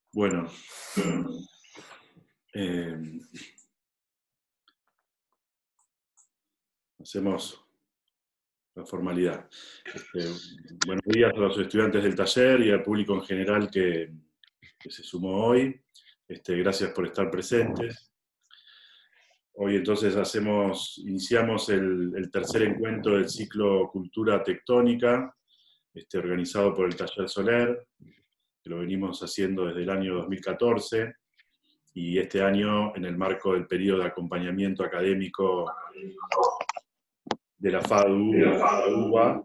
Bueno, eh, hacemos la formalidad. Buenos días a los estudiantes del taller y al público en general que se sumó hoy. Gracias por estar presentes. Hoy entonces iniciamos el tercer encuentro del ciclo Cultura Tectónica, organizado por el Taller Soler, que lo venimos haciendo desde el año 2014, y este año en el marco del periodo de acompañamiento académico de la FADU, la UBA.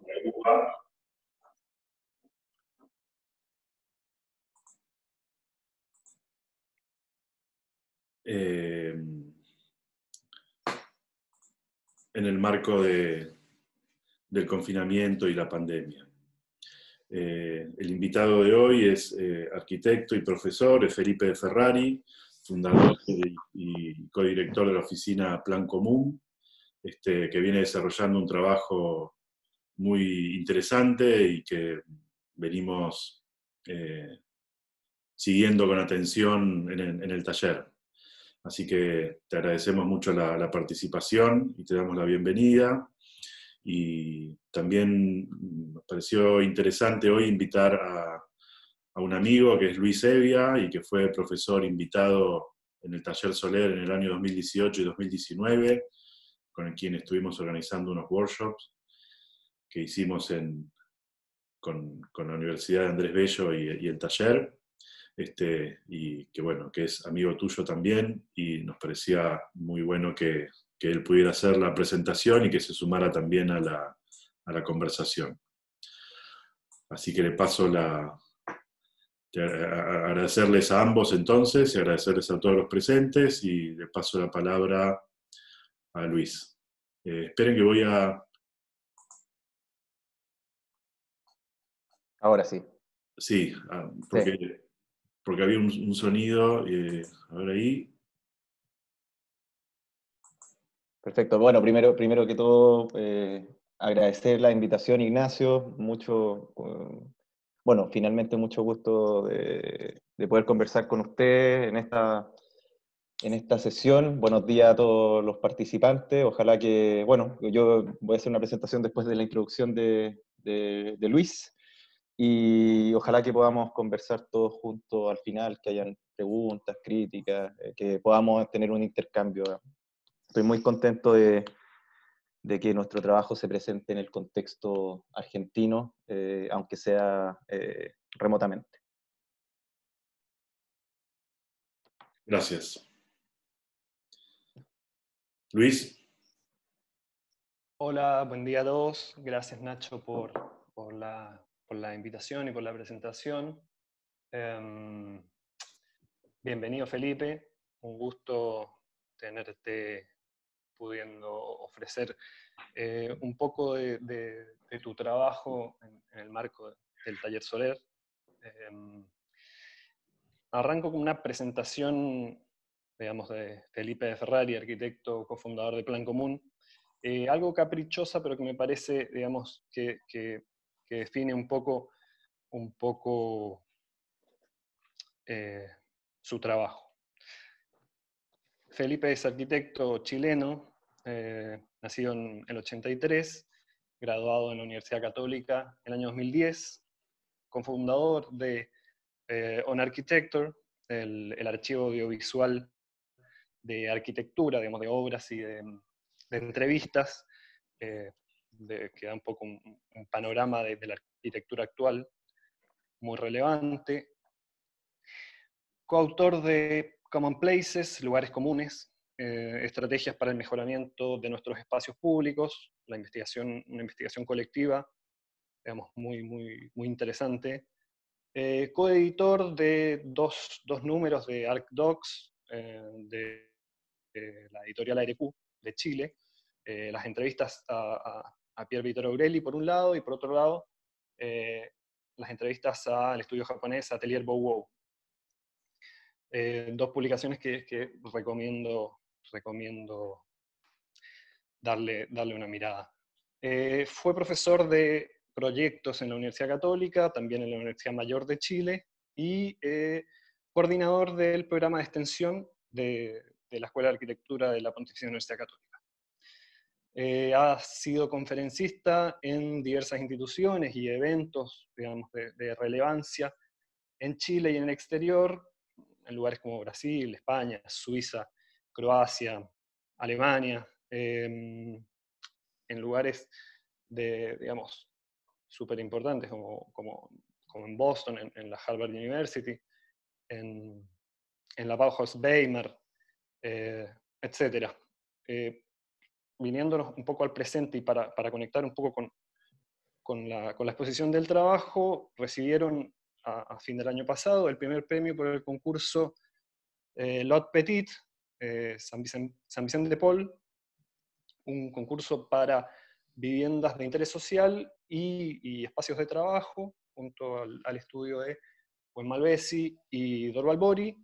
En el marco del confinamiento y la pandemia. El invitado de hoy es arquitecto y profesor, es Felipe de Ferrari, fundador y codirector de la oficina Plan Común, que viene desarrollando un trabajo muy interesante y que venimos siguiendo con atención en el taller. Así que te agradecemos mucho la participación y te damos la bienvenida. Y también nos pareció interesante hoy invitar a un amigo que es Luis Evia y que fue profesor invitado en el Taller Soler en el año 2018 y 2019, con quien estuvimos organizando unos workshops que hicimos con la Universidad de Andrés Bello y el taller. Y que bueno, que es amigo tuyo también, y nos parecía muy bueno que él pudiera hacer la presentación y que se sumara también a la conversación. Así que le paso agradecerles a ambos entonces, y agradecerles a todos los presentes, y le paso la palabra a Luis. Esperen que voy a... Ahora sí. Sí, porque había un sonido, a ver ahí. Perfecto. Bueno, primero que todo, agradecer la invitación, Ignacio. Bueno, finalmente mucho gusto de poder conversar con usted en esta sesión. Buenos días a todos los participantes. Ojalá que, bueno, yo voy a hacer una presentación después de la introducción de Luis, y ojalá que podamos conversar todos juntos al final, que hayan preguntas, críticas, que podamos tener un intercambio. Estoy muy contento de que nuestro trabajo se presente en el contexto argentino, aunque sea remotamente. Gracias. Luis. Hola, buen día a todos. Gracias, Nacho, por la invitación y por la presentación. Bienvenido, Felipe. Un gusto tenerte pudiendo ofrecer un poco de tu trabajo en el marco del Taller Soler. Arranco con una presentación, digamos, de Felipe de Ferrari, arquitecto cofundador de Plan Común. Algo caprichosa, pero que me parece, digamos, que define un poco su trabajo. Felipe es arquitecto chileno, nacido en el 83, graduado en la Universidad Católica en el año 2010, cofundador de On Architecture, el archivo audiovisual de arquitectura, digamos, de obras y de entrevistas, que da un poco un panorama de la arquitectura actual, muy relevante. Coautor de Common Places, Lugares Comunes, estrategias para el mejoramiento de nuestros espacios públicos, una investigación colectiva, digamos, muy interesante. Coeditor de dos números de ArcDocs, de la editorial ARQ de Chile, las entrevistas a Pier Vittorio Aureli por un lado, y por otro lado, las entrevistas al estudio japonés Atelier Bow. Dos publicaciones que recomiendo darle una mirada. Fue profesor de proyectos en la Universidad Católica, también en la Universidad Mayor de Chile, y coordinador del programa de extensión de la Escuela de Arquitectura de la Pontificia Universidad Católica. Ha sido conferencista en diversas instituciones y eventos, digamos, de relevancia en Chile y en el exterior, en lugares como Brasil, España, Suiza, Croacia, Alemania, en lugares digamos, súper importantes como en Boston, en la Harvard University, en la Bauhaus Weimar, etc. Viniéndonos un poco al presente y para conectar un poco con la exposición del trabajo, recibieron a fin del año pasado el primer premio por el concurso Lot Petit, San Vicente de Paul, un concurso para viviendas de interés social y espacios de trabajo, junto al estudio de Juan Malvesi y Dorval Bori,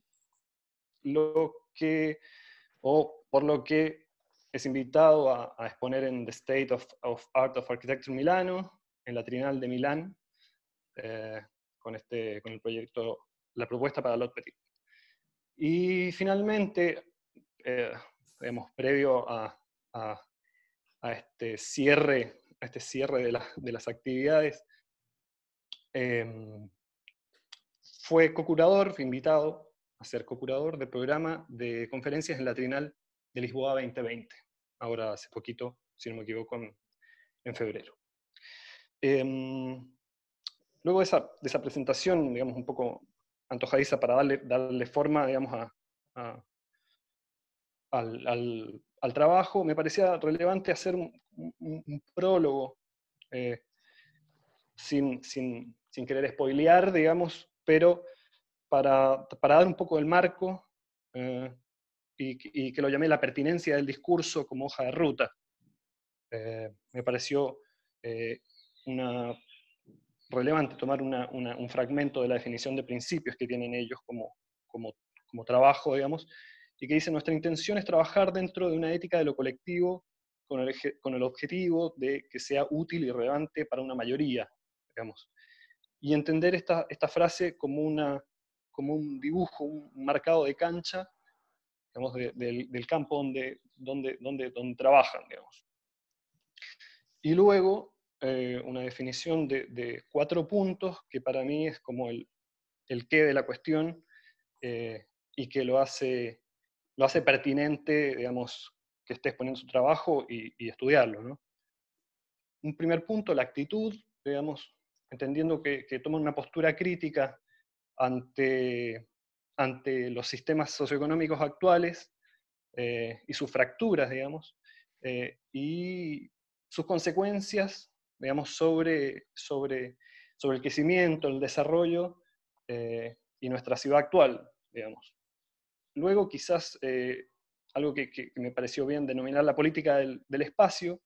por lo que es invitado a exponer en The State of Art of Architecture Milano, en la Trienal de Milán, con el proyecto, la propuesta para Lot Petit. Y finalmente, digamos, previo a este cierre de las actividades, fue invitado a ser co-curador del programa de conferencias en la Trienal de Lisboa 2020, ahora hace poquito, si no me equivoco, en febrero. Luego de esa presentación, digamos, un poco antojadiza para darle forma, digamos, al trabajo, me parecía relevante hacer un prólogo, sin querer spoilear, digamos, pero para dar un poco del marco, y que lo llamé la pertinencia del discurso como hoja de ruta. Me pareció relevante tomar un fragmento de la definición de principios que tienen ellos como trabajo, digamos, y que dice: nuestra intención es trabajar dentro de una ética de lo colectivo con el objetivo de que sea útil y relevante para una mayoría, digamos. Y entender esta frase como un dibujo, un marcado de cancha, digamos, del campo donde trabajan, digamos. Y luego, una definición de 4 puntos, que para mí es como el qué de la cuestión, y que lo hace pertinente, digamos, que esté exponiendo su trabajo y estudiarlo, ¿no? Un primer punto, la actitud, digamos, entendiendo que toma una postura crítica ante los sistemas socioeconómicos actuales, y sus fracturas, digamos, y sus consecuencias, digamos, sobre el crecimiento, el desarrollo, y nuestra ciudad actual, digamos. Luego, quizás, algo que me pareció bien denominar la política del espacio,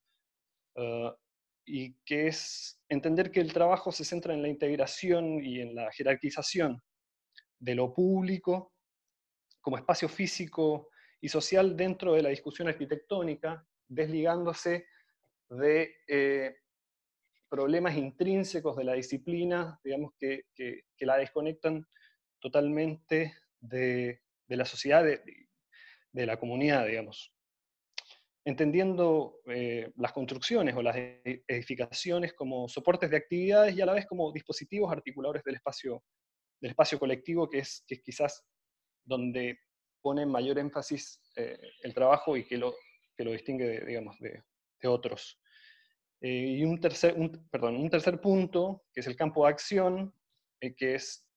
y que es entender que el trabajo se centra en la integración y en la jerarquización de lo público como espacio físico y social dentro de la discusión arquitectónica, desligándose de problemas intrínsecos de la disciplina, digamos, que la desconectan totalmente de la sociedad, de la comunidad, digamos. Entendiendo las construcciones o las edificaciones como soportes de actividades y a la vez como dispositivos articuladores del espacio colectivo, que es quizás donde pone mayor énfasis el trabajo y que lo distingue digamos, de otros. Y un tercer punto, que es el campo de acción, que es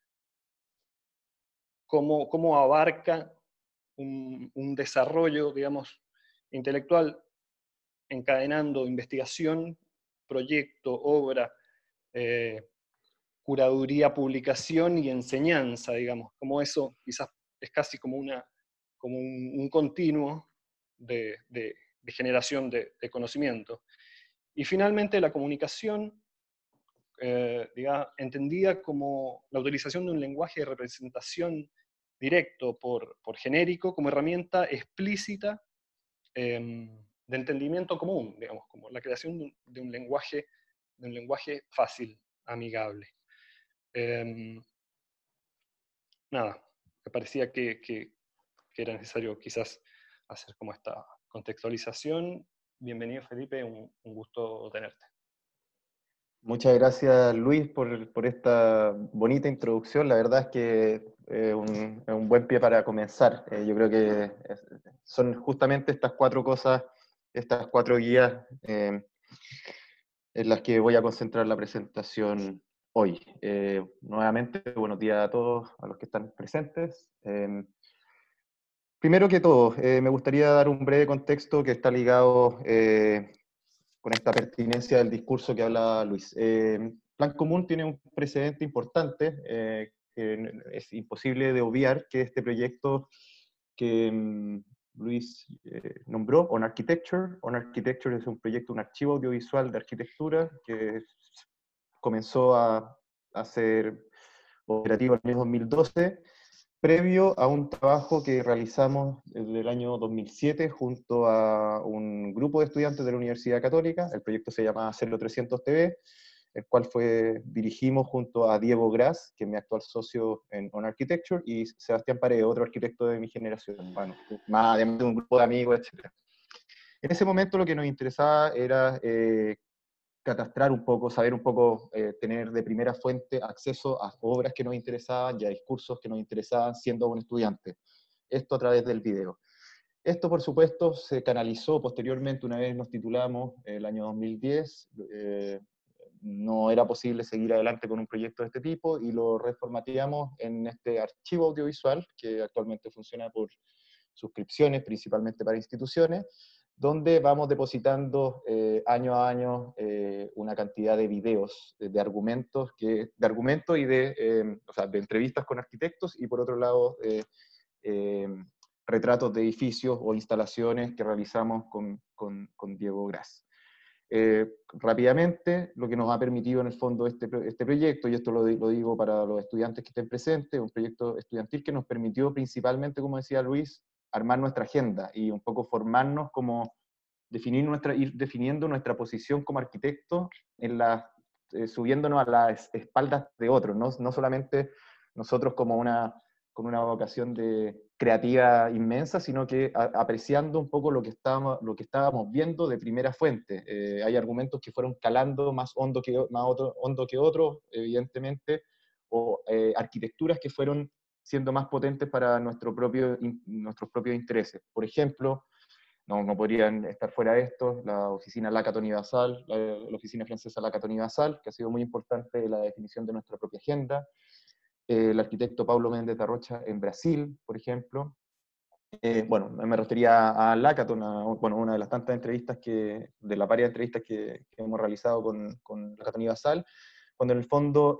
cómo abarca un desarrollo, digamos, intelectual, encadenando investigación, proyecto, obra, curaduría, publicación y enseñanza, digamos, como eso quizás es casi como un continuo de generación de conocimiento. Y finalmente la comunicación, entendida como la utilización de un lenguaje de representación directo por genérico como herramienta explícita de entendimiento común, digamos, como la creación de un lenguaje fácil, amigable. Nada, me parecía que era necesario quizás hacer como esta contextualización. Bienvenido, Felipe, un gusto tenerte. Muchas gracias, Luis, por esta bonita introducción. La verdad es que es un buen pie para comenzar. Yo creo que son justamente estas 4 cosas, estas 4 guías en las que voy a concentrar la presentación hoy. Nuevamente, buenos días a todos, a los que están presentes. Primero que todo, me gustaría dar un breve contexto que está ligado con esta pertinencia del discurso que habla Luis. Plan Común tiene un precedente importante, que es imposible de obviar, que este proyecto que Luis nombró, On Architecture. On Architecture es un proyecto, un archivo audiovisual de arquitectura que comenzó a ser operativo en el año 2012, previo a un trabajo que realizamos desde el año 2007 junto a un grupo de estudiantes de la Universidad Católica. El proyecto se llama Hacerlo 300 TV, el cual dirigimos junto a Diego Gras, que es mi actual socio en On Architecture, y Sebastián Paredes, otro arquitecto de mi generación, bueno, más además de un grupo de amigos, etc. En ese momento lo que nos interesaba era catastrar un poco, saber un poco, tener de primera fuente acceso a obras que nos interesaban y a discursos que nos interesaban siendo un estudiante. Esto a través del video. Esto, por supuesto, se canalizó posteriormente, una vez nos titulamos, el año 2010, no era posible seguir adelante con un proyecto de este tipo y lo reformateamos en este archivo audiovisual que actualmente funciona por suscripciones, principalmente para instituciones, donde vamos depositando año a año una cantidad de videos, de argumentos, y o sea, de entrevistas con arquitectos, y por otro lado, retratos de edificios o instalaciones que realizamos con Diego Gras. Rápidamente, lo que nos ha permitido en el fondo este proyecto, y esto lo digo para los estudiantes que estén presentes, un proyecto estudiantil que nos permitió principalmente, como decía Luis, armar nuestra agenda y un poco formarnos como ir definiendo nuestra posición como arquitectos subiéndonos a las espaldas de otros, no solamente nosotros como con una vocación creativa inmensa, sino que apreciando un poco lo que estábamos viendo de primera fuente. Hay argumentos que fueron calando más hondo que otros, evidentemente, o arquitecturas que fueron siendo más potentes para nuestros propios intereses. Por ejemplo, no podrían estar fuera de esto, la oficina Lacaton y Basal, la oficina francesa Lacaton y Basal, que ha sido muy importante en la definición de nuestra propia agenda, el arquitecto Paulo Méndez da Rocha en Brasil, por ejemplo. Bueno, me refería a Lacaton, una de las tantas entrevistas de la varias entrevistas que hemos realizado con Lacaton y Basal, cuando en el fondo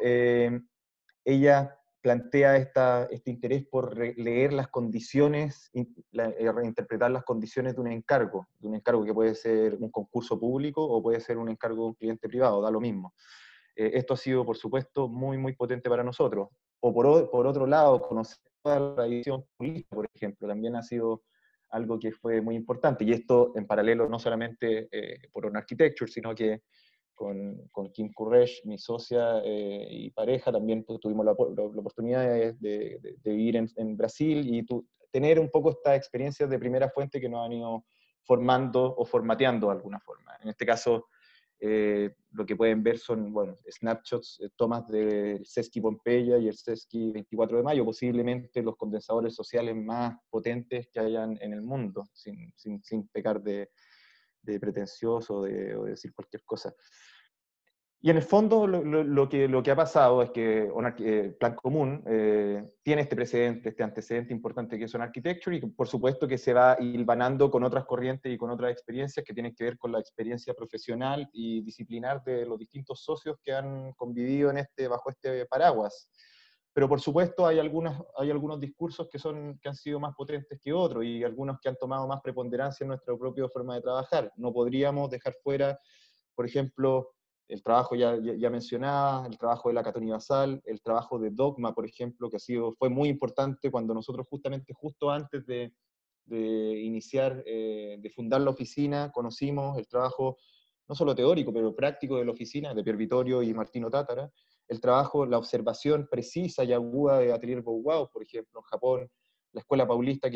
ella plantea este interés por leer las condiciones, reinterpretar las condiciones de un encargo que puede ser un concurso público o puede ser un encargo de un cliente privado, da lo mismo. Esto ha sido, por supuesto, muy, muy potente para nosotros. O por otro lado, conocer toda la tradición política, por ejemplo, también ha sido algo que fue muy importante. Y esto en paralelo no solamente por On Architecture, sino que con Kim Kuresh, mi socia y pareja, también pues, tuvimos la oportunidad de vivir en Brasil y tener un poco esta experiencia de primera fuente que nos han ido formando o formateando de alguna forma. En este caso, lo que pueden ver son, bueno, snapshots, tomas del Sesqui Pompeya y el Sesqui 24 de mayo, posiblemente los condensadores sociales más potentes que hayan en el mundo, sin pecar de pretencioso o de decir cualquier cosa. Y en el fondo lo que ha pasado es que Plan Común tiene este precedente, este antecedente importante que es On Architecture, y por supuesto que se va hilvanando con otras corrientes y con otras experiencias que tienen que ver con la experiencia profesional y disciplinar de los distintos socios que han convivido bajo este paraguas. Pero por supuesto hay algunos discursos que han sido más potentes que otros y algunos que han tomado más preponderancia en nuestra propia forma de trabajar. No podríamos dejar fuera, por ejemplo, el trabajo ya mencionaba, el trabajo de Lacaton y Basal, el trabajo de Dogma, por ejemplo, que fue muy importante cuando nosotros justo antes de iniciar, de fundar la oficina, conocimos el trabajo no solo teórico, pero práctico de la oficina, de Pierre Vittorio y Martino Tátara, el trabajo, la observación precisa y aguda de Atelier Bouwao, por ejemplo, en Japón, la Escuela Paulista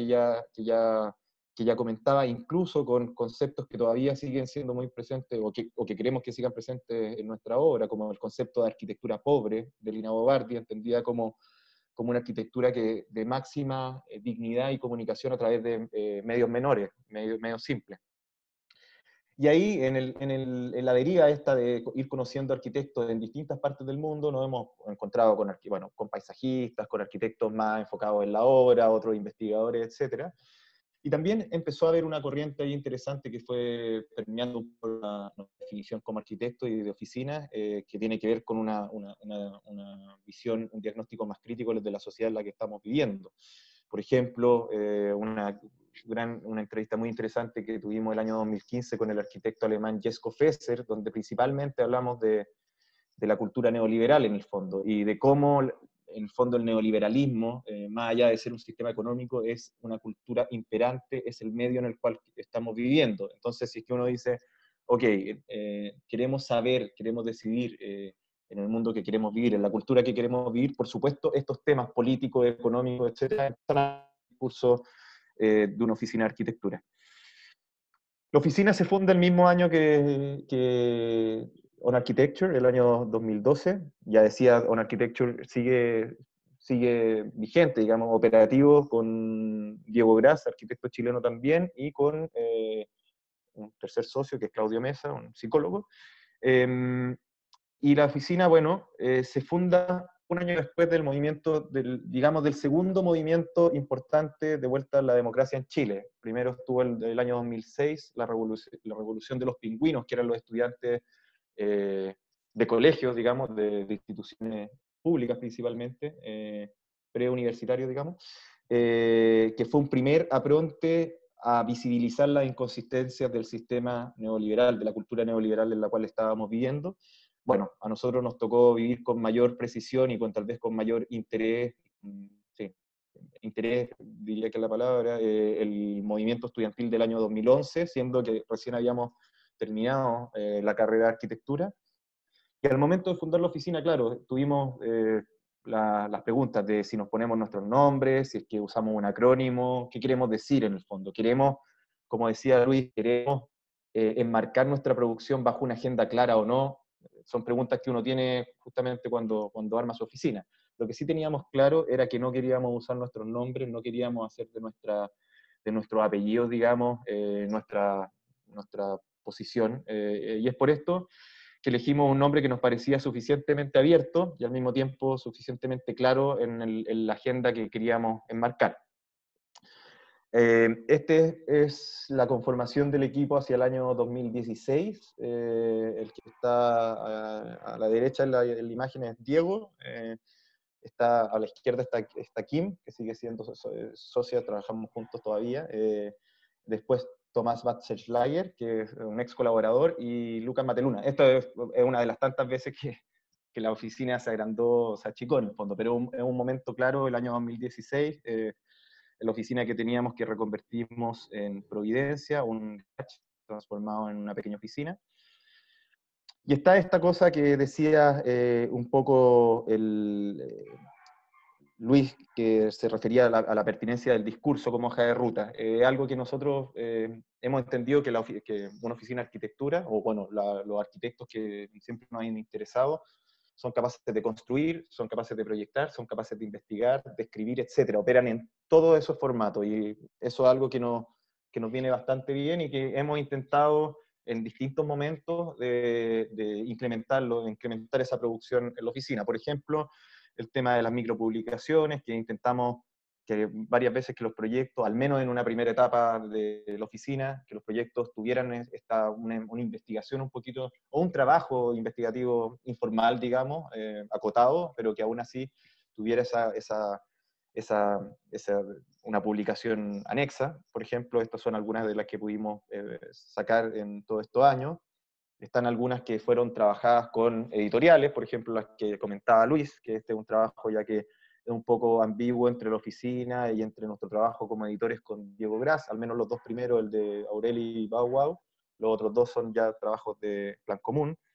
que ya comentaba, incluso con conceptos que todavía siguen siendo muy presentes o que queremos que sigan presentes en nuestra obra, como el concepto de arquitectura pobre de Lina Bobardi, entendida como una arquitectura de máxima dignidad y comunicación a través de medios menores, medios simples. Y ahí, en la deriva esta de ir conociendo arquitectos en distintas partes del mundo, nos hemos encontrado con paisajistas, con arquitectos más enfocados en la obra, otros investigadores, etc. Y también empezó a haber una corriente ahí interesante que fue terminando por una definición como arquitecto y de oficina, que tiene que ver con una visión, un diagnóstico más crítico de la sociedad en la que estamos viviendo. Por ejemplo, una entrevista muy interesante que tuvimos el año 2015 con el arquitecto alemán Jesko Fesser, donde principalmente hablamos de la cultura neoliberal en el fondo, y de cómo en el fondo el neoliberalismo, más allá de ser un sistema económico, es una cultura imperante, es el medio en el cual estamos viviendo. Entonces, si es que uno dice, ok, queremos saber, queremos decidir en el mundo que queremos vivir, en la cultura que queremos vivir, por supuesto, estos temas políticos, económicos, etcétera, están en el curso de una oficina de arquitectura. La oficina se funda el mismo año que On Architecture, el año 2012. Ya decía, On Architecture sigue vigente, digamos, operativo, con Diego Gras, arquitecto chileno también, y con un tercer socio, que es Claudio Mesa, un psicólogo. Y la oficina, bueno, se funda un año después del movimiento, digamos, del segundo movimiento importante de vuelta a la democracia en Chile. Primero estuvo el año 2006, la revolución de los pingüinos, que eran los estudiantes de colegios, digamos, de instituciones públicas principalmente, preuniversitarios, digamos, que fue un primer apronte a visibilizar las inconsistencias del sistema neoliberal, de la cultura neoliberal en la cual estábamos viviendo. Bueno, a nosotros nos tocó vivir con mayor precisión y tal vez con mayor interés, sí, interés, diría que es la palabra, el movimiento estudiantil del año 2011, siendo que recién habíamos terminado la carrera de arquitectura. Y al momento de fundar la oficina, claro, tuvimos las preguntas de si nos ponemos nuestros nombres, si es que usamos un acrónimo, qué queremos decir en el fondo. Queremos, como decía Luis, queremos enmarcar nuestra producción bajo una agenda clara o no. Son preguntas que uno tiene justamente cuando arma su oficina. Lo que sí teníamos claro era que no queríamos usar nuestros nombres, no queríamos hacer de nuestros apellidos, digamos, nuestra posición. Y es por esto que elegimos un nombre que nos parecía suficientemente abierto y al mismo tiempo suficientemente claro en la agenda que queríamos enmarcar. Este es la conformación del equipo hacia el año 2016. El que está a la derecha en la imagen es Diego. Está a la izquierda está Kim, que sigue siendo socia, trabajamos juntos todavía. Después Tomás Batzelschlager, que es un ex colaborador, y Lucas Mateluna. Esto es una de las tantas veces que la oficina se agrandó, se achicó en el fondo, pero en un momento claro, el año 2016, la oficina que teníamos que reconvertimos en Providencia, un garage transformado en una pequeña oficina. Y está esta cosa que decía un poco Luis, que se refería a la pertinencia del discurso como hoja de ruta. Algo que nosotros hemos entendido que una oficina de arquitectura, o bueno, los arquitectos que siempre nos han interesado, son capaces de construir, son capaces de proyectar, son capaces de investigar, de escribir, etc. Operan en todos esos formatos, y eso es algo que nos viene bastante bien y que hemos intentado en distintos momentos de implementarlo, incrementar esa producción en la oficina. Por ejemplo, el tema de las micropublicaciones, que intentamos que varias veces que los proyectos, al menos en una primera etapa de la oficina, que los proyectos tuvieran una investigación un poquito, o un trabajo investigativo informal, digamos, acotado, pero que aún así tuviera una publicación anexa. Por ejemplo, estas son algunas de las que pudimos sacar en todos estos años. Están algunas que fueron trabajadas con editoriales, por ejemplo, las que comentaba Luis, que este es un trabajo ya que es un poco ambiguo entre la oficina y entre nuestro trabajo como editores con Diego Gras, al menos los dos primeros, el de Aureli y Bauwau. Los otros dos son ya trabajos de plan común.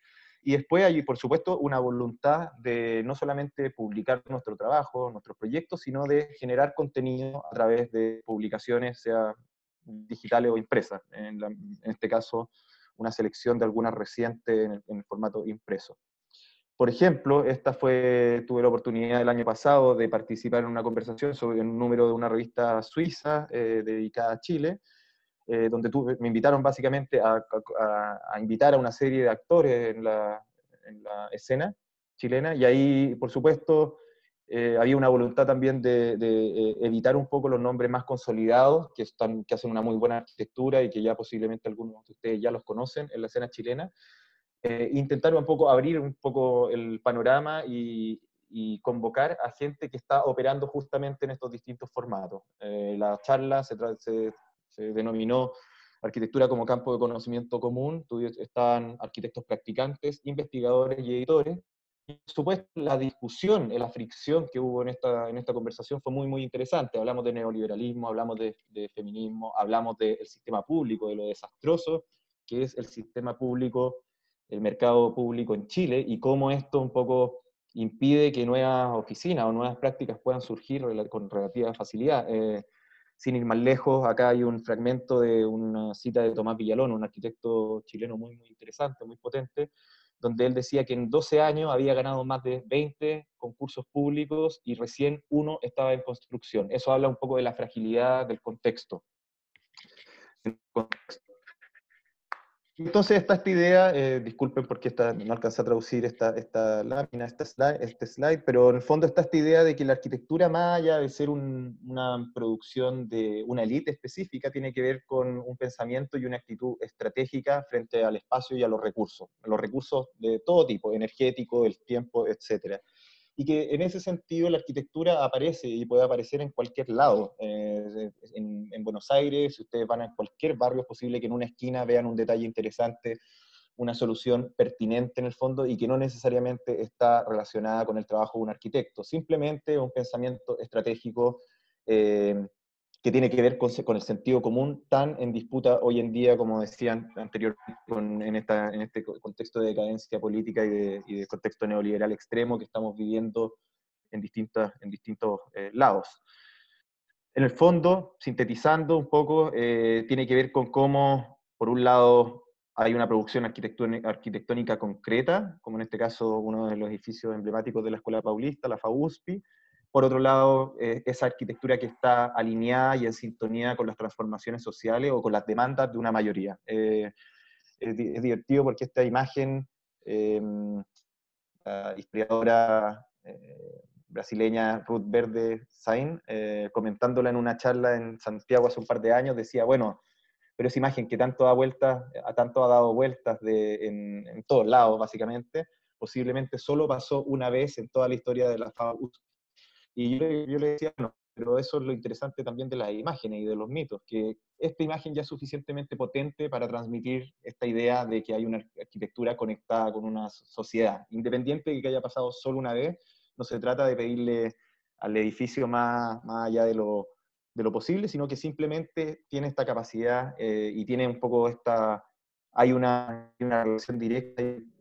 Y después hay, por supuesto, una voluntad de no solamente publicar nuestro trabajo, nuestros proyectos, sino de generar contenido a través de publicaciones, sea digitales o impresas. En este caso, una selección de algunas recientes en el formato impreso. Por ejemplo, tuve la oportunidad el año pasado de participar en una conversación sobre un número de una revista suiza dedicada a Chile, donde me invitaron básicamente a invitar a una serie de actores en la escena chilena, y ahí, por supuesto, había una voluntad también de evitar un poco los nombres más consolidados, que hacen una muy buena arquitectura y que ya posiblemente algunos de ustedes ya los conocen en la escena chilena. Intentar un poco abrir un poco el panorama y convocar a gente que está operando justamente en estos distintos formatos. La charla se denominó Arquitectura como campo de conocimiento común. Estaban arquitectos practicantes, investigadores y editores. Y, por supuesto, la discusión, la fricción que hubo en esta conversación fue muy, muy interesante. Hablamos de neoliberalismo, hablamos de feminismo, hablamos del sistema público, de lo desastroso que es el sistema público, el mercado público en Chile, y cómo esto un poco impide que nuevas oficinas o nuevas prácticas puedan surgir con relativa facilidad. Sin ir más lejos, acá hay un fragmento de una cita de Tomás Villalón, un arquitecto chileno muy, muy interesante, muy potente, donde él decía que en 12 años había ganado más de 20 concursos públicos y recién uno estaba en construcción. Eso habla un poco de la fragilidad del contexto. Entonces está esta idea, disculpen porque no alcancé a traducir esta lámina, este slide, pero en el fondo está esta idea de que la arquitectura, más allá de ser una producción de una élite específica, tiene que ver con un pensamiento y una actitud estratégica frente al espacio y a los recursos de todo tipo, energético, el tiempo, etc. Y que en ese sentido la arquitectura aparece y puede aparecer en cualquier lado. En Buenos Aires, si ustedes van a cualquier barrio, es posible que en una esquina vean un detalle interesante, una solución pertinente en el fondo, y que no necesariamente está relacionada con el trabajo de un arquitecto, simplemente un pensamiento estratégico que tiene que ver con el sentido común, tan en disputa hoy en día, como decían anteriormente, en este contexto de decadencia política y de contexto neoliberal extremo que estamos viviendo en distintos lados. En el fondo, sintetizando un poco, tiene que ver con cómo, por un lado, hay una producción arquitectónica concreta, como en este caso uno de los edificios emblemáticos de la Escuela Paulista, la FAUSPI. Por otro lado, esa arquitectura que está alineada y en sintonía con las transformaciones sociales o con las demandas de una mayoría. Es divertido porque esta imagen, la historiadora brasileña Ruth Verde Sain, comentándola en una charla en Santiago hace un par de años, decía, bueno, pero esa imagen que tanto ha dado vueltas en todos lados, básicamente, posiblemente solo pasó una vez en toda la historia de la FAUSP. Y yo le decía, no, pero eso es lo interesante también de las imágenes y de los mitos, que esta imagen ya es suficientemente potente para transmitir esta idea de que hay una arquitectura conectada con una sociedad. Independiente de que haya pasado solo una vez, no se trata de pedirle al edificio más allá de lo posible, sino que simplemente tiene esta capacidad y tiene un poco hay una relación directa,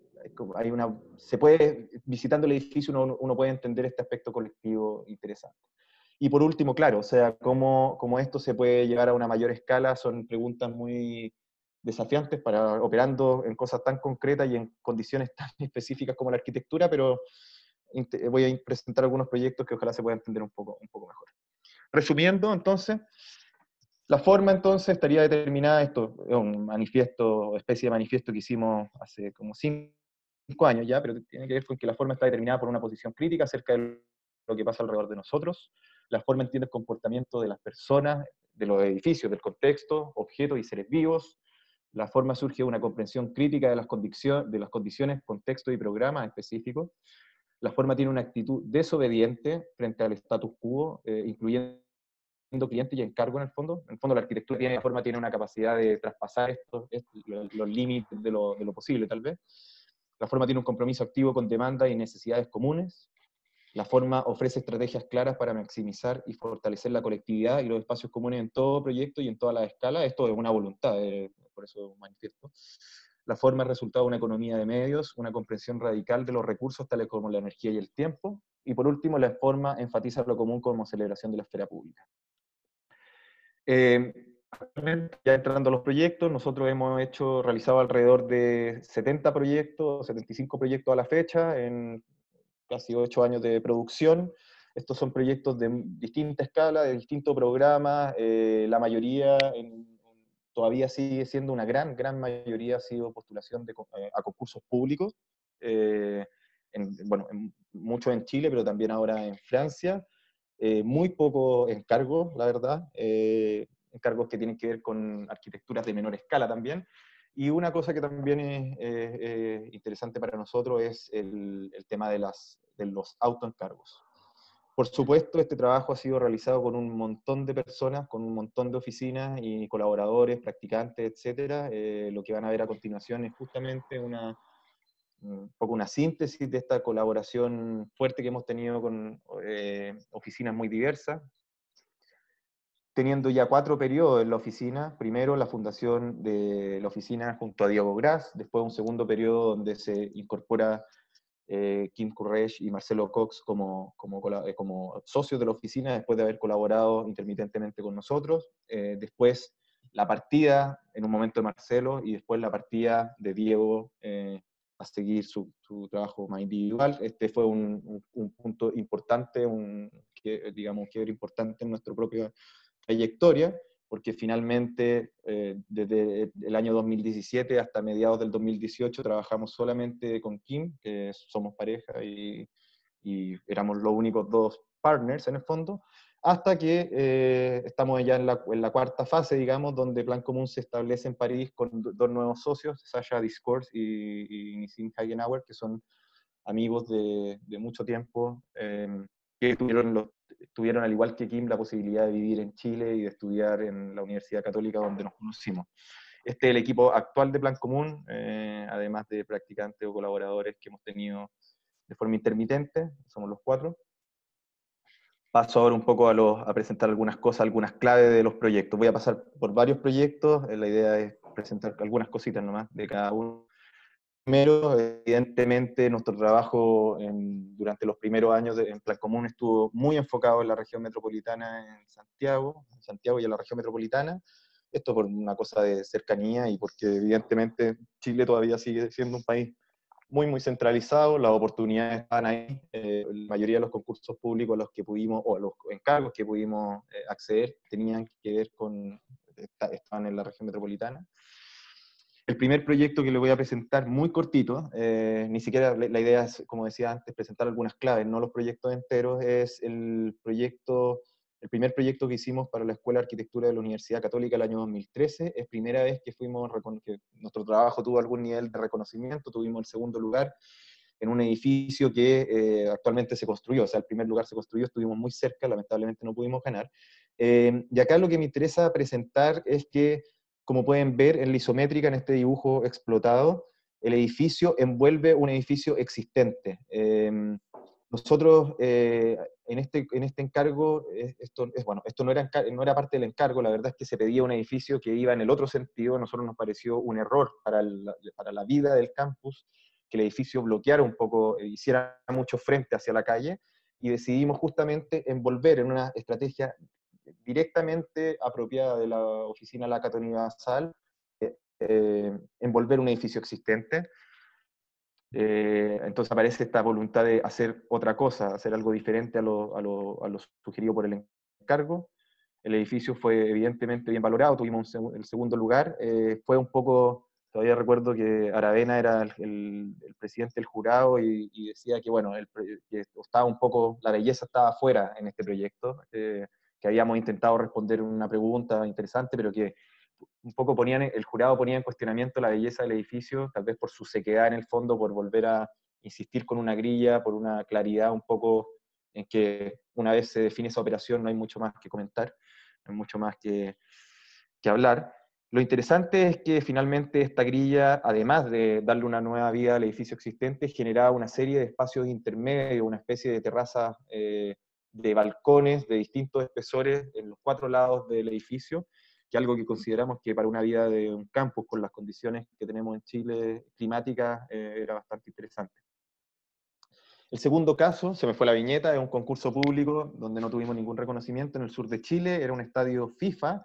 visitando el edificio uno puede entender este aspecto colectivo interesante. Y por último, claro, o sea, cómo esto se puede llevar a una mayor escala, son preguntas muy desafiantes operando en cosas tan concretas y en condiciones tan específicas como la arquitectura, pero voy a presentar algunos proyectos que ojalá se puedan entender un poco mejor. Resumiendo, entonces, la forma entonces estaría determinada, esto es un manifiesto, especie de manifiesto que hicimos hace como 5 años ya, pero tiene que ver con que la forma está determinada por una posición crítica acerca de lo que pasa alrededor de nosotros. La forma entiende el comportamiento de las personas, de los edificios, del contexto, objetos y seres vivos. La forma surge de una comprensión crítica de las condiciones, contexto y programas específicos. La forma tiene una actitud desobediente frente al status quo, incluyendo cliente y encargo en el fondo. En el fondo la arquitectura la forma tiene una capacidad de traspasar los límites de lo posible tal vez. La forma tiene un compromiso activo con demandas y necesidades comunes. La forma ofrece estrategias claras para maximizar y fortalecer la colectividad y los espacios comunes en todo proyecto y en todas las escalas. Esto es una voluntad, por eso manifiesto. La forma es resultado de una economía de medios, una comprensión radical de los recursos tales como la energía y el tiempo. Y por último, la forma enfatiza lo común como celebración de la esfera pública. Ya entrando a los proyectos, nosotros hemos realizado alrededor de 70 proyectos, 75 proyectos a la fecha, en casi 8 años de producción. Estos son proyectos de distinta escala, de distintos programas, la mayoría todavía sigue siendo una gran mayoría ha sido postulación a concursos públicos, mucho en Chile, pero también ahora en Francia. Muy poco encargos, la verdad, encargos que tienen que ver con arquitecturas de menor escala también. Y una cosa que también es interesante para nosotros es el tema de los autoencargos. Por supuesto, este trabajo ha sido realizado con un montón de personas, con un montón de oficinas y colaboradores, practicantes, etcétera. Lo que van a ver a continuación es justamente un poco una síntesis de esta colaboración fuerte que hemos tenido con oficinas muy diversas, teniendo ya 4 periodos en la oficina. Primero, la fundación de la oficina junto a Diego Gras, después un segundo periodo donde se incorpora Kim Kurresh y Marcelo Cox como socios de la oficina, después de haber colaborado intermitentemente con nosotros. Después, la partida en un momento de Marcelo, y después la partida de Diego a seguir su trabajo más individual. Este fue un punto importante, digamos, quiebre importante en nuestra propia trayectoria, porque finalmente desde el año 2017 hasta mediados del 2018 trabajamos solamente con Kim, que somos pareja y éramos los únicos 2 partners en el fondo, hasta que estamos ya en la cuarta fase, digamos, donde Plan Común se establece en París con 2 nuevos socios, Sasha Discourse y Nissim Hagenauer, que son amigos de mucho tiempo, que tuvieron, al igual que Kim, la posibilidad de vivir en Chile y de estudiar en la Universidad Católica donde nos conocimos. Este es el equipo actual de Plan Común, además de practicantes o colaboradores que hemos tenido de forma intermitente, somos los 4. Paso ahora un poco a presentar algunas cosas, algunas claves de los proyectos. Voy a pasar por varios proyectos, la idea es presentar algunas cositas nomás de cada uno. Primero, evidentemente, nuestro trabajo durante los primeros años en Plan Común estuvo muy enfocado en la región metropolitana en Santiago y en la región metropolitana. Esto por una cosa de cercanía y porque evidentemente Chile todavía sigue siendo un país muy centralizado, las oportunidades están ahí. La mayoría de los concursos públicos a los que pudimos, o los encargos que pudimos acceder, tenían que ver estaban en la región metropolitana. El primer proyecto que le voy a presentar, muy cortito, ni siquiera la idea es, como decía antes, presentar algunas claves, no los proyectos enteros, es el primer proyecto que hicimos para la Escuela de Arquitectura de la Universidad Católica el año 2013. Es primera vez que que nuestro trabajo tuvo algún nivel de reconocimiento, tuvimos el segundo lugar en un edificio que actualmente se construyó, o sea, el primer lugar se construyó, estuvimos muy cerca, lamentablemente no pudimos ganar. Y acá lo que me interesa presentar es que, como pueden ver en la isométrica, en este dibujo explotado, el edificio envuelve un edificio existente. Nosotros, en este encargo, esto no era parte del encargo, la verdad es que se pedía un edificio que iba en el otro sentido. A nosotros nos pareció un error para la vida del campus, que el edificio bloqueara un poco, hiciera mucho frente hacia la calle, y decidimos justamente envolver en una estrategia directamente apropiada de la oficina Lacat Universal, envolver un edificio existente. Entonces aparece esta voluntad de hacer otra cosa, hacer algo diferente a lo sugerido por el encargo. El edificio fue evidentemente bien valorado, tuvimos el segundo lugar. Fue un poco, todavía recuerdo que Aravena era el presidente del jurado y decía que, bueno, que estaba un poco, la belleza estaba afuera en este proyecto, que habíamos intentado responder una pregunta interesante, pero que un poco el jurado ponía en cuestionamiento la belleza del edificio, tal vez por su sequedad en el fondo, por volver a insistir con una grilla, por una claridad un poco en que una vez se define esa operación no hay mucho más que comentar, no hay mucho más que hablar. Lo interesante es que finalmente esta grilla, además de darle una nueva vida al edificio existente, generaba una serie de espacios intermedios, una especie de terraza de balcones de distintos espesores en los 4 lados del edificio, que algo que consideramos que para una vida de un campus, con las condiciones que tenemos en Chile climáticas, era bastante interesante. El segundo caso, se me fue la viñeta, es un concurso público donde no tuvimos ningún reconocimiento en el sur de Chile, era un estadio FIFA,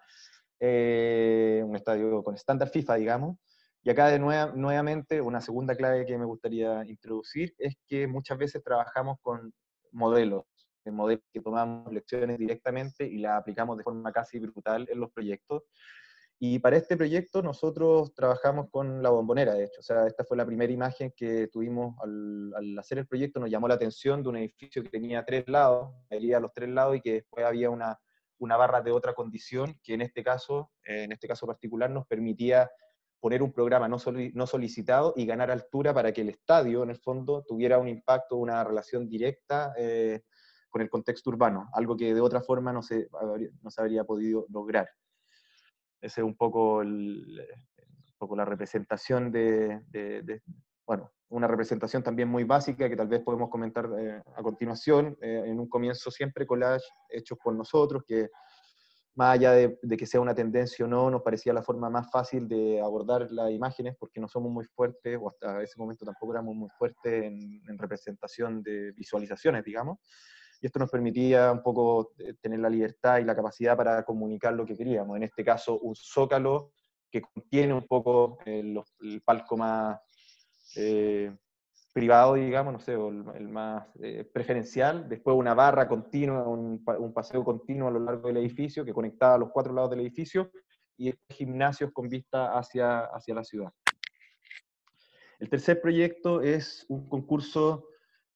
un estadio con estándar FIFA, digamos. Y acá nuevamente una segunda clave que me gustaría introducir es que muchas veces trabajamos con modelos, de modelos que tomamos lecciones directamente y las aplicamos de forma casi brutal en los proyectos. Y para este proyecto nosotros trabajamos con la Bombonera, de hecho. O sea, esta fue la primera imagen que tuvimos al hacer el proyecto. Nos llamó la atención de un edificio que tenía 3 lados, a los 3 lados, y que después había una barra de otra condición que en este caso particular nos permitía poner un programa no solicitado y ganar altura para que el estadio, en el fondo, tuviera un impacto, una relación directa con el contexto urbano, algo que de otra forma no se habría podido lograr. Ese es un poco la representación bueno, una representación también muy básica que tal vez podemos comentar a continuación. En un comienzo siempre collage hechos por nosotros, que más allá de que sea una tendencia o no, nos parecía la forma más fácil de abordar las imágenes, porque no somos muy fuertes, o hasta ese momento tampoco éramos muy fuertes en representación de visualizaciones, digamos. Y esto nos permitía un poco tener la libertad y la capacidad para comunicar lo que queríamos. En este caso, un zócalo que contiene un poco el palco más privado, digamos, no sé, o el más preferencial. Después una barra continua, un paseo continuo a lo largo del edificio que conectaba a los 4 lados del edificio, y gimnasios con vista hacia la ciudad. El tercer proyecto es un concurso,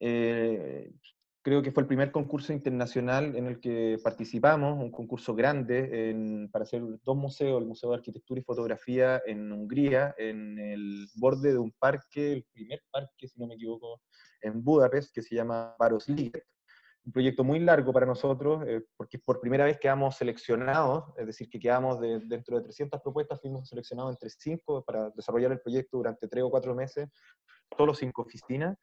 creo que fue el primer concurso internacional en el que participamos, un concurso grande para hacer 2 museos, el Museo de Arquitectura y Fotografía en Hungría, en el borde de un parque, el primer parque, si no me equivoco, en Budapest, que se llama Városliget. Un proyecto muy largo para nosotros, porque por primera vez quedamos seleccionados, es decir, que quedamos dentro de 300 propuestas, fuimos seleccionados entre 5 para desarrollar el proyecto durante 3 o 4 meses, solo 5 oficinas.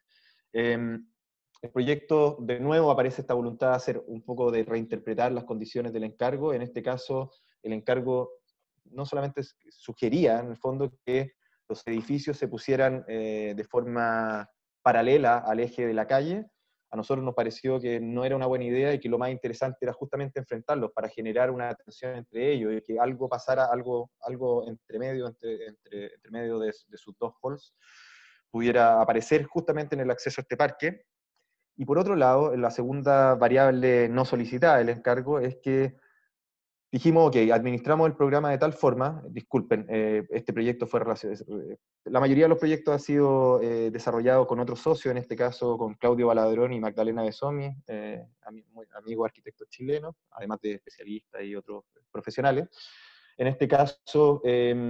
El proyecto, de nuevo, aparece esta voluntad de hacer un poco de reinterpretar las condiciones del encargo. En este caso, el encargo no solamente sugería, en el fondo, que los edificios se pusieran de forma paralela al eje de la calle. A nosotros nos pareció que no era una buena idea y que lo más interesante era justamente enfrentarlos para generar una tensión entre ellos y que algo pasara, algo entre medio de sus 2 halls, pudiera aparecer justamente en el acceso a este parque. Y por otro lado, la segunda variable no solicitada del encargo es que dijimos, ok, administramos el programa de tal forma, disculpen, este proyecto fue la mayoría de los proyectos ha sido desarrollado con otros socios, en este caso con Claudio Baladrón y Magdalena Besomi, amigos arquitectos chilenos, además de especialistas y otros profesionales. En este caso,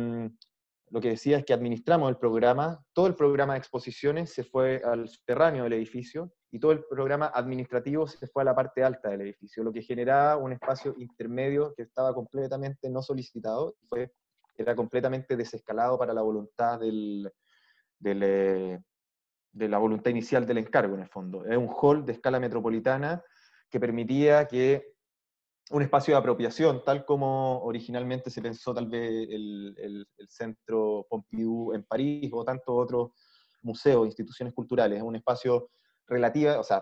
lo que decía es que administramos el programa, todo el programa de exposiciones se fue al subterráneo del edificio y todo el programa administrativo se fue a la parte alta del edificio, lo que generaba un espacio intermedio que estaba completamente no solicitado, era completamente desescalado para la voluntad de la voluntad inicial del encargo, en el fondo. Es un hall de escala metropolitana que permitía que un espacio de apropiación, tal como originalmente se pensó tal vez el Centro Pompidou en París o tantos otros museos, instituciones culturales, un espacio relativo, o sea,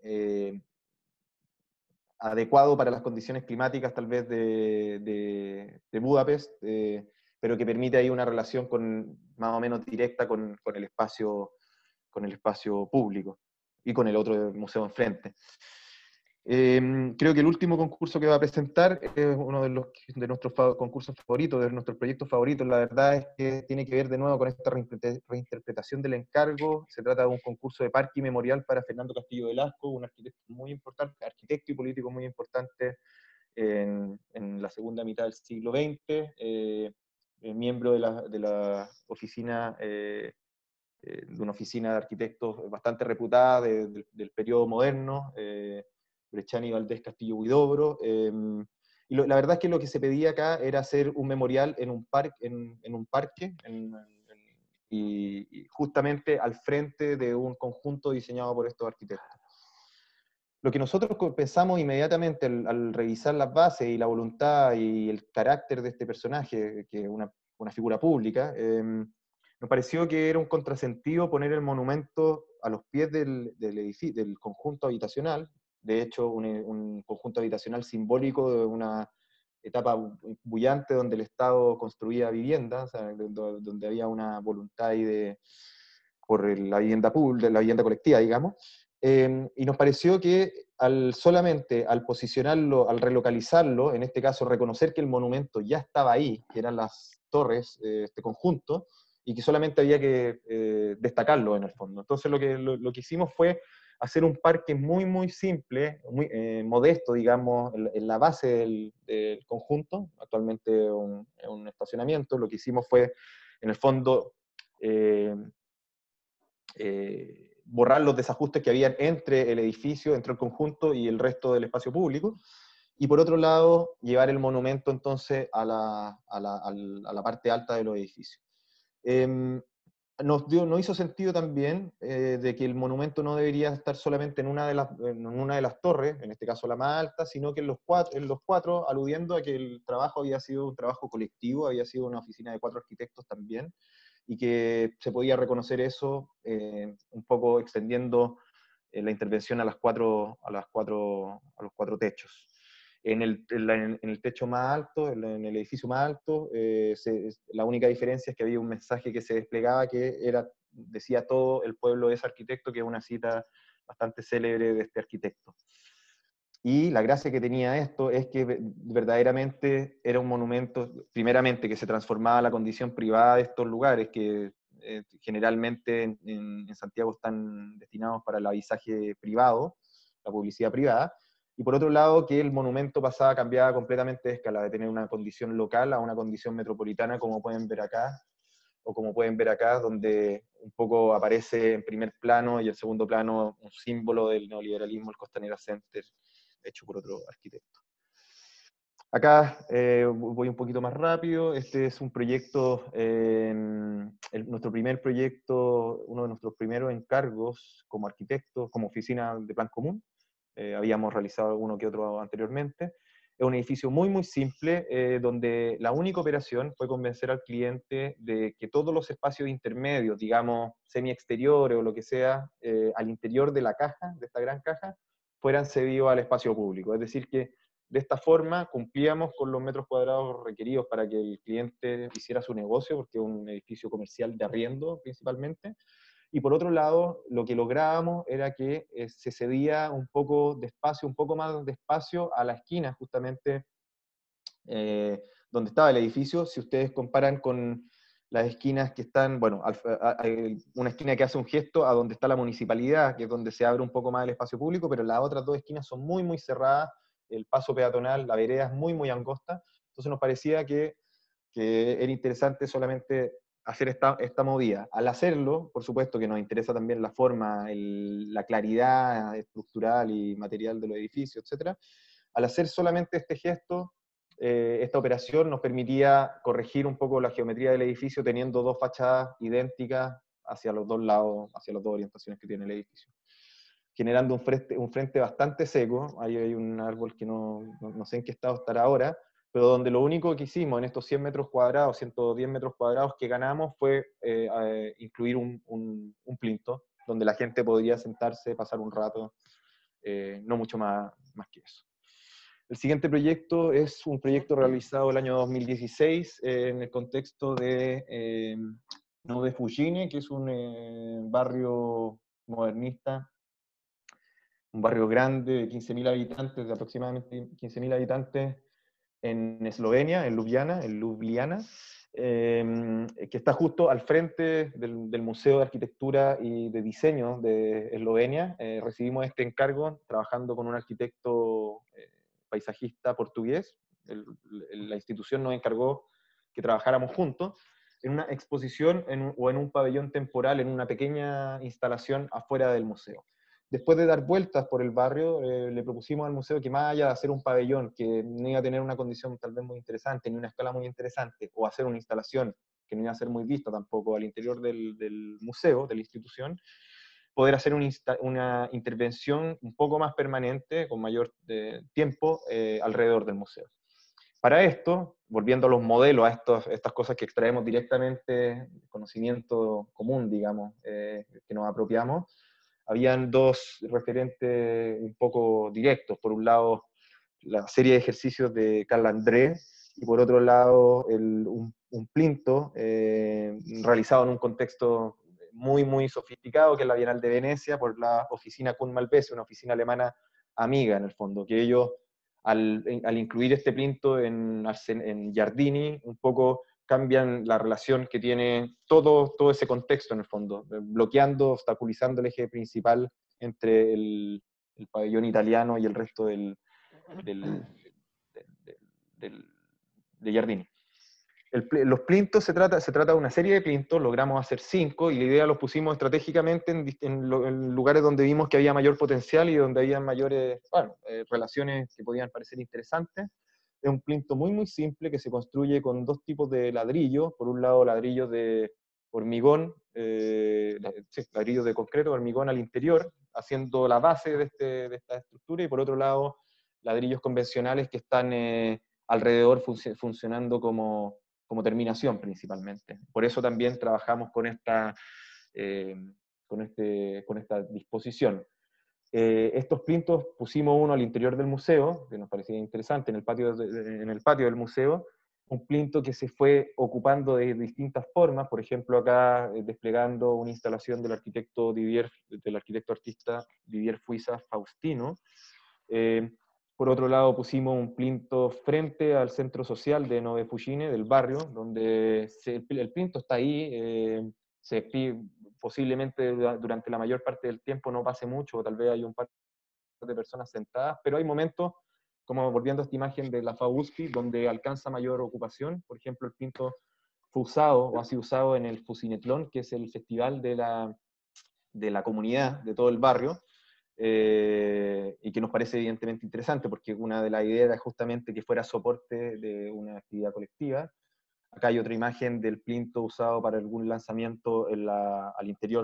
adecuado para las condiciones climáticas tal vez de Budapest, pero que permite ahí una relación más o menos directa con el espacio público y con el otro museo enfrente. Creo que el último concurso que va a presentar es uno de nuestros concursos favoritos, de nuestros proyectos favoritos. La verdad es que tiene que ver de nuevo con esta reinterpretación del encargo. Se trata de un concurso de parque y memorial para Fernando Castillo Velasco, un arquitecto muy importante, arquitecto y político muy importante en la segunda mitad del siglo XX, miembro de la oficina, de una oficina de arquitectos bastante reputada del periodo moderno, Brechani, Valdés, Castillo, Huidobro. Y la verdad es que lo que se pedía acá era hacer un memorial en un parque, y justamente al frente de un conjunto diseñado por estos arquitectos. Lo que nosotros pensamos inmediatamente al revisar las bases y la voluntad y el carácter de este personaje, que es una figura pública, nos pareció que era un contrasentido poner el monumento a los pies del edificio, del conjunto habitacional, de hecho un conjunto habitacional simbólico de una etapa bullante donde el Estado construía viviendas, o sea, donde había una voluntad ahí por la vivienda pública, la vivienda colectiva, digamos. Y nos pareció que solamente al posicionarlo, al relocalizarlo, en este caso reconocer que el monumento ya estaba ahí, que eran las torres, este conjunto, y que solamente había que destacarlo en el fondo. Entonces lo que hicimos fue hacer un parque muy, muy simple, muy modesto, digamos, en la base del conjunto, actualmente un estacionamiento. Lo que hicimos fue, en el fondo, borrar los desajustes que habían entre el edificio, entre el conjunto y el resto del espacio público, y por otro lado, llevar el monumento entonces a la parte alta de los edificios. Nos hizo sentido también de que el monumento no debería estar solamente en una de las torres, en este caso la más alta, sino que en los cuatro, aludiendo a que el trabajo había sido un trabajo colectivo, había sido una oficina de 4 arquitectos también, y que se podía reconocer eso un poco extendiendo la intervención a los cuatro techos. En el techo más alto, en el edificio más alto, la única diferencia es que había un mensaje que se desplegaba que decía todo el pueblo es arquitecto, que es una cita bastante célebre de este arquitecto. Y la gracia que tenía esto es que verdaderamente era un monumento, primeramente, que se transformaba la condición privada de estos lugares, que generalmente en Santiago están destinados para el avisaje privado, la publicidad privada, y por otro lado que el monumento cambiaba completamente de escala, de tener una condición local a una condición metropolitana, como pueden ver acá, o como pueden ver acá, donde un poco aparece en primer plano y en segundo plano un símbolo del neoliberalismo, el Costanera Center, hecho por otro arquitecto. Acá voy un poquito más rápido. Este es un proyecto, nuestro primer proyecto, uno de nuestros primeros encargos como arquitectos, como oficina de plan común. Habíamos realizado alguno que otro anteriormente. Es un edificio muy, muy simple, donde la única operación fue convencer al cliente de que todos los espacios intermedios, digamos, semi-exteriores o lo que sea, al interior de la caja, de esta gran caja, fueran cedidos al espacio público. Es decir, que de esta forma cumplíamos con los metros cuadrados requeridos para que el cliente hiciera su negocio, porque es un edificio comercial de arriendo principalmente. Y por otro lado, lo que lográbamos era que se cedía un poco de espacio, un poco más de espacio a la esquina, justamente donde estaba el edificio. Si ustedes comparan con las esquinas que están, bueno, una esquina que hace un gesto a donde está la municipalidad, que es donde se abre un poco más el espacio público, pero las otras dos esquinas son muy, muy cerradas, el paso peatonal, la vereda es muy, muy angosta. Entonces nos parecía que era interesante solamente hacer esta movida. Al hacerlo, por supuesto que nos interesa también la forma, la claridad estructural y material de los edificios, etc. Al hacer solamente este gesto, esta operación nos permitía corregir un poco la geometría del edificio teniendo dos fachadas idénticas hacia los dos lados, hacia las dos orientaciones que tiene el edificio, generando un frente bastante seco. Ahí hay un árbol que no sé en qué estado estará ahora, pero donde lo único que hicimos en estos 100 metros cuadrados, 110 metros cuadrados que ganamos fue incluir un plinto, donde la gente podría sentarse, pasar un rato, no mucho más que eso. El siguiente proyecto es un proyecto realizado el año 2016 en el contexto de Nueve Fujine, que es un barrio modernista, un barrio grande de 15.000 habitantes, de aproximadamente 15.000 habitantes en Eslovenia, en Ljubljana, que está justo al frente del Museo de Arquitectura y de Diseño de Eslovenia. Recibimos este encargo trabajando con un arquitecto paisajista portugués. La institución nos encargó que trabajáramos juntos en una exposición o en un pabellón temporal, en una pequeña instalación afuera del museo. Después de dar vueltas por el barrio, le propusimos al museo que más allá de hacer un pabellón que no iba a tener una condición tal vez muy interesante, ni una escala muy interesante, o hacer una instalación que no iba a ser muy vista tampoco al interior del museo, de la institución, poder hacer una intervención un poco más permanente, con mayor tiempo, alrededor del museo. Para esto, volviendo a los modelos, a estas cosas que extraemos directamente, conocimiento común, digamos, que nos apropiamos, habían dos referentes un poco directos. Por un lado, la serie de ejercicios de Carl André, y por otro lado, un plinto realizado en un contexto muy, muy sofisticado, que es la Bienal de Venecia, por la oficina Kuhn Malpese, una oficina alemana amiga, en el fondo, que ellos, al incluir este plinto en Giardini, un poco cambian la relación que tiene todo ese contexto, en el fondo, bloqueando, obstaculizando el eje principal entre el pabellón italiano y el resto de Giardini. Los plintos, se trata de una serie de plintos, logramos hacer 5, y la idea los pusimos estratégicamente en lugares donde vimos que había mayor potencial y donde había mayores relaciones que podían parecer interesantes. Es un plinto muy, muy simple que se construye con dos tipos de ladrillo. Por un lado, ladrillos de hormigón, ladrillos de concreto, hormigón al interior, haciendo la base de esta estructura, y por otro lado, ladrillos convencionales que están alrededor funcionando como terminación principalmente. Por eso también trabajamos con esta disposición. Estos plintos pusimos uno al interior del museo, que nos parecía interesante, en el patio del museo, un plinto que se fue ocupando de distintas formas, por ejemplo acá desplegando una instalación del arquitecto artista Didier Fuiza Faustino. Por otro lado, pusimos un plinto frente al centro social de Nove Fucine, del barrio, donde el plinto está ahí, posiblemente durante la mayor parte del tiempo no pase mucho, o tal vez hay un par de personas sentadas, pero hay momentos, como volviendo a esta imagen de la FAUSPI, donde alcanza mayor ocupación. Por ejemplo, el plinto fue usado, o ha sido usado en el Fucinetlón, que es el festival de la comunidad, de todo el barrio, y que nos parece evidentemente interesante, porque una de las ideas era justamente que fuera soporte de una actividad colectiva. Acá hay otra imagen del plinto usado para algún lanzamiento al interior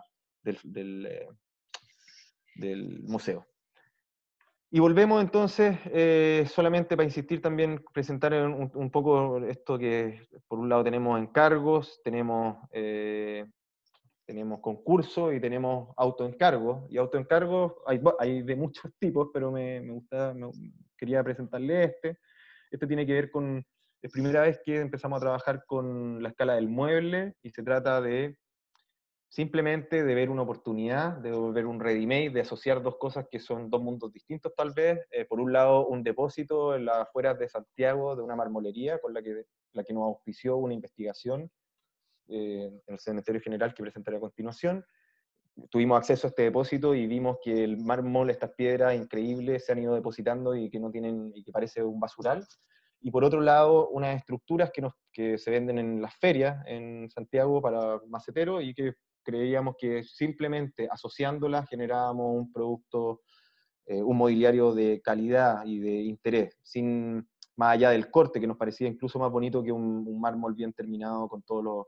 del museo. Y volvemos entonces, solamente para insistir también, presentar un poco esto que por un lado tenemos encargos, tenemos concursos y tenemos autoencargos. Y autoencargos hay de muchos tipos, pero quería presentarle este. Este tiene que ver con, es primera vez que empezamos a trabajar con la escala del mueble, y se trata de simplemente de ver una oportunidad, de ver un ready-made, de asociar dos cosas que son dos mundos distintos tal vez. Por un lado, un depósito en las afueras de Santiago de una marmolería con la que nos auspició una investigación en el Cementerio General, que presentaré a continuación. Tuvimos acceso a este depósito y vimos que el mármol, estas piedras increíbles, se han ido depositando y que parece un basural. Y por otro lado, unas estructuras que se venden en las ferias en Santiago para maceteros, y que creíamos que simplemente asociándolas generábamos un producto, un mobiliario de calidad y de interés, más allá del corte, que nos parecía incluso más bonito que un mármol bien terminado con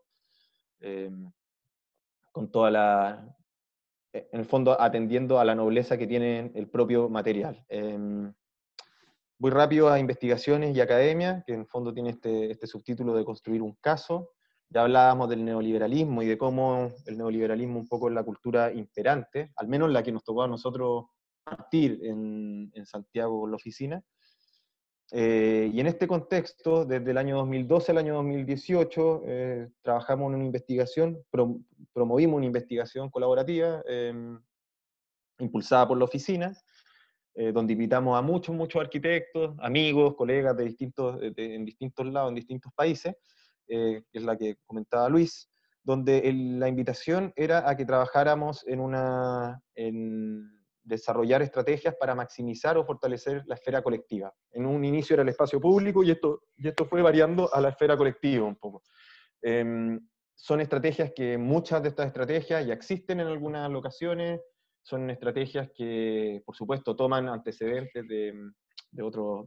en el fondo atendiendo a la nobleza que tiene el propio material. Voy rápido a investigaciones y academia, que en el fondo tiene este subtítulo de construir un caso. Ya hablábamos del neoliberalismo y de cómo el neoliberalismo un poco es la cultura imperante, al menos la que nos tocó a nosotros partir en Santiago con la oficina. Y en este contexto, desde el año 2012 al año 2018, trabajamos en una investigación, promovimos una investigación colaborativa impulsada por la oficina, donde invitamos a muchos arquitectos, amigos, colegas en distintos lados, en distintos países, que es la que comentaba Luis, donde la invitación era a que trabajáramos en desarrollar estrategias para maximizar o fortalecer la esfera colectiva. En un inicio era el espacio público, y esto fue variando a la esfera colectiva un poco. Son estrategias muchas de estas estrategias ya existen en algunas locaciones, son estrategias que, por supuesto, toman antecedentes de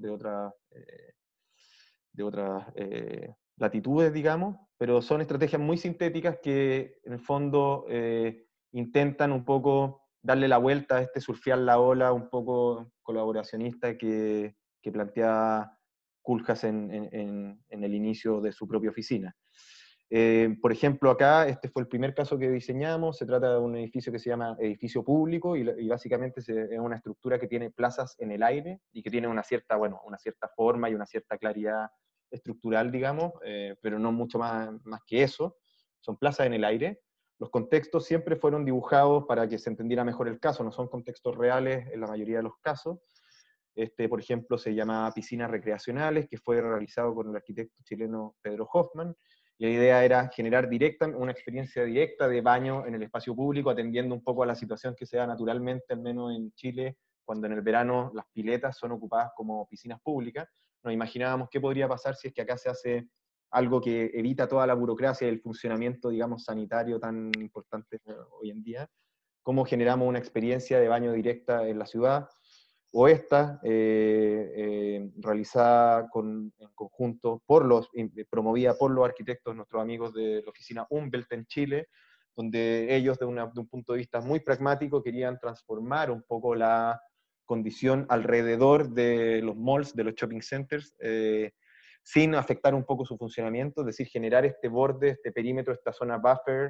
otras latitudes, digamos, pero son estrategias muy sintéticas que, en el fondo, intentan un poco darle la vuelta a este surfear la ola un poco colaboracionista que plantea Koolhaas en el inicio de su propia oficina. Por ejemplo, acá, este fue el primer caso que diseñamos, se trata de un edificio que se llama edificio público, y básicamente es una estructura que tiene plazas en el aire, y que tiene una cierta forma y una cierta claridad estructural, digamos, pero no mucho más que eso. Son plazas en el aire. Los contextos siempre fueron dibujados para que se entendiera mejor el caso, no son contextos reales en la mayoría de los casos. Por ejemplo, se llama Piscinas Recreacionales, que fue realizado por el arquitecto chileno Pedro Hoffman, y la idea era generar una experiencia directa de baño en el espacio público, atendiendo un poco a la situación que se da naturalmente, al menos en Chile, cuando en el verano las piletas son ocupadas como piscinas públicas. Nos imaginábamos qué podría pasar si es que acá se hace algo que evita toda la burocracia y el funcionamiento, digamos, sanitario tan importante hoy en día. Cómo generamos una experiencia de baño directa en la ciudad, o esta, realizada en conjunto, promovida por los arquitectos, nuestros amigos de la oficina Umbelt en Chile, donde ellos, de un punto de vista muy pragmático, querían transformar un poco la condición alrededor de los malls, de los shopping centers, sin afectar un poco su funcionamiento, es decir, generar este borde, este perímetro, esta zona buffer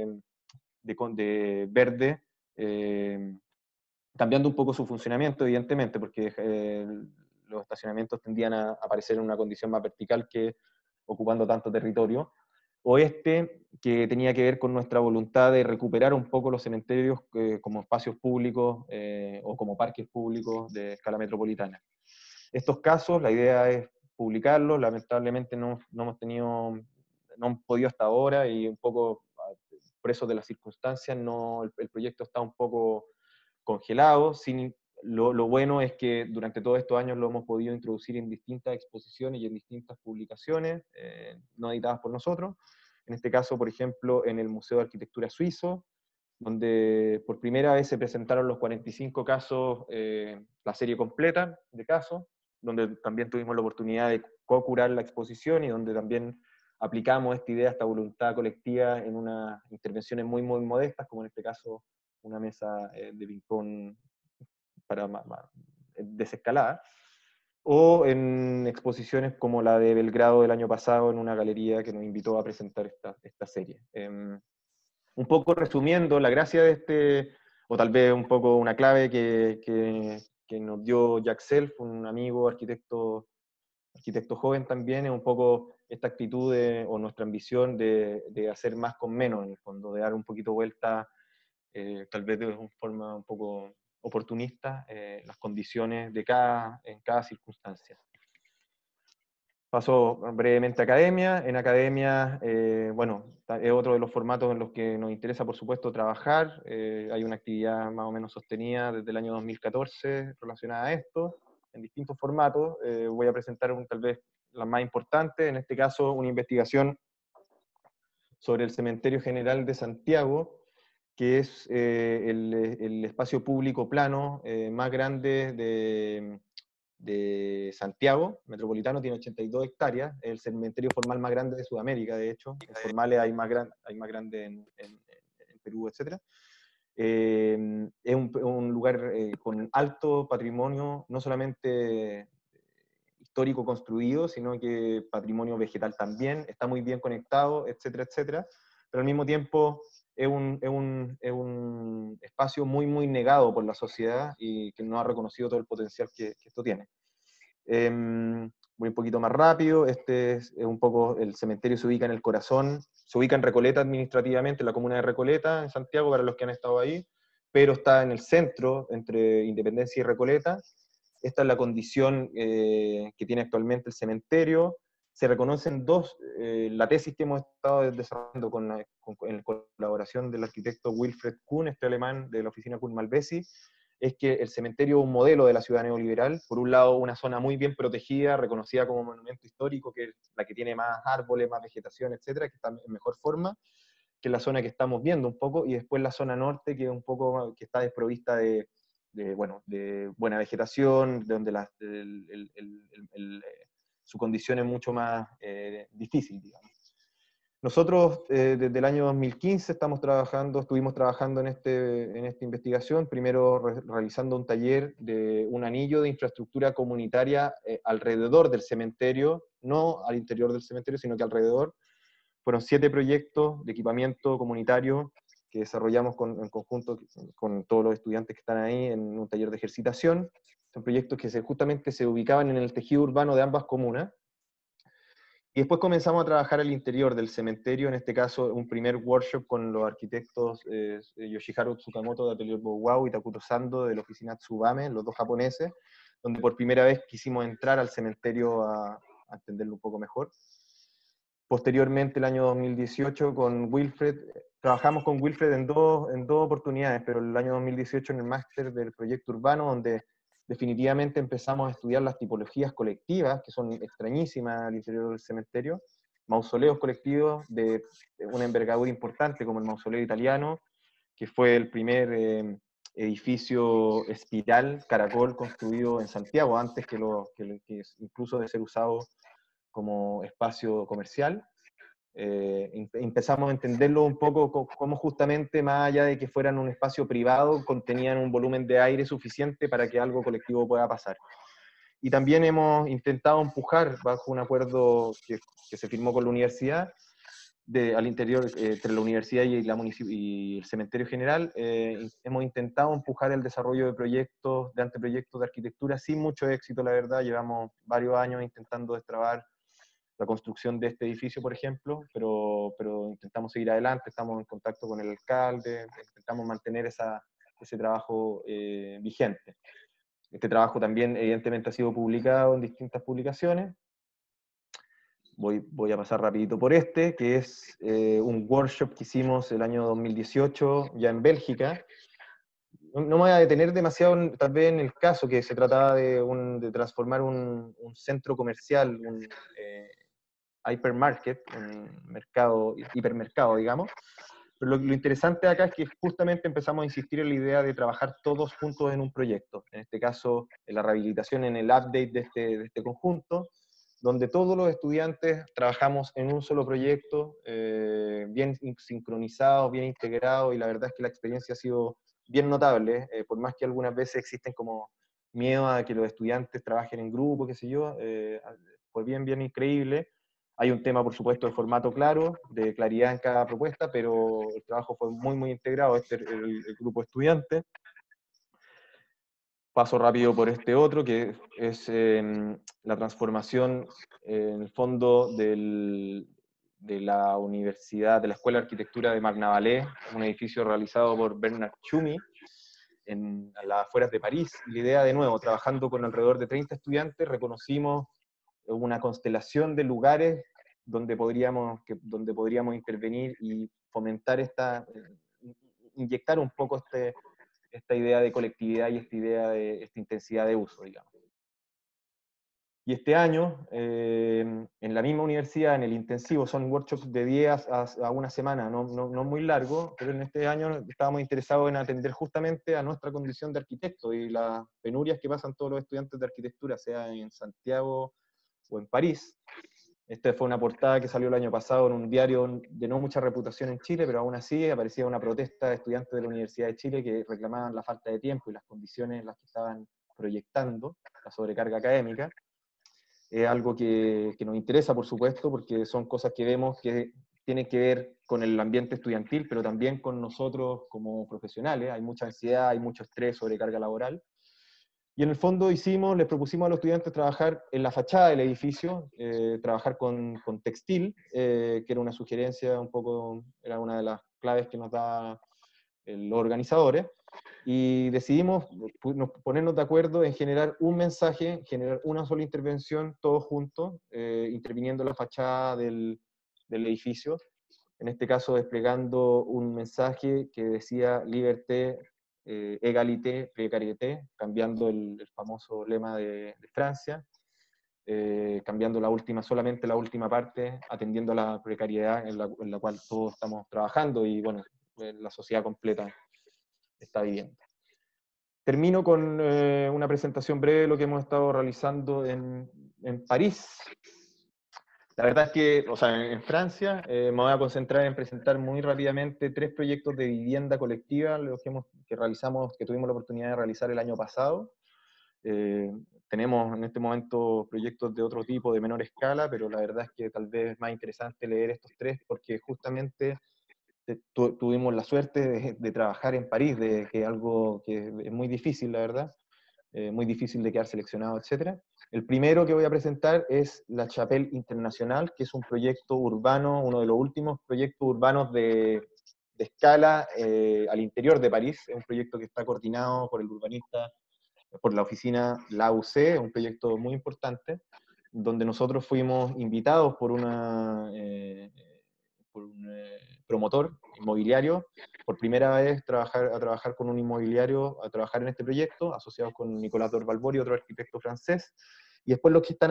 de verde, cambiando un poco su funcionamiento, evidentemente, porque los estacionamientos tendían a aparecer en una condición más vertical que ocupando tanto territorio, o que tenía que ver con nuestra voluntad de recuperar un poco los cementerios como espacios públicos o como parques públicos de escala metropolitana. Estos casos, la idea es publicarlos, lamentablemente no hemos podido hasta ahora, y un poco por eso de las circunstancias, el proyecto está un poco congelado. Lo bueno es que durante todos estos años lo hemos podido introducir en distintas exposiciones y en distintas publicaciones, no editadas por nosotros. En este caso, por ejemplo, en el Museo de Arquitectura Suizo, donde por primera vez se presentaron los 45 casos, la serie completa de casos, donde también tuvimos la oportunidad de co-curar la exposición y donde también aplicamos esta idea, esta voluntad colectiva en unas intervenciones muy, muy modestas, como en este caso una mesa de ping-pong para desescalada, o en exposiciones como la de Belgrado del año pasado, en una galería que nos invitó a presentar esta serie. Un poco resumiendo, la gracia de o tal vez un poco una clave que nos dio Jack Self, un amigo arquitecto joven también, es un poco esta actitud o nuestra ambición de hacer más con menos, en el fondo, de dar un poquito vuelta, tal vez de una forma un poco oportunista, las condiciones en cada circunstancia. Paso brevemente a academia. En academia, bueno, es otro de los formatos en los que nos interesa, por supuesto, trabajar. Hay una actividad más o menos sostenida desde el año 2014 relacionada a esto, en distintos formatos. Voy a presentar tal vez la más importante, en este caso una investigación sobre el Cementerio General de Santiago, que es el espacio público plano más grande de Santiago metropolitano, tiene 82 hectáreas, es el cementerio formal más grande de Sudamérica, de hecho, formales hay más grande en Perú, etc. Es un lugar con alto patrimonio, no solamente histórico construido, sino que patrimonio vegetal también, está muy bien conectado, etcétera, etcétera, pero al mismo tiempo es un espacio muy, muy negado por la sociedad y que no ha reconocido todo el potencial que esto tiene. Voy un poquito más rápido. Es un poco, el cementerio se ubica en el corazón, se ubica en Recoleta administrativamente, en la comuna de Recoleta, en Santiago, para los que han estado ahí, pero está en el centro, entre Independencia y Recoleta. Esta es la condición que tiene actualmente el cementerio. Se reconocen la tesis que hemos estado desarrollando en colaboración del arquitecto Wilfred Kuhn, alemán de la oficina Kuhn-Malvesi, es que el cementerio es un modelo de la ciudad neoliberal. Por un lado, una zona muy bien protegida, reconocida como monumento histórico, que es la que tiene más árboles, más vegetación, etcétera, que está en mejor forma que la zona que estamos viendo un poco, y después la zona norte, que es un poco, que está desprovista de buena vegetación, donde su condición es mucho más difícil, digamos. Nosotros desde el año 2015 estuvimos trabajando en esta investigación, primero realizando un taller de un anillo de infraestructura comunitaria alrededor del cementerio, no al interior del cementerio, sino que alrededor. Fueron 7 proyectos de equipamiento comunitario que desarrollamos en conjunto con todos los estudiantes que están ahí en un taller de ejercitación. Son proyectos que justamente se ubicaban en el tejido urbano de ambas comunas. Y después comenzamos a trabajar al interior del cementerio, en este caso un primer workshop con los arquitectos Yoshiharu Tsukamoto de Atelier Bowao y Takuto Sando de la oficina Tsubame, los dos japoneses, donde por primera vez quisimos entrar al cementerio a entenderlo un poco mejor. Posteriormente, el año 2018, con Wilfred, trabajamos con Wilfred en dos oportunidades, pero el año 2018 en el máster del proyecto urbano, donde definitivamente empezamos a estudiar las tipologías colectivas, que son extrañísimas al interior del cementerio, mausoleos colectivos de una envergadura importante, como el mausoleo italiano, que fue el primer edificio espiral, caracol, construido en Santiago, antes que incluso de ser usado como espacio comercial. Empezamos a entenderlo un poco como justamente, más allá de que fueran un espacio privado, contenían un volumen de aire suficiente para que algo colectivo pueda pasar. Y también hemos intentado empujar, bajo un acuerdo que se firmó con la universidad, al interior, entre la universidad y el cementerio general, hemos intentado empujar el desarrollo de anteproyectos de arquitectura sin mucho éxito, la verdad. Llevamos varios años intentando destrabar la construcción de este edificio, por ejemplo, pero intentamos seguir adelante, estamos en contacto con el alcalde, intentamos mantener ese trabajo vigente. Este trabajo también evidentemente ha sido publicado en distintas publicaciones. Voy a pasar rapidito por que es un workshop que hicimos el año 2018 ya en Bélgica. No me voy a detener demasiado tal vez en el caso, que se trataba de transformar un centro comercial, un hypermarket, un hipermercado, digamos. Pero lo interesante acá es que justamente empezamos a insistir en la idea de trabajar todos juntos en un proyecto. En este caso, en la rehabilitación, en el update de este conjunto, donde todos los estudiantes trabajamos en un solo proyecto, bien sincronizados, bien integrados, y la verdad es que la experiencia ha sido bien notable, por más que algunas veces existen como miedo a que los estudiantes trabajen en grupo, qué sé yo, fue bien increíble. Hay un tema, por supuesto, de formato claro, de claridad en cada propuesta, pero el trabajo fue muy integrado, el grupo estudiante. Paso rápido por este otro, que es la transformación, en el fondo, de la universidad, de la Escuela de Arquitectura de Marne-la-Vallée, un edificio realizado por Bernard Tschumi, a las afueras de París. La idea, de nuevo, trabajando con alrededor de 30 estudiantes, reconocimos una constelación de lugares donde podríamos intervenir y fomentar inyectar un poco esta idea de colectividad y esta intensidad de uso, digamos. Y este año, en la misma universidad, en el intensivo, son workshops de 10 a una semana, no muy largo, pero en este año estábamos interesados en atender justamente a nuestra condición de arquitecto y las penurias que pasan todos los estudiantes de arquitectura, sea en Santiago o en París. Esta fue una portada que salió el año pasado en un diario de no mucha reputación en Chile, pero aún así aparecía una protesta de estudiantes de la Universidad de Chile que reclamaban la falta de tiempo y las condiciones en las que estaban proyectando, la sobrecarga académica. Es algo que nos interesa, por supuesto, porque son cosas que vemos que tienen que ver con el ambiente estudiantil, pero también con nosotros como profesionales. Hay mucha ansiedad, hay mucho estrés, sobrecarga laboral. Y en el fondo les propusimos a los estudiantes trabajar en la fachada del edificio, trabajar con textil, que era una sugerencia un poco, era una de las claves que nos da los organizadores, y decidimos ponernos de acuerdo en generar un mensaje, generar una sola intervención, todos juntos, interviniendo en la fachada del edificio, en este caso desplegando un mensaje que decía liberté, égalité, précarité, cambiando el famoso lema de Francia, cambiando solamente la última parte, atendiendo a la precariedad en la cual todos estamos trabajando y bueno, la sociedad completa está viviendo. Termino con una presentación breve de lo que hemos estado realizando en París. La verdad es que, o sea, en Francia me voy a concentrar en presentar muy rápidamente 3 proyectos de vivienda colectiva, los que realizamos, que tuvimos la oportunidad de realizar el año pasado. Tenemos en este momento proyectos de otro tipo, de menor escala, pero la verdad es que tal vez es más interesante leer estos 3 porque justamente tuvimos la suerte de trabajar en París, que es algo que es muy difícil, la verdad, muy difícil de quedar seleccionado, etc. El primero que voy a presentar es La Chapelle Internacional, que es un proyecto urbano, uno de los últimos proyectos urbanos de escala al interior de París. Es un proyecto que está coordinado por el urbanista, por la oficina La UC, un proyecto muy importante, donde nosotros fuimos invitados por un promotor inmobiliario, por primera vez a trabajar con un inmobiliario, a trabajar en este proyecto, asociados con Nicolas Dorvalbori, otro arquitecto francés, y después los que están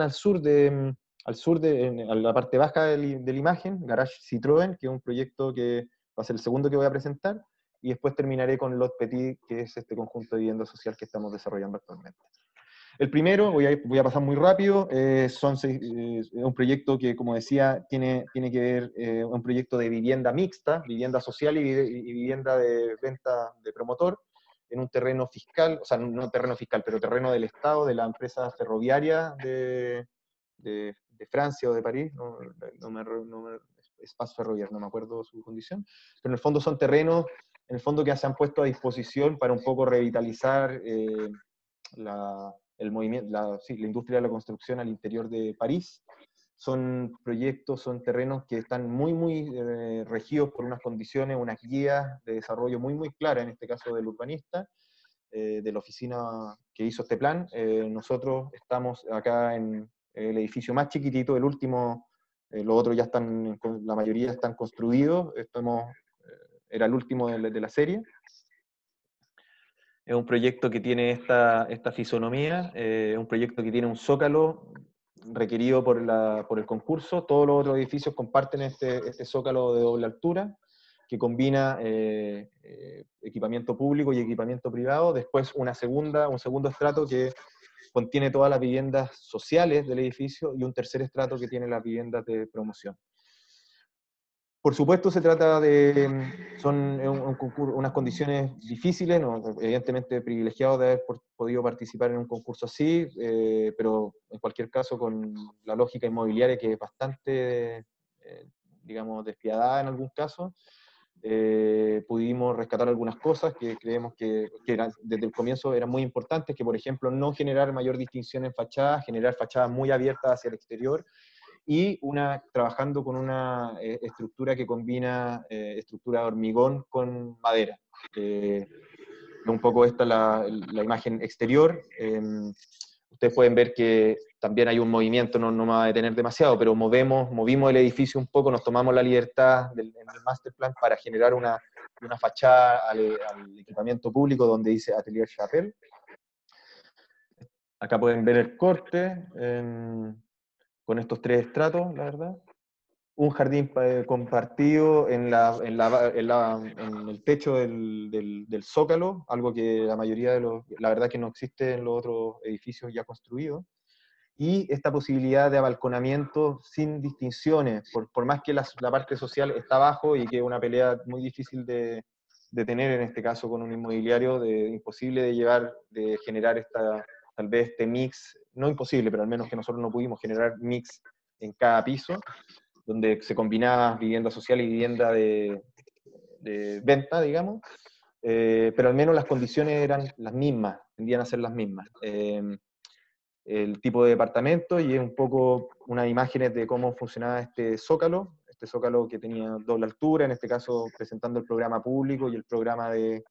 a la parte baja de la imagen, Garage Citroën, que es un proyecto que va a ser el segundo que voy a presentar, y después terminaré con Lot Petit, que es este conjunto de vivienda social que estamos desarrollando actualmente. El primero, voy a pasar muy rápido, es un proyecto que, como decía, tiene que ver, un proyecto de vivienda mixta, vivienda social y vivienda de venta de promotor, en un terreno fiscal, o sea, no terreno fiscal, pero terreno del Estado, de la empresa ferroviaria de Francia o de París, Espace Ferroviaire, no me acuerdo su condición, pero en el fondo son terrenos, en el fondo que se han puesto a disposición para un poco revitalizar el movimiento, la industria de la construcción al interior de París. Son proyectos, son terrenos que están muy regidos por unas condiciones, unas guías de desarrollo muy claras, en este caso del urbanista, de la oficina que hizo este plan. Nosotros estamos acá en el edificio más chiquitito, el último, los otros ya están, la mayoría están construidos, era el último de la serie. Es un proyecto que tiene esta fisonomía, es un proyecto que tiene un zócalo requerido por el concurso. Todos los otros edificios comparten este zócalo de doble altura, que combina equipamiento público y equipamiento privado. Después un segundo estrato que contiene todas las viviendas sociales del edificio y un tercer estrato que tiene las viviendas de promoción. Por supuesto, son unas condiciones difíciles, ¿no? Evidentemente privilegiados de haber podido participar en un concurso así, pero en cualquier caso con la lógica inmobiliaria que es bastante, digamos, despiadada en algún caso, pudimos rescatar algunas cosas que creemos que desde el comienzo eran muy importantes, que por ejemplo no generar mayor distinción en fachadas, generar fachadas muy abiertas hacia el exterior, y trabajando con una estructura que combina estructura de hormigón con madera. Un poco esta es la imagen exterior. Ustedes pueden ver que también hay un movimiento, no me va a detener demasiado, pero movimos el edificio un poco, nos tomamos la libertad en el master plan para generar una fachada al equipamiento público donde dice Atelier Chapelle. Acá pueden ver el corte con estos 3 estratos, la verdad. Un jardín compartido en el techo del zócalo, algo que la mayoría la verdad que no existe en los otros edificios ya construidos, y esta posibilidad de abalconamiento sin distinciones, por más que la parte social está abajo y que es una pelea muy difícil de tener en este caso con un inmobiliario, imposible de generar tal vez este mix, no imposible, pero al menos que nosotros no pudimos generar mix en cada piso, donde se combinaba vivienda social y vivienda de venta, digamos, pero al menos las condiciones eran las mismas, tendían a ser las mismas. El tipo de departamento y un poco unas imágenes de cómo funcionaba este zócalo que tenía doble altura, en este caso presentando el programa público y el programa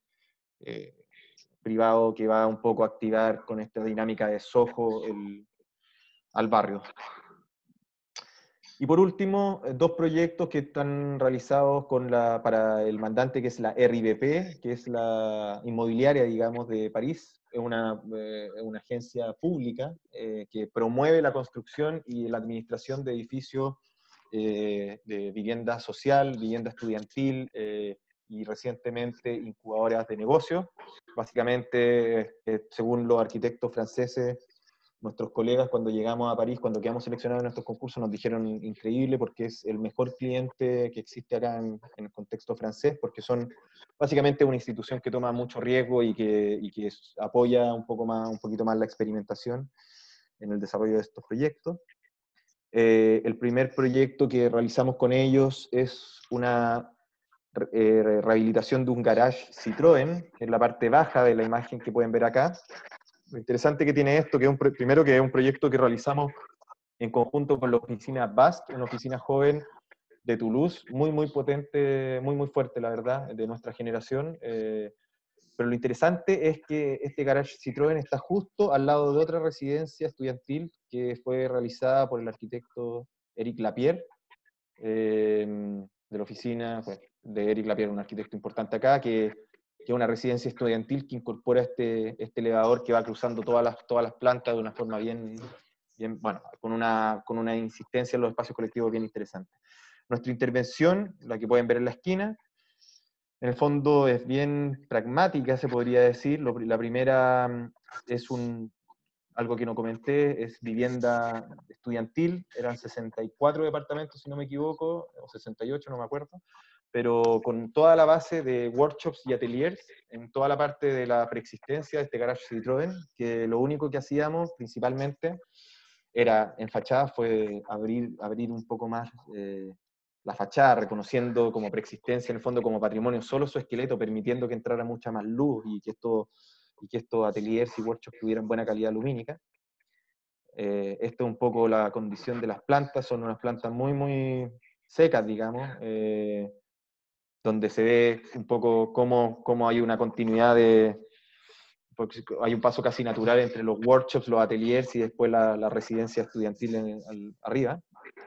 privado que va un poco a activar con esta dinámica de Soho al barrio. Y por último, 2 proyectos que están realizados para el mandante, que es la RIBP, que es la inmobiliaria, digamos, de París. Es una agencia pública que promueve la construcción y la administración de edificios de vivienda social, vivienda estudiantil y recientemente incubadoras de negocios. Básicamente, según los arquitectos franceses, nuestros colegas cuando llegamos a París, cuando quedamos seleccionados en estos concursos, nos dijeron increíble porque es el mejor cliente que existe acá en el contexto francés, porque son básicamente una institución que toma mucho riesgo y que apoya un poquito más la experimentación en el desarrollo de estos proyectos. El primer proyecto que realizamos con ellos es una rehabilitación de un garage Citroën, que es la parte baja de la imagen que pueden ver acá. Lo interesante que tiene esto, que primero que es un proyecto que realizamos en conjunto con la oficina BAST, una oficina joven de Toulouse, muy potente, muy fuerte, la verdad, de nuestra generación. Pero lo interesante es que este garage Citroën está justo al lado de otra residencia estudiantil que fue realizada por el arquitecto Éric Lapierre, de la oficina de Éric Lapierre, un arquitecto importante acá, que es una residencia estudiantil que incorpora este elevador que va cruzando todas las plantas de una forma bien bueno, con una insistencia en los espacios colectivos bien interesante. Nuestra intervención, la que pueden ver en la esquina, en el fondo es bien pragmática, se podría decir. La primera es algo que no comenté, es vivienda estudiantil, eran 64 departamentos, si no me equivoco, o 68, no me acuerdo, pero con toda la base de workshops y ateliers, en toda la parte de la preexistencia de este garage Citroën, que lo único que hacíamos principalmente era, en fachada, fue abrir un poco más la fachada, reconociendo como preexistencia, en el fondo como patrimonio, solo su esqueleto, permitiendo que entrara mucha más luz y que estos ateliers y workshops tuvieran buena calidad lumínica. Esto es un poco la condición de las plantas, son unas plantas muy secas, digamos, donde se ve un poco cómo hay una continuidad porque hay un paso casi natural entre los workshops, los ateliers y después la residencia estudiantil arriba.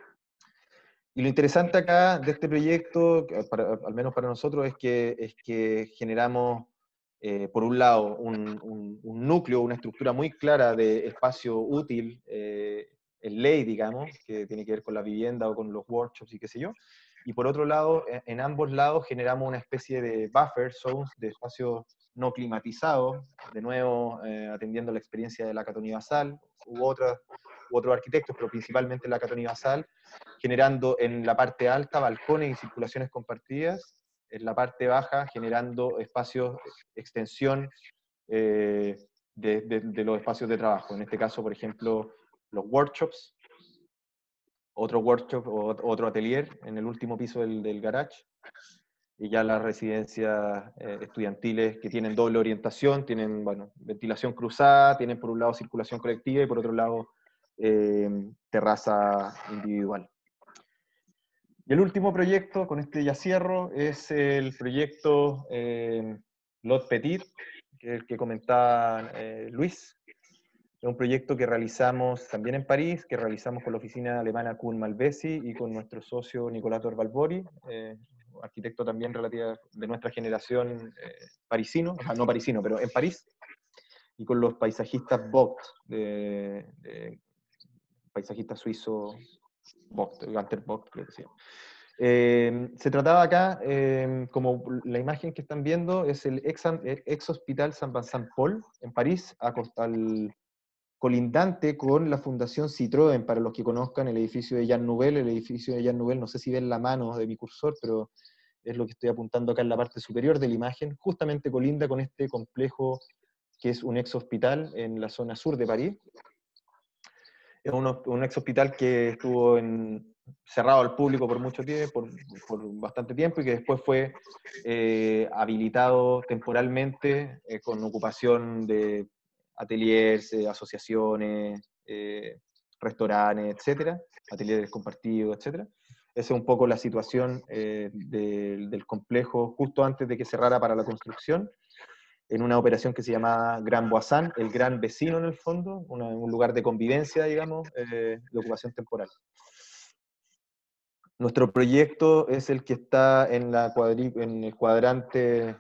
Y lo interesante acá de este proyecto, al menos para nosotros, es que generamos, por un lado, un núcleo, una estructura muy clara de espacio útil, en ley, digamos, que tiene que ver con la vivienda o con los workshops y qué sé yo. Y por otro lado, en ambos lados generamos una especie de buffer zones, de espacios no climatizados, de nuevo atendiendo la experiencia de la Catoni Basal u otros arquitectos, pero principalmente la Catoni Basal, generando en la parte alta balcones y circulaciones compartidas, en la parte baja generando espacios, extensión de los espacios de trabajo. En este caso, por ejemplo, los workshops, otro workshop o otro atelier en el último piso del garage, y ya las residencias estudiantiles que tienen doble orientación, tienen ventilación cruzada, tienen por un lado circulación colectiva y por otro lado terraza individual. Y el último proyecto, con este ya cierro, es el proyecto Lot Petit, que es el que comentaba Luis. Es un proyecto que realizamos también en París, que realizamos con la oficina alemana Kuhn Malvesi y con nuestro socio Nicolás Torvalbori, arquitecto también de nuestra generación parisino, o sea, no parisino, pero en París, y con los paisajistas Vogt, paisajista suizo Vogt, Ganter Vogt, creo que se llama. Se trataba acá, como la imagen que están viendo, es el ex Hospital Saint-Vincent-Paul en París, colindante con la Fundación Citroën, para los que conozcan el edificio de Jean Nouvel. El edificio de Jean Nouvel, no sé si ven la mano de mi cursor, pero es lo que estoy apuntando acá en la parte superior de la imagen, justamente colinda con este complejo que es un ex hospital en la zona sur de París. Es un ex hospital que estuvo cerrado al público por mucho tiempo, por bastante tiempo, y que después fue habilitado temporalmente con ocupación de ateliers, asociaciones, restaurantes, etcétera, ateliers compartidos, etcétera. Esa es un poco la situación del complejo justo antes de que cerrara para la construcción, en una operación que se llamaba Gran Voisin, el gran vecino en el fondo, un lugar de convivencia, digamos, de ocupación temporal. Nuestro proyecto es el que está en el cuadrante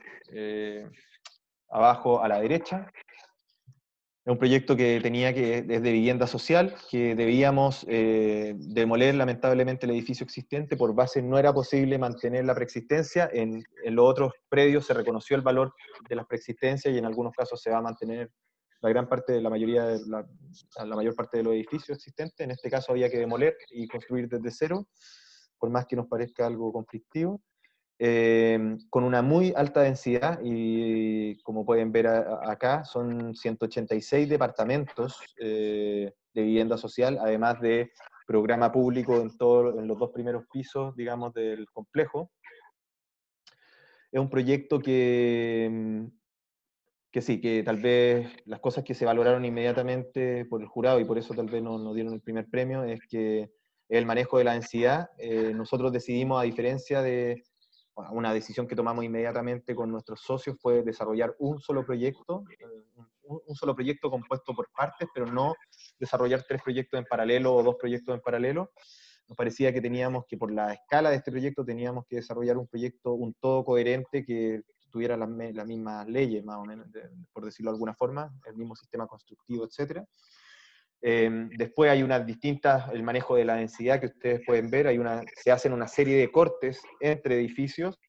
abajo a la derecha. Es un proyecto que es de vivienda social, que debíamos demoler lamentablemente el edificio existente. Por base no era posible mantener la preexistencia. En los otros predios se reconoció el valor de las preexistencias y en algunos casos se va a mantener la gran parte, la mayor parte de los edificios existentes. En este caso había que demoler y construir desde cero, por más que nos parezca algo conflictivo. Con una muy alta densidad, y como pueden ver acá, son 186 departamentos de vivienda social, además de programa público en los 2 primeros pisos, digamos, del complejo. Es un proyecto que sí, que tal vez las cosas que se valoraron inmediatamente por el jurado, y por eso tal vez no dieron el primer premio, es que el manejo de la densidad. Nosotros decidimos, a diferencia de una decisión que tomamos inmediatamente con nuestros socios, fue desarrollar un solo proyecto compuesto por partes, pero no desarrollar 3 proyectos en paralelo o 2 proyectos en paralelo. Nos parecía que por la escala de este proyecto, teníamos que desarrollar un todo coherente que tuviera las mismas leyes, más o menos, por decirlo de alguna forma, el mismo sistema constructivo, etc. Después hay unas distintas, el manejo de la densidad que ustedes pueden ver, se hacen una serie de cortes entre edificios.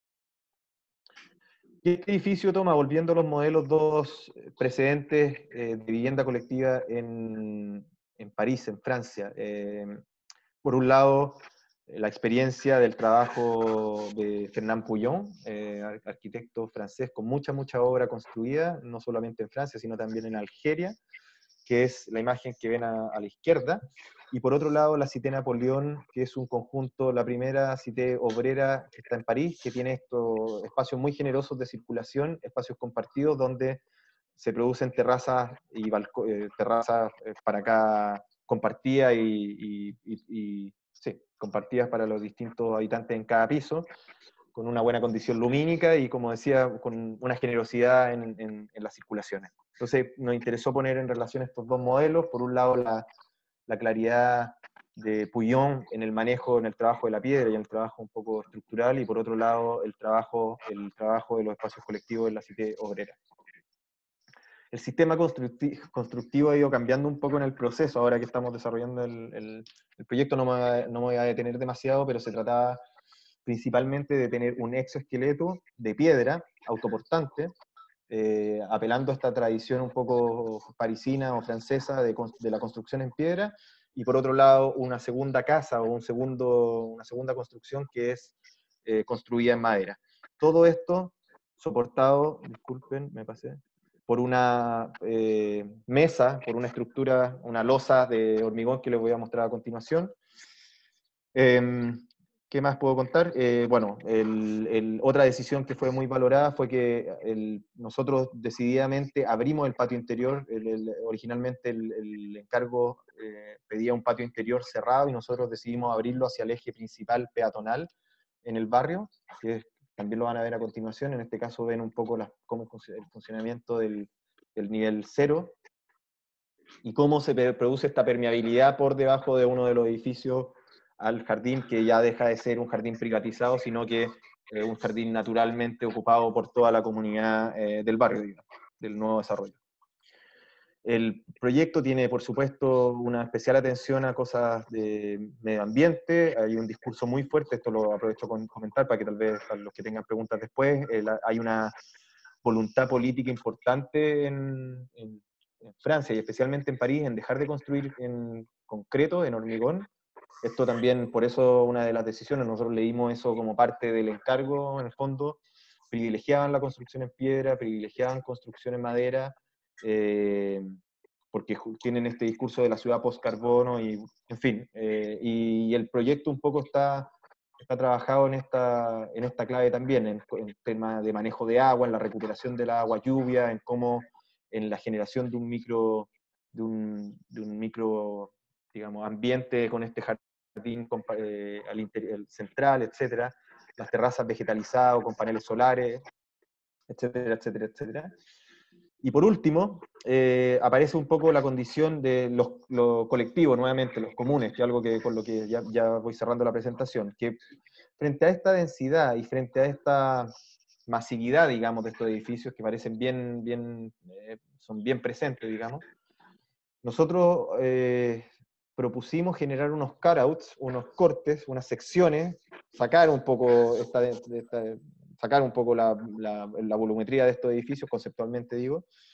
Y este edificio toma, volviendo a los modelos 2 precedentes de vivienda colectiva en París, en Francia. Por un lado, la experiencia del trabajo de Fernand Pouillon, arquitecto francés con mucha obra construida, no solamente en Francia, sino también en Algeria, que es la imagen que ven a la izquierda. Y por otro lado, la Cité Napoleón, que es un conjunto, la primera cité obrera que está en París, que tiene estos espacios muy generosos de circulación, espacios compartidos donde se producen terrazas y terrazas para cada compartida sí, compartidas para los distintos habitantes en cada piso, con una buena condición lumínica y, como decía, con una generosidad en las circulaciones. Entonces nos interesó poner en relación estos 2 modelos. Por un lado, la claridad de Pouillon en el manejo, en el trabajo de la piedra y en el trabajo un poco estructural, y por otro lado el trabajo de los espacios colectivos en la cité obrera. El sistema constructivo ha ido cambiando un poco en el proceso. Ahora que estamos desarrollando el proyecto, no me voy a detener demasiado, pero se trataba principalmente de tener un exoesqueleto de piedra autoportante, apelando a esta tradición un poco parisina o francesa de la construcción en piedra, y por otro lado una segunda casa o una segunda construcción que es construida en madera. Todo esto soportado, disculpen, me pasé, por una mesa, por una estructura, una losa de hormigón que les voy a mostrar a continuación. ¿Qué más puedo contar? Bueno, otra decisión que fue muy valorada fue que nosotros decididamente abrimos el patio interior. Originalmente el encargo pedía un patio interior cerrado, y nosotros decidimos abrirlo hacia el eje principal peatonal en el barrio, que también lo van a ver a continuación. En este caso ven un poco cómo el funcionamiento del nivel 0 y cómo se produce esta permeabilidad por debajo de uno de los edificios al jardín, que ya deja de ser un jardín privatizado, sino que un jardín naturalmente ocupado por toda la comunidad del barrio, digamos, del nuevo desarrollo. El proyecto tiene, por supuesto, una especial atención a cosas de medio ambiente. Hay un discurso muy fuerte, esto lo aprovecho con comentar para que tal vez para los que tengan preguntas después. Hay una voluntad política importante en Francia, y especialmente en París, en dejar de construir en concreto, en hormigón. Esto también, por eso, una de las decisiones, nosotros leímos eso como parte del encargo, en el fondo, privilegiaban la construcción en piedra, privilegiaban construcción en madera, porque tienen este discurso de la ciudad post-carbono, y en fin, y el proyecto un poco está trabajado en esta clave también, en tema de manejo de agua, en la recuperación del agua lluvia, en cómo, en la generación de un micro, digamos, ambiente con este jardín al interior, central, etcétera, las terrazas vegetalizadas con paneles solares, etcétera, etcétera, etcétera. Y por último, aparece un poco la condición de lo colectivo, nuevamente, los comunes, que es algo con lo que ya voy cerrando la presentación, que frente a esta densidad y frente a esta masividad, digamos, de estos edificios que parecen son bien presentes, digamos, nosotros propusimos generar unos cutouts, unos cortes, unas secciones, sacar un poco la volumetría de estos edificios, conceptualmente digo,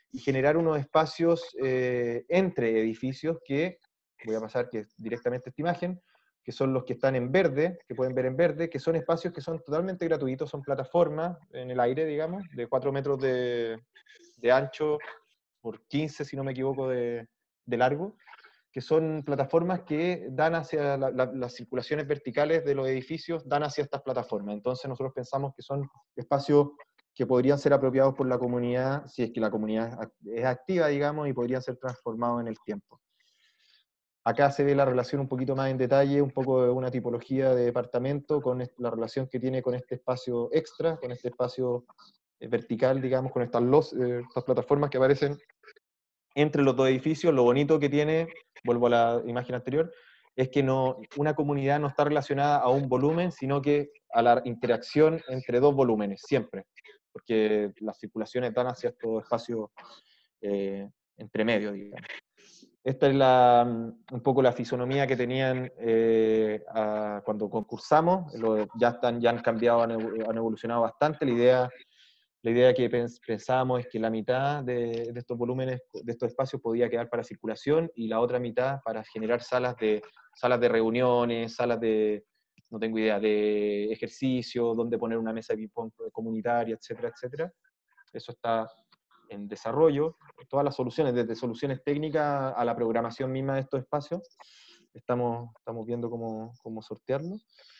y generar unos espacios entre edificios que, voy a pasar directamente a esta imagen, que son los que están en verde, que pueden ver en verde, que son espacios que son totalmente gratuitos, son plataformas en el aire, digamos, de 4 metros de ancho por 15, si no me equivoco, de largo, que son plataformas que dan hacia las circulaciones verticales de los edificios, dan hacia estas plataformas. Entonces nosotros pensamos que son espacios que podrían ser apropiados por la comunidad, si es que la comunidad es activa, digamos, y podrían ser transformados en el tiempo. Acá se ve la relación un poquito más en detalle, un poco de una tipología de departamento, con la relación que tiene con este espacio extra, con este espacio vertical, digamos, con estas plataformas que aparecen entre los dos edificios. Lo bonito que tiene, vuelvo a la imagen anterior, es que una comunidad no está relacionada a un volumen, sino que a la interacción entre dos volúmenes, siempre, porque las circulaciones dan hacia estos espacios entre medio, digamos. Esta es un poco la fisonomía que tenían cuando concursamos. Ya han cambiado, han evolucionado bastante. La idea que pensábamos es que la mitad de estos volúmenes, de estos espacios, podía quedar para circulación y la otra mitad para generar salas de reuniones, salas de, no tengo idea, de ejercicio, donde poner una mesa de ping-pong comunitaria, etcétera, etcétera. Eso está en desarrollo. Todas las soluciones, desde soluciones técnicas a la programación misma de estos espacios, estamos viendo cómo sortearlo.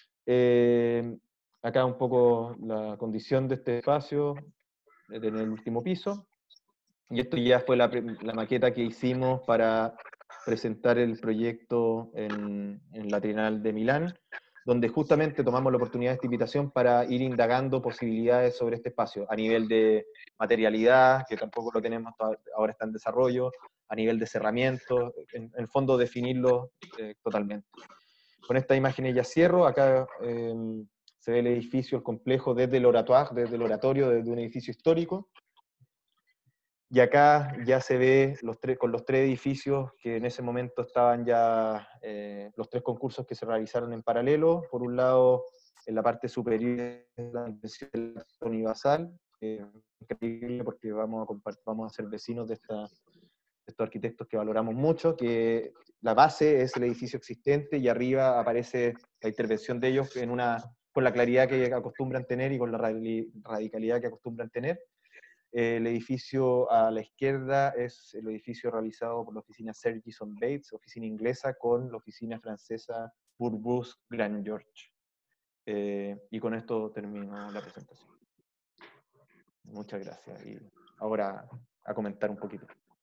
Acá un poco la condición de este espacio en el último piso, y esto ya fue la maqueta que hicimos para presentar el proyecto en la Trienal de Milán, donde justamente tomamos la oportunidad de esta invitación para ir indagando posibilidades sobre este espacio, a nivel de materialidad, que tampoco lo tenemos, ahora está en desarrollo, a nivel de cerramiento, en el fondo definirlo totalmente. Con esta imagen ya cierro. Acá se ve el edificio, el complejo desde el oratoire, desde el oratorio, desde un edificio histórico. Y acá ya se ve con los tres edificios que en ese momento estaban ya, los tres concursos que se realizaron en paralelo. Por un lado, en la parte superior, la intención universal, increíble porque vamos a ser vecinos de estos arquitectos que valoramos mucho, que la base es el edificio existente y arriba aparece la intervención de ellos con la claridad que acostumbran tener y con la radicalidad que acostumbran tener. El edificio a la izquierda es el edificio realizado por la oficina Sir Jason Bates, oficina inglesa, con la oficina francesa Bourbus Grand George. Y con esto termino la presentación. Muchas gracias. Y ahora a comentar un poquito.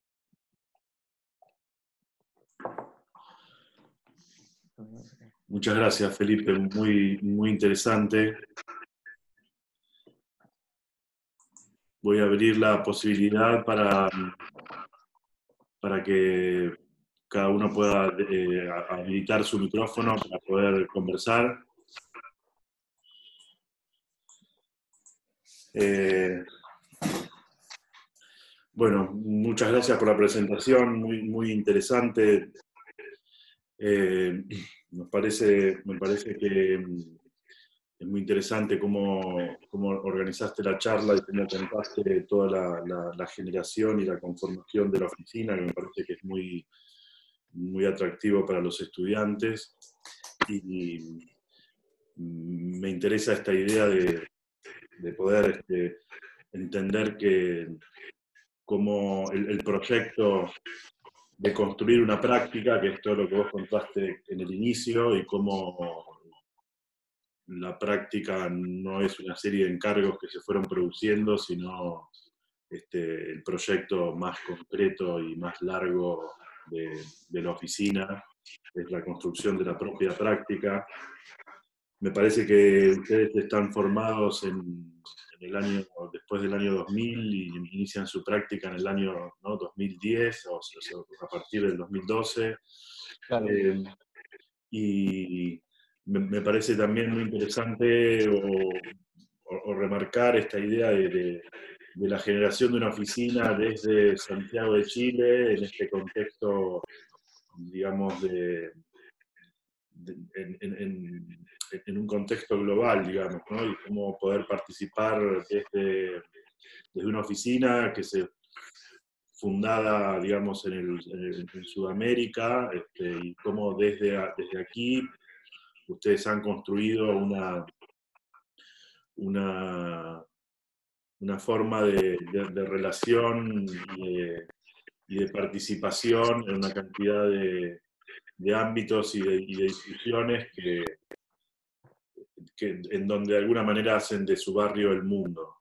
Muchas gracias, Felipe. Muy, muy interesante. Voy a abrir la posibilidad para que cada uno pueda habilitar su micrófono para poder conversar. Bueno, muchas gracias por la presentación, muy, muy interesante. Me parece que es muy interesante cómo organizaste la charla y cómo contaste toda la generación y la conformación de la oficina, que me parece que es muy, muy atractivo para los estudiantes. Y me interesa esta idea de poder entender que como el proyecto de construir una práctica, que es todo lo que vos contaste en el inicio, y cómo la práctica no es una serie de encargos que se fueron produciendo, sino el proyecto más concreto y más largo de la oficina, es la construcción de la propia práctica. Me parece que ustedes están formados después del año 2000 y inician su práctica en el año 2010 o a partir del 2012. Claro. Y me parece también muy interesante o remarcar esta idea de la generación de una oficina desde Santiago de Chile, en este contexto, digamos, en un contexto global, digamos, ¿no? Y cómo poder participar desde una oficina que se fundada, digamos, en Sudamérica, y cómo desde aquí ustedes han construido una, una forma de relación y de participación en una cantidad de ámbitos y de discusiones en donde de alguna manera hacen de su barrio el mundo.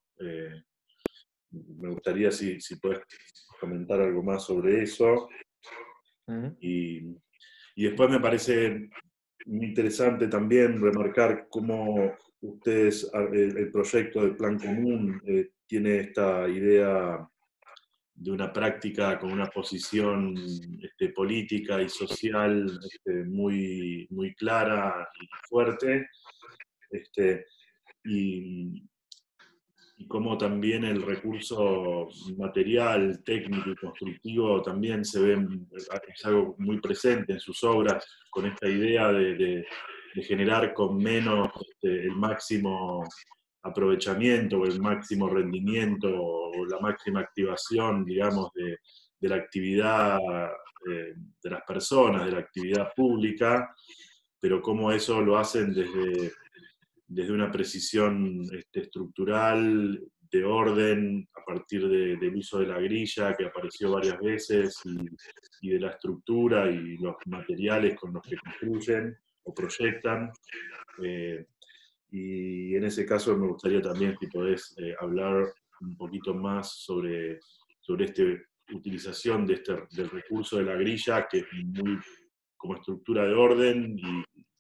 Me gustaría si puedes comentar algo más sobre eso. Ujú. Y después me parece muy interesante también remarcar cómo ustedes, el proyecto del Plan Común, tiene esta idea de una práctica con una posición política y social muy, muy clara y fuerte, este, y, y cómo también el recurso material, técnico y constructivo también se ve, es algo muy presente en sus obras, con esta idea de generar con menos el máximo aprovechamiento o el máximo rendimiento o la máxima activación, digamos, de la actividad de las personas, de la actividad pública, pero cómo eso lo hacen desde una precisión estructural, de orden, a partir del uso de la grilla, que apareció varias veces, y de la estructura y los materiales con los que construyen o proyectan. Eh, y en ese caso me gustaría también, si podés, hablar un poquito más sobre esta utilización del recurso de la grilla, que es muy como estructura de orden, y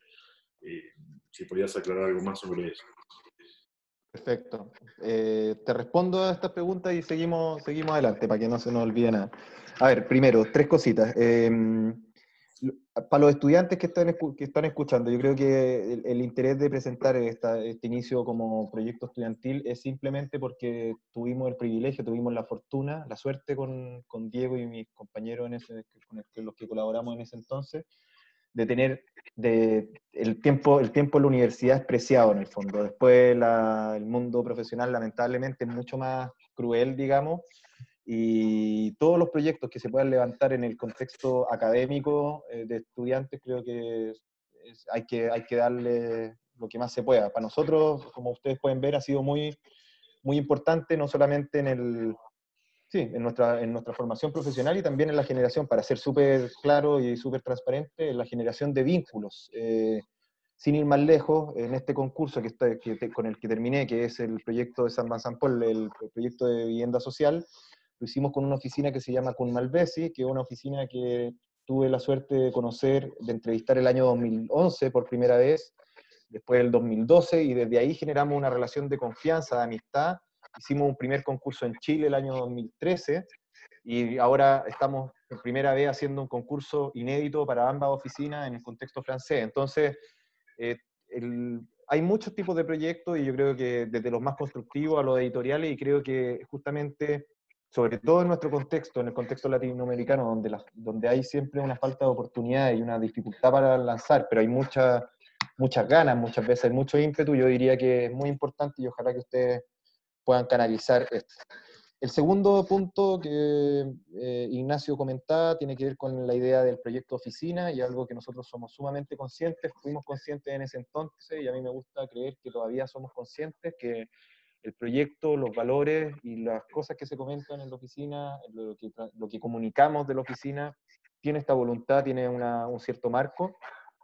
si podías aclarar algo más sobre eso. Perfecto. Te respondo a estas preguntas y seguimos adelante para que no se nos olvide nada. A ver, primero, tres cositas. Para los estudiantes que están escuchando, yo creo que el interés de presentar este inicio como proyecto estudiantil es simplemente porque tuvimos el privilegio, tuvimos la fortuna, la suerte con Diego y mis compañeros con los que colaboramos en ese entonces, de tener el tiempo en la universidad es preciado en el fondo. Después el mundo profesional lamentablemente es mucho más cruel, digamos, y todos los proyectos que se puedan levantar en el contexto académico de estudiantes, creo que hay que darle lo que más se pueda. Para nosotros, como ustedes pueden ver, ha sido muy, muy importante, no solamente sí, en nuestra formación profesional y también en la generación, para ser súper claro y súper transparente, en la generación de vínculos. Sin ir más lejos, en este concurso con el que terminé, que es el proyecto de San Paul, el proyecto de vivienda social, lo hicimos con una oficina que se llama Kun Malvesi, que es una oficina que tuve la suerte de conocer, de entrevistar el año 2011 por primera vez, después el 2012, y desde ahí generamos una relación de confianza, de amistad. Hicimos un primer concurso en Chile el año 2013, y ahora estamos por primera vez haciendo un concurso inédito para ambas oficinas en el contexto francés. Entonces, eh, hay muchos tipos de proyectos, y yo creo que desde los más constructivos a los editoriales, y creo que justamente, sobre todo en nuestro contexto, en el contexto latinoamericano, donde hay siempre una falta de oportunidad y una dificultad para lanzar, pero hay muchas ganas, muchas veces mucho ímpetu, yo diría que es muy importante, y ojalá que ustedes puedan canalizar esto. El segundo punto que Ignacio comentaba tiene que ver con la idea del proyecto oficina, y algo que nosotros somos sumamente conscientes, fuimos conscientes en ese entonces, y a mí me gusta creer que todavía somos conscientes, que el proyecto, los valores y las cosas que se comentan en la oficina, lo que comunicamos de la oficina, tiene esta voluntad, tiene un cierto marco,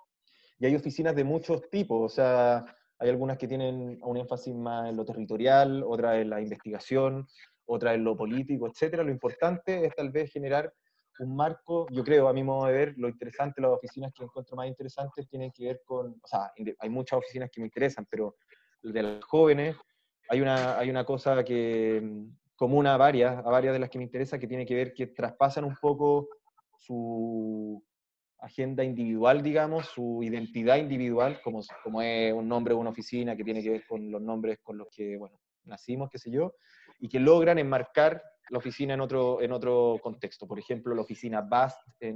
y hay oficinas de muchos tipos, o sea, hay algunas que tienen un énfasis más en lo territorial, otras en la investigación, otras en lo político, etcétera. Lo importante es tal vez generar un marco. Yo creo, a mi modo de ver, lo interesante, las oficinas que encuentro más interesantes tienen que ver con, o sea, hay muchas oficinas que me interesan, pero de las jóvenes hay una cosa que común a varias de las que me interesa, que tiene que ver que traspasan un poco su agenda individual, digamos, su identidad individual, como es un nombre de una oficina, que tiene que ver con los nombres con los que, bueno, nacimos, qué sé yo, y que logran enmarcar la oficina en otro contexto. Por ejemplo, la oficina BAST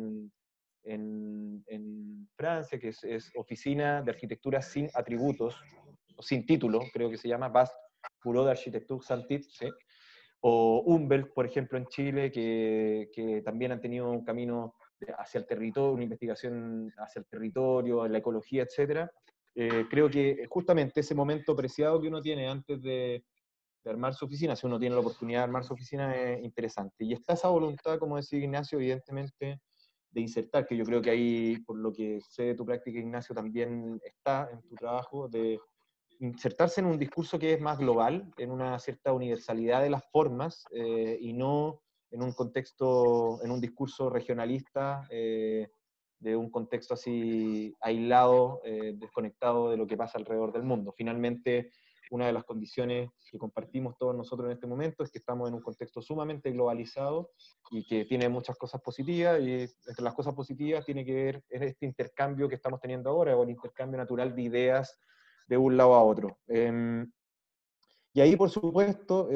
en Francia, que es Oficina de Arquitectura sin Atributos, o sin título, creo que se llama BAST, Bureau d'Architecture sans titre, ¿sí? o Humboldt, por ejemplo, en Chile, que también han tenido un camino hacia el territorio, una investigación hacia el territorio, la ecología, etc. Creo que justamente ese momento preciado que uno tiene antes de armar su oficina, si uno tiene la oportunidad de armar su oficina, es interesante. Y está esa voluntad, como decía Ignacio, evidentemente, de insertar, que yo creo que ahí, por lo que sé de tu práctica, Ignacio, también está en tu trabajo, de insertarse en un discurso que es más global, en una cierta universalidad de las formas, y no en un contexto, en un discurso regionalista, de un contexto así aislado, desconectado de lo que pasa alrededor del mundo. Finalmente, una de las condiciones que compartimos todos nosotros en este momento es que estamos en un contexto sumamente globalizado y que tiene muchas cosas positivas, y entre las cosas positivas tiene que ver en este intercambio que estamos teniendo ahora, o el intercambio natural de ideas de un lado a otro. Y ahí, por supuesto,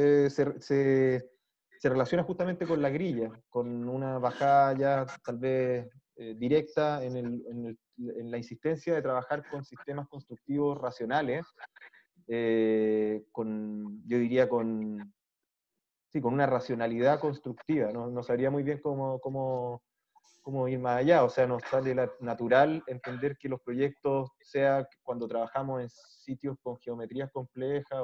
se relaciona justamente con la grilla, con una bajada ya tal vez directa en la insistencia de trabajar con sistemas constructivos racionales, yo diría sí, con una racionalidad constructiva. No sabría muy bien cómo ir más allá. O sea, nos sale natural entender que los proyectos, sea cuando trabajamos en sitios con geometrías complejas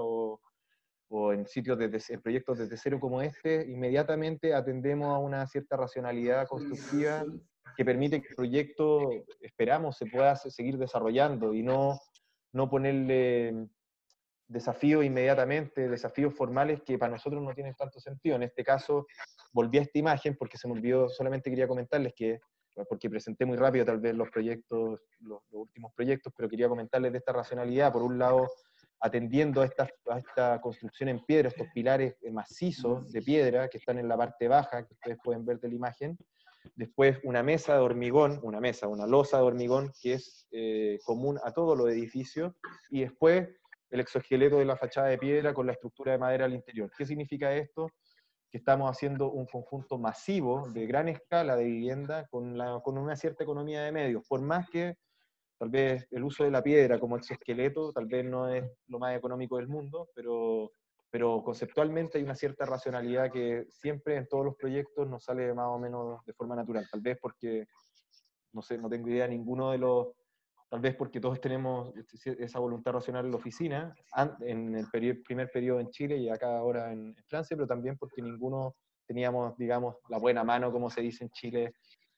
o en sitios en proyectos desde cero como este, inmediatamente atendemos a una cierta racionalidad constructiva que permite que el proyecto, esperamos, se pueda seguir desarrollando y no ponerle desafíos inmediatamente, desafíos formales que para nosotros no tienen tanto sentido. En este caso, volví a esta imagen porque se me olvidó, solamente quería comentarles que, porque presenté muy rápido tal vez los proyectos, los últimos proyectos, pero quería comentarles de esta racionalidad. Por un lado, atendiendo a esta construcción en piedra, estos pilares macizos de piedra que están en la parte baja, que ustedes pueden ver de la imagen. Después una mesa de hormigón, una losa de hormigón que es común a todos los edificios. Y después el exoesqueleto de la fachada de piedra con la estructura de madera al interior. ¿Qué significa esto? Que estamos haciendo un conjunto masivo de gran escala de vivienda con una cierta economía de medios, por más que tal vez el uso de la piedra como exoesqueleto tal vez no es lo más económico del mundo, pero conceptualmente hay una cierta racionalidad que siempre en todos los proyectos nos sale más o menos de forma natural, tal vez porque, no sé, no tengo idea, ninguno de los, tal vez porque todos tenemos esa voluntad racional en la oficina, en el primer periodo en Chile y acá ahora en Francia, pero también porque ninguno teníamos, digamos, la buena mano, como se dice en Chile,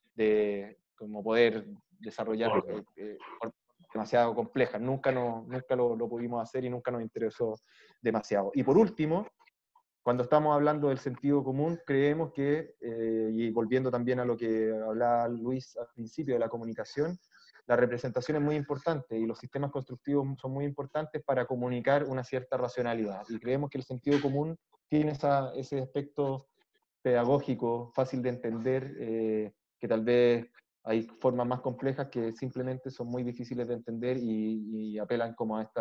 de como poder desarrollar demasiado complejas. Nunca lo pudimos hacer y nunca nos interesó demasiado. Y por último, cuando estamos hablando del sentido común, creemos que, y volviendo también a lo que hablaba Luis al principio de la comunicación, la representación es muy importante y los sistemas constructivos son muy importantes para comunicar una cierta racionalidad. Y creemos que el sentido común tiene ese aspecto pedagógico, fácil de entender, que tal vez hay formas más complejas que simplemente son muy difíciles de entender y apelan como a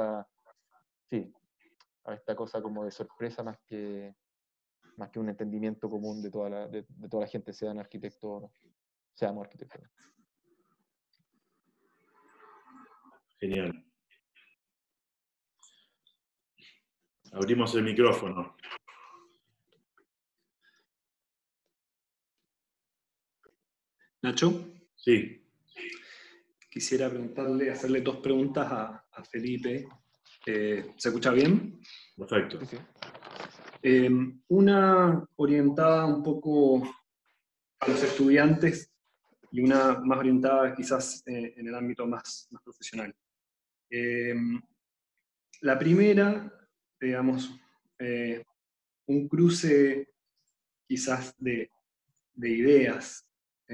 sí, a esta cosa como de sorpresa más que un entendimiento común de toda la gente, sean arquitectos o no. Seamos arquitectos. Genial. Abrimos el micrófono. Nacho. Sí. Quisiera hacerle dos preguntas a Felipe. ¿Se escucha bien? Perfecto. Sí. Una orientada un poco a los estudiantes y una más orientada quizás en el ámbito más profesional. La primera, digamos, un cruce quizás de ideas,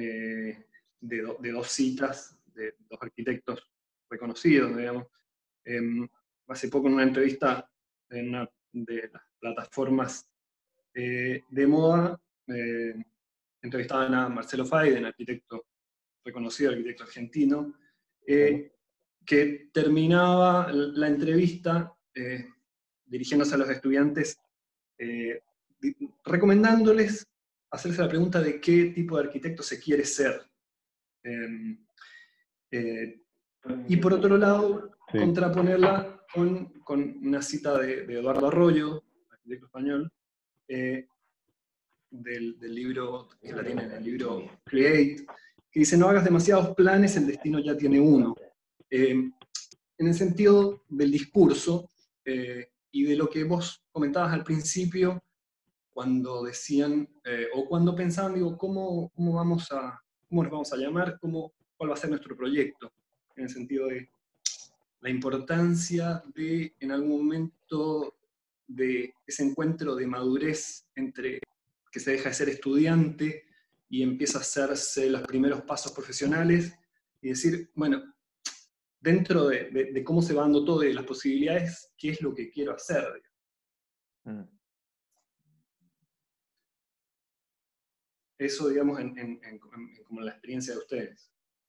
de dos citas, de dos arquitectos reconocidos, digamos. Hace poco en una entrevista en una de las plataformas de moda, entrevistaban a Marcelo Faiden, arquitecto reconocido, arquitecto argentino, que terminaba la entrevista dirigiéndose a los estudiantes, recomendándoles hacerse la pregunta de qué tipo de arquitecto se quiere ser. Y por otro lado, sí, contraponerla con una cita de Eduardo Arroyo, arquitecto español, del libro, que la tiene en el libro Create, que dice: no hagas demasiados planes, el destino ya tiene uno. En el sentido del discurso y de lo que vos comentabas al principio, cuando decían, o cuando pensaban, digo, ¿cómo nos vamos a llamar? ¿Cuál va a ser nuestro proyecto? En el sentido de la importancia de, en algún momento, de ese encuentro de madurez entre que se deja de ser estudiante y empieza a hacerse los primeros pasos profesionales y decir, bueno, dentro de cómo se va dando todo, de las posibilidades, ¿qué es lo que quiero hacer? Mm. Eso, digamos, como la experiencia de ustedes.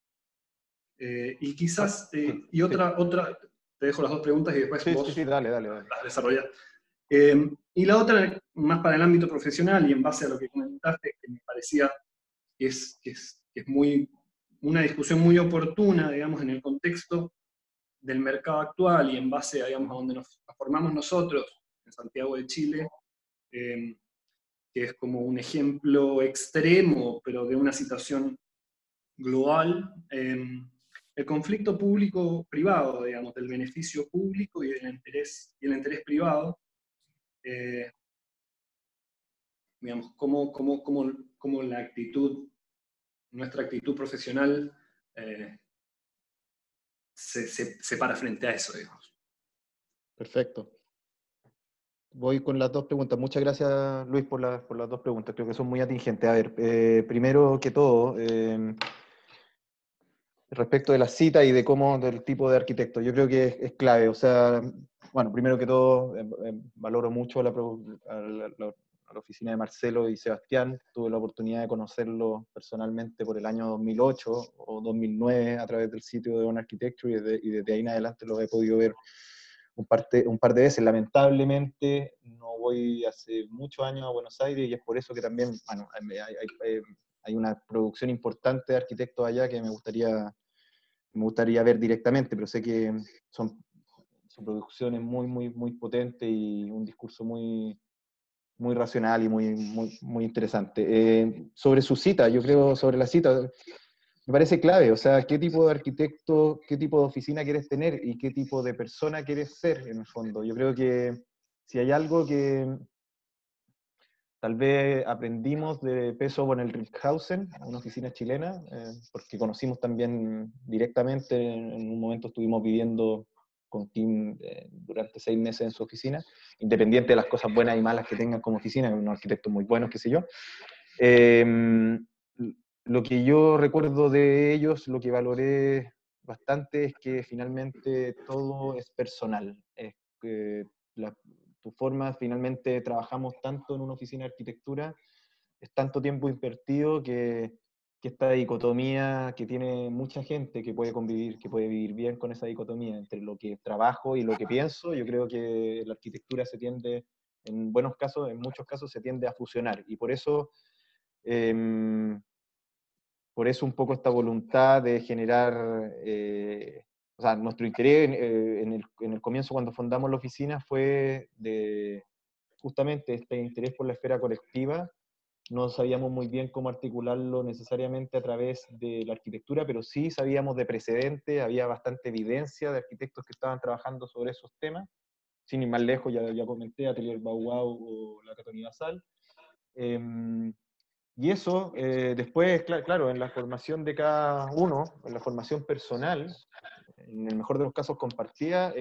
Y quizás, y otra, te dejo las dos preguntas y después Sí, vos sí, dale. las desarrollás. Y la otra, más para el ámbito profesional y en base a lo que comentaste, que me parecía que es una discusión muy oportuna, digamos, en el contexto del mercado actual y en base a, digamos, a donde nos formamos nosotros, en Santiago de Chile, que es como un ejemplo extremo, pero de una situación global, el conflicto público-privado, digamos, del beneficio público y el interés privado, digamos, cómo nuestra actitud profesional se para frente a eso, digamos. Perfecto. Voy con las dos preguntas. Muchas gracias, Luis, por las dos preguntas. Creo que son muy atingentes. A ver, primero que todo, respecto de la cita y del tipo de arquitecto, yo creo que es clave. O sea, bueno, primero que todo, valoro mucho a la oficina de Marcelo y Sebastián. Tuve la oportunidad de conocerlo personalmente por el año 2008 o 2009 a través del sitio de On Architecture y desde ahí en adelante los he podido ver un par de veces. Lamentablemente no voy hace muchos años a Buenos Aires y es por eso que también, bueno, hay una producción importante de arquitectos allá que me gustaría ver directamente, pero sé que son producciones muy potentes y un discurso muy racional y muy interesante. Sobre su cita, yo creo, sobre la cita, me parece clave, o sea, qué tipo de arquitecto, qué tipo de oficina quieres tener y qué tipo de persona quieres ser, en el fondo. Yo creo que si hay algo que tal vez aprendimos de Peso von Rijnhausen, una oficina chilena, porque conocimos también directamente, en un momento estuvimos viviendo con Tim durante 6 meses en su oficina, independiente de las cosas buenas y malas que tengan como oficina, unos arquitectos muy buenos, qué sé yo. Lo que yo recuerdo de ellos, lo que valoré bastante es que finalmente todo es personal. Es que tu forma, finalmente trabajamos tanto en una oficina de arquitectura, es tanto tiempo invertido que esta dicotomía que tiene mucha gente que puede convivir, que puede vivir bien con esa dicotomía entre lo que trabajo y lo que pienso, yo creo que la arquitectura se tiende, en muchos casos se tiende a fusionar. Y por eso un poco esta voluntad de generar, o sea, nuestro interés en el comienzo cuando fundamos la oficina fue de justamente este interés por la esfera colectiva. No sabíamos muy bien cómo articularlo necesariamente a través de la arquitectura, pero sí sabíamos de precedente, había bastante evidencia de arquitectos que estaban trabajando sobre esos temas. Sin ir más lejos, ya comenté, Atelier Bauhaus o la Catónica Basal. Y eso, después, claro, en la formación de cada uno, en la formación personal, en el mejor de los casos compartida,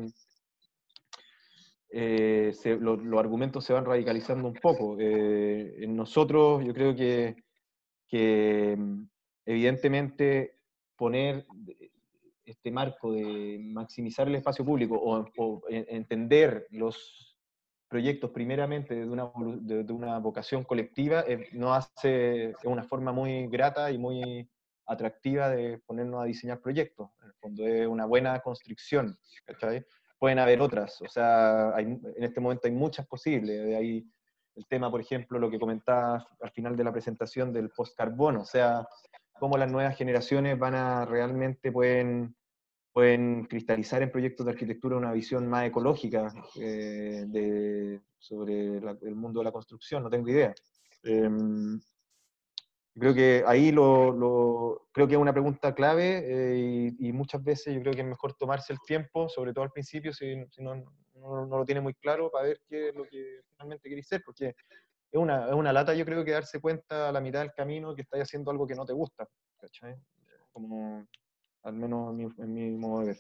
los argumentos se van radicalizando un poco. En nosotros, yo creo que evidentemente poner este marco de maximizar el espacio público o entender los proyectos primeramente de una vocación colectiva nos hace de una forma muy grata y muy atractiva de ponernos a diseñar proyectos. En el fondo es una buena construcción, ¿cachai? Pueden haber otras, o sea, en este momento hay muchas posibles. Hay el tema, por ejemplo, lo que comentaba al final de la presentación del post-carbono, o sea, cómo las nuevas generaciones realmente pueden cristalizar en proyectos de arquitectura una visión más ecológica sobre el mundo de la construcción, no tengo idea. Creo que ahí creo que es una pregunta clave, y muchas veces yo creo que es mejor tomarse el tiempo, sobre todo al principio, si no lo tiene muy claro, para ver qué es lo que finalmente queréis ser, porque es una lata, yo creo, que darse cuenta a la mitad del camino que estás haciendo algo que no te gusta, ¿cachai? Como, al menos en mi modo de ver.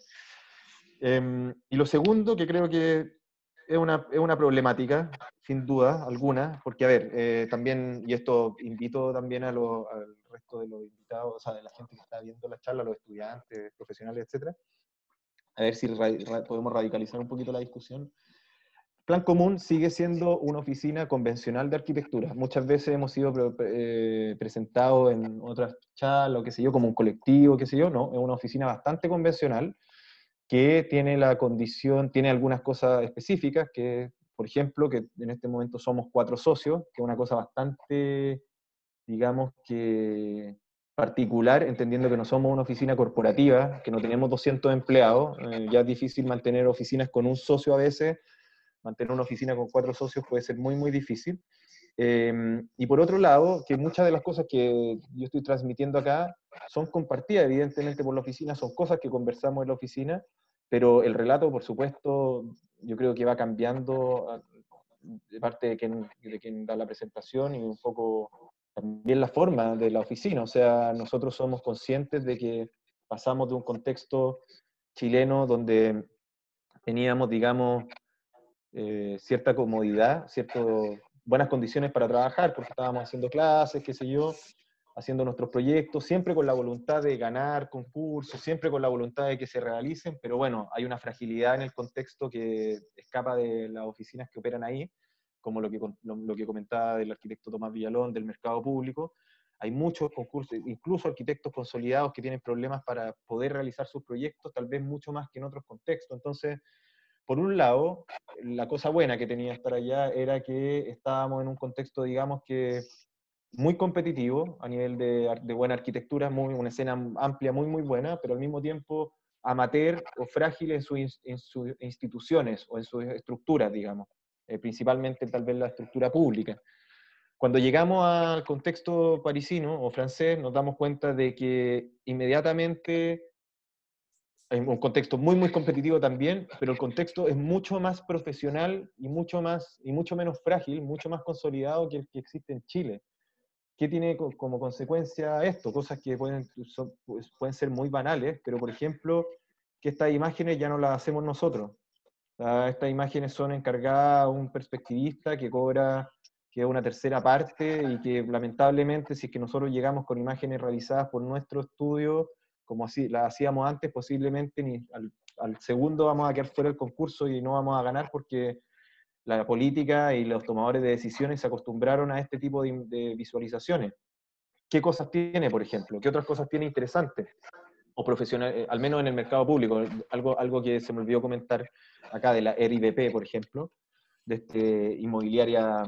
Y lo segundo, que creo que es una problemática, sin duda alguna, porque, a ver, también, y esto invito también al resto de los invitados, o sea, de la gente que está viendo la charla, los estudiantes, profesionales, etcétera, a ver si podemos radicalizar un poquito la discusión. Plan Común sigue siendo una oficina convencional de arquitectura. Muchas veces hemos sido presentados en otras charlas, o qué sé yo, como un colectivo, qué sé yo, no, es una oficina bastante convencional, que tiene la condición, tiene algunas cosas específicas, que, por ejemplo, que en este momento somos 4 socios, que es una cosa bastante, digamos que particular, entendiendo que no somos una oficina corporativa, que no tenemos 200 empleados, ya es difícil mantener oficinas con un socio a veces, mantener una oficina con 4 socios puede ser muy, muy difícil. Y por otro lado, que muchas de las cosas que yo estoy transmitiendo acá son compartidas evidentemente por la oficina, son cosas que conversamos en la oficina, pero el relato, por supuesto, yo creo que va cambiando de parte de quien da la presentación, y un poco también la forma de la oficina. O sea, nosotros somos conscientes de que pasamos de un contexto chileno donde teníamos, digamos, cierta comodidad, buenas condiciones para trabajar, porque estábamos haciendo clases, qué sé yo, haciendo nuestros proyectos, siempre con la voluntad de ganar concursos, siempre con la voluntad de que se realicen, pero bueno, hay una fragilidad en el contexto que escapa de las oficinas que operan ahí, como lo que comentaba del arquitecto Tomás Villalón, del mercado público. Hay muchos concursos, incluso arquitectos consolidados, que tienen problemas para poder realizar sus proyectos, tal vez mucho más que en otros contextos. Entonces, por un lado, la cosa buena que tenía estar allá era que estábamos en un contexto, digamos, que muy competitivo a nivel de buena arquitectura, una escena amplia, muy, muy buena, pero al mismo tiempo amateur o frágil en sus instituciones o en sus estructuras, digamos, principalmente tal vez la estructura pública. Cuando llegamos al contexto parisino o francés, nos damos cuenta de que inmediatamente hay un contexto muy, muy competitivo también, pero el contexto es mucho más profesional y mucho menos frágil, mucho más consolidado que el que existe en Chile. ¿Qué tiene como consecuencia esto? Cosas que pueden ser muy banales, pero, por ejemplo, que estas imágenes ya no las hacemos nosotros. Estas imágenes son encargadas a un perspectivista que cobra, que es una tercera parte, y que lamentablemente, si es que nosotros llegamos con imágenes realizadas por nuestro estudio, como así las hacíamos antes, posiblemente ni al segundo vamos a quedar fuera del concurso y no vamos a ganar, porque la política y los tomadores de decisiones se acostumbraron a este tipo de visualizaciones. ¿Qué cosas tiene, por ejemplo? ¿Qué otras cosas tiene interesantes? O profesional, al menos en el mercado público, algo que se me olvidó comentar acá de la RIDP, por ejemplo, de inmobiliaria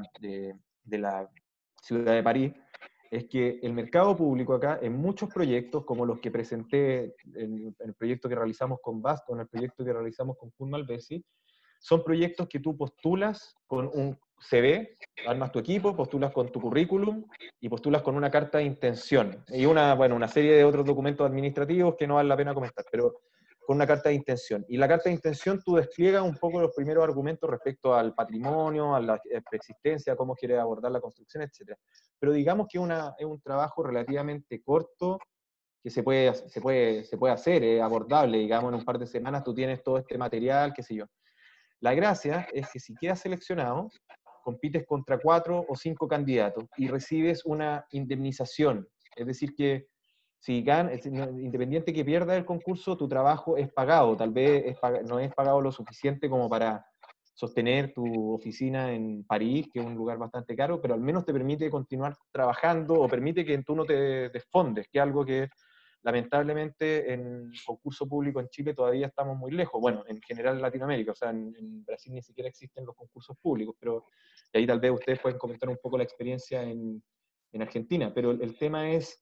de la ciudad de París, es que el mercado público acá, en muchos proyectos, como los que presenté en el proyecto que realizamos con Basto, en el proyecto que realizamos con Kuhn Malvesi, son proyectos que tú postulas con un CV, armas tu equipo, postulas con tu currículum y postulas con una carta de intención y una serie de otros documentos administrativos que no vale la pena comentar, pero con una carta de intención. Y la carta de intención tú despliegas un poco los primeros argumentos respecto al patrimonio, a la preexistencia, cómo quieres abordar la construcción, etc. Pero digamos que es un trabajo relativamente corto, que se puede hacer, es abordable, digamos, en un par de semanas tú tienes todo este material, qué sé yo. La gracia es que si quedas seleccionado, compites contra 4 o 5 candidatos y recibes una indemnización. Es decir, que si ganas, independiente que pierdas el concurso, tu trabajo es pagado. Tal vez no es pagado lo suficiente como para sostener tu oficina en París, que es un lugar bastante caro, pero al menos te permite continuar trabajando, o permite que tú no te desfondes, que es algo que lamentablemente en concurso público en Chile todavía estamos muy lejos. Bueno, en general en Latinoamérica, o sea, en Brasil ni siquiera existen los concursos públicos, pero ahí tal vez ustedes pueden comentar un poco la experiencia en Argentina. Pero el tema es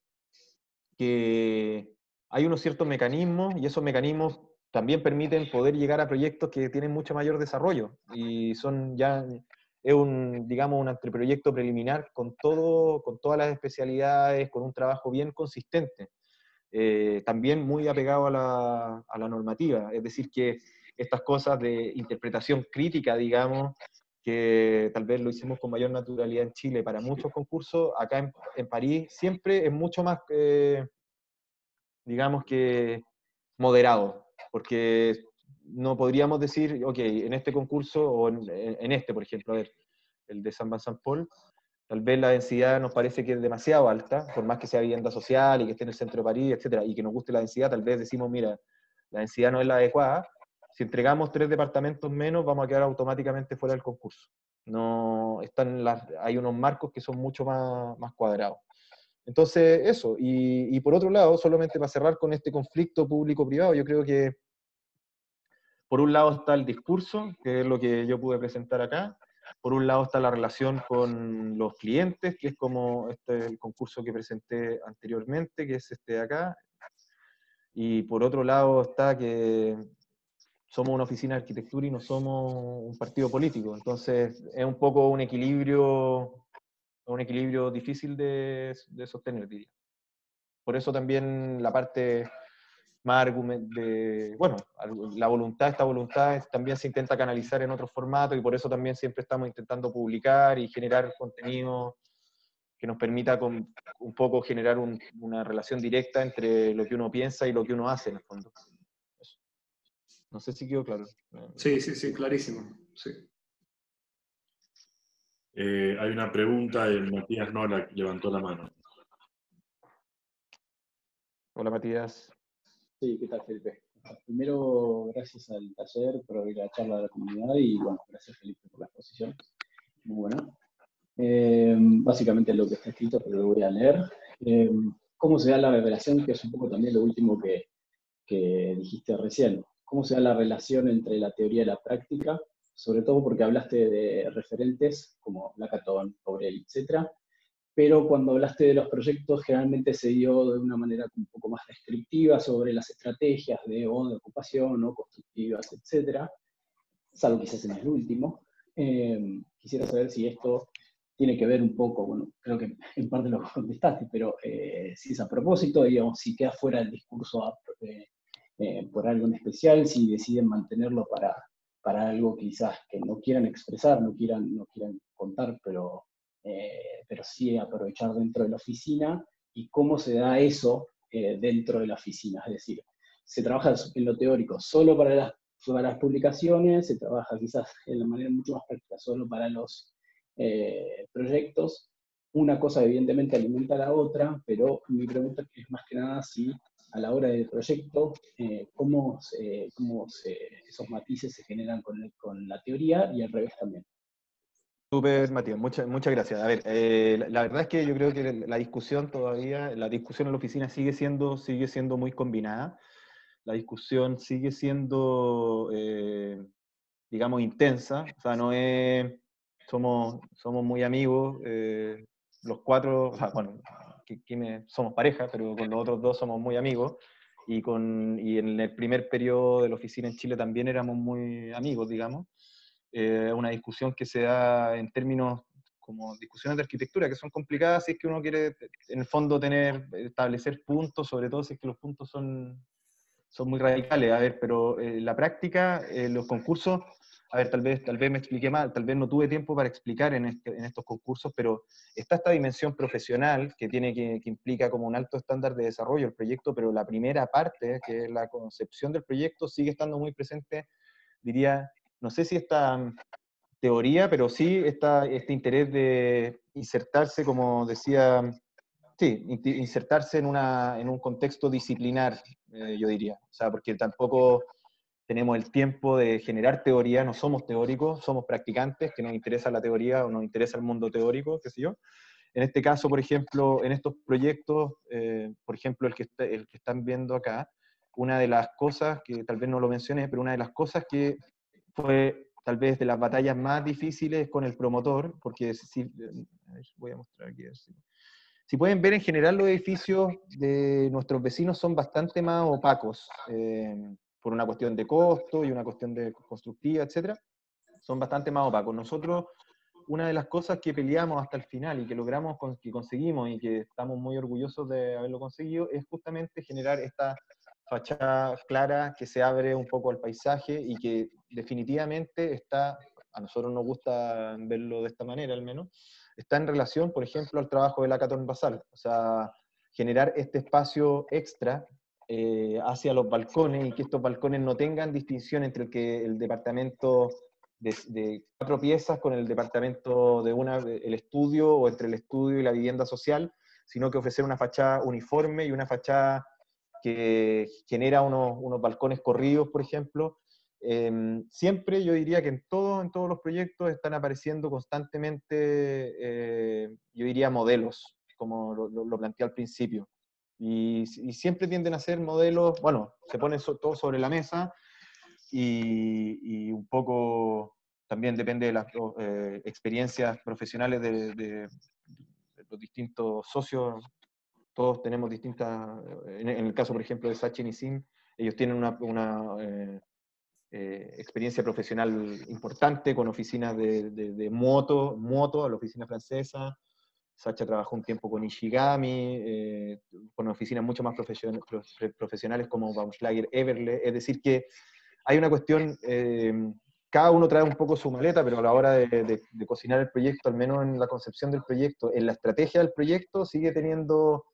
que hay unos ciertos mecanismos, y esos mecanismos también permiten poder llegar a proyectos que tienen mucho mayor desarrollo, y son ya es un, digamos, un anteproyecto preliminar con todas las especialidades, con un trabajo bien consistente. También muy apegado a la normativa, es decir, que estas cosas de interpretación crítica, digamos, que tal vez lo hicimos con mayor naturalidad en Chile para muchos concursos, acá en París siempre es mucho más, digamos que moderado, porque no podríamos decir, ok, en este concurso o en este, por ejemplo, a ver, el de San Vincent Paul, tal vez la densidad nos parece que es demasiado alta, por más que sea vivienda social y que esté en el centro de París, etcétera, y que nos guste la densidad, tal vez decimos, mira, la densidad no es la adecuada, si entregamos 3 departamentos menos, vamos a quedar automáticamente fuera del concurso. No, hay unos marcos que son mucho más cuadrados. Entonces, eso. Y por otro lado, solamente para cerrar con este conflicto público-privado, yo creo que por un lado está el discurso, que es lo que yo pude presentar acá. Por un lado está la relación con los clientes, que es como el concurso que presenté anteriormente, que es este de acá. Y por otro lado está que somos una oficina de arquitectura y no somos un partido político. Entonces es un poco un equilibrio difícil de sostener, diría. Por eso también la parte más bueno, esta voluntad también se intenta canalizar en otros formatos y por eso también siempre estamos intentando publicar y generar contenido que nos permita un poco generar una relación directa entre lo que uno piensa y lo que uno hace en el fondo. Eso. No sé si quedó claro. Sí, sí, sí, clarísimo. Sí. Hay una pregunta de Matías Nola, que levantó la mano. Hola, Matías. Sí, ¿qué tal, Felipe? Primero, gracias al taller por abrir la charla de la comunidad y, bueno, gracias, Felipe, por la exposición. Muy bueno. Básicamente lo que está escrito, pero lo voy a leer. ¿Cómo se da la revelación? Que es un poco también lo último que dijiste recién. ¿Cómo se da la relación entre la teoría y la práctica? Sobre todo porque hablaste de referentes como Lacaton, Aurel, etc. Pero cuando hablaste de los proyectos, generalmente se dio de una manera un poco más descriptiva sobre las estrategias de ocupación o constructivas, etc. Salvo quizás en el último. Quisiera saber si esto tiene que ver un poco, bueno, creo que en parte lo contestaste, pero si es a propósito, digamos, si queda fuera del discurso por algo en especial, si deciden mantenerlo para algo quizás que no quieran expresar, no quieran contar, pero sí aprovechar dentro de la oficina, y cómo se da eso dentro de la oficina. Es decir, se trabaja en lo teórico solo para las publicaciones, se trabaja quizás de la manera mucho más práctica solo para los proyectos. Una cosa evidentemente alimenta a la otra, pero mi pregunta es más que nada si a la hora del proyecto, cómo esos matices se generan con la teoría y al revés también. Súper, Matías, muchas gracias. A ver, la verdad es que yo creo que la discusión en la oficina sigue siendo muy combinada. La discusión sigue siendo, digamos, intensa. O sea, no es, somos muy amigos, los 4, o sea, bueno, somos pareja, pero con los otros 2 somos muy amigos. Y en el primer periodo de la oficina en Chile también éramos muy amigos, digamos. Una discusión que se da en términos como discusiones de arquitectura, que son complicadas si es que uno quiere, en el fondo, establecer puntos, sobre todo si es que los puntos son muy radicales. A ver, pero la práctica, los concursos, a ver, tal vez me expliqué mal, tal vez no tuve tiempo para explicar en estos concursos, pero está esta dimensión profesional que implica como un alto estándar de desarrollo del proyecto, pero la primera parte, que es la concepción del proyecto, sigue estando muy presente, diría, no sé si esta teoría, pero sí este interés de insertarse, como decía, sí, insertarse en un contexto disciplinar, yo diría. O sea, porque tampoco tenemos el tiempo de generar teoría, no somos teóricos, somos practicantes, que nos interesa la teoría o nos interesa el mundo teórico, qué sé yo. En este caso, por ejemplo, en estos proyectos, por ejemplo, el que están viendo acá, una de las cosas, que tal vez no lo mencioné, pero una de las cosas que fue tal vez de las batallas más difíciles con el promotor, porque voy a mostrar aquí. Si pueden ver, en general los edificios de nuestros vecinos son bastante más opacos, por una cuestión de costo y una cuestión de constructiva, etc. Son bastante más opacos. Nosotros una de las cosas que peleamos hasta el final y que logramos, que conseguimos y que estamos muy orgullosos de haberlo conseguido, es justamente generar esta fachada clara que se abre un poco al paisaje y que definitivamente está, a nosotros nos gusta verlo de esta manera al menos, está en relación, por ejemplo, al trabajo de la Catón Basal. O sea, generar este espacio extra hacia los balcones y que estos balcones no tengan distinción entre el departamento de 4 piezas con el departamento el estudio o entre el estudio y la vivienda social, sino que ofrecer una fachada uniforme y una fachada que genera unos balcones corridos, por ejemplo. Siempre yo diría que en todos los proyectos están apareciendo constantemente, yo diría, modelos, como lo planteé al principio. Y siempre tienden a ser modelos, bueno, se pone todo sobre la mesa y un poco también depende de las experiencias profesionales de los distintos socios. Todos tenemos distintas, en el caso por ejemplo de Sachin y Sim, ellos tienen una experiencia profesional importante con oficinas de Moto, a la oficina francesa. Sacha trabajó un tiempo con Ishigami, con oficinas mucho más profesionales como Baumschlager, Everle. Es decir, que hay una cuestión, cada uno trae un poco su maleta, pero a la hora de cocinar el proyecto, al menos en la concepción del proyecto, en la estrategia del proyecto, sigue teniendo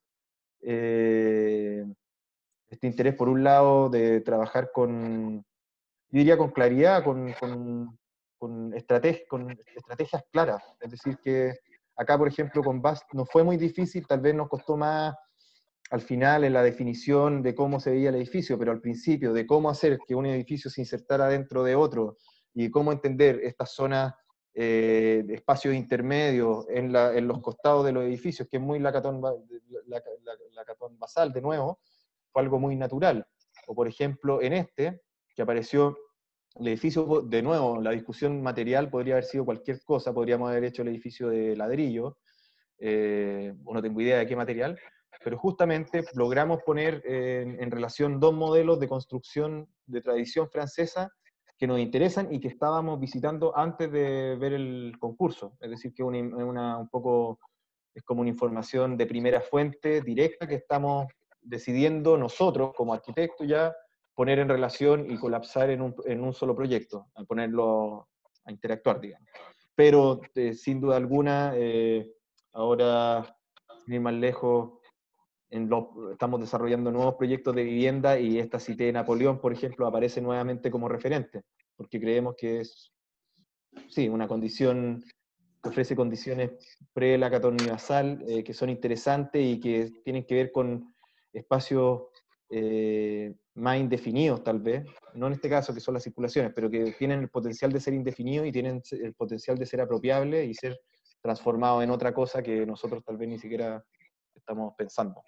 este interés, por un lado, de trabajar yo diría con claridad, con estrategias claras. Es decir, que acá, por ejemplo, con BAST nos fue muy difícil, tal vez nos costó más al final en la definición de cómo se veía el edificio, pero al principio de cómo hacer que un edificio se insertara dentro de otro y cómo entender estas zonas de espacios intermedios en los costados de los edificios, que es muy la Catón Basal, de nuevo, fue algo muy natural. O por ejemplo, en que apareció el edificio, de nuevo, la discusión material podría haber sido cualquier cosa, podríamos haber hecho el edificio de ladrillo, o no tengo idea de qué material, pero justamente logramos poner en relación 2 modelos de construcción de tradición francesa que nos interesan y que estábamos visitando antes de ver el concurso. Es decir, que un poco es como una información de primera fuente, directa, que estamos decidiendo nosotros, como arquitectos ya, poner en relación y colapsar en un solo proyecto, a ponerlo a interactuar, digamos. Pero sin duda alguna, ahora, sin ir más lejos, estamos desarrollando nuevos proyectos de vivienda y esta Cité de Napoleón, por ejemplo, aparece nuevamente como referente, porque creemos que es, sí, una condición que ofrece condiciones pre-la Catón Basal que son interesantes y que tienen que ver con espacios más indefinidos tal vez, no en este caso que son las circulaciones, pero que tienen el potencial de ser indefinidos y tienen el potencial de ser apropiables y ser transformados en otra cosa que nosotros tal vez ni siquiera estamos pensando.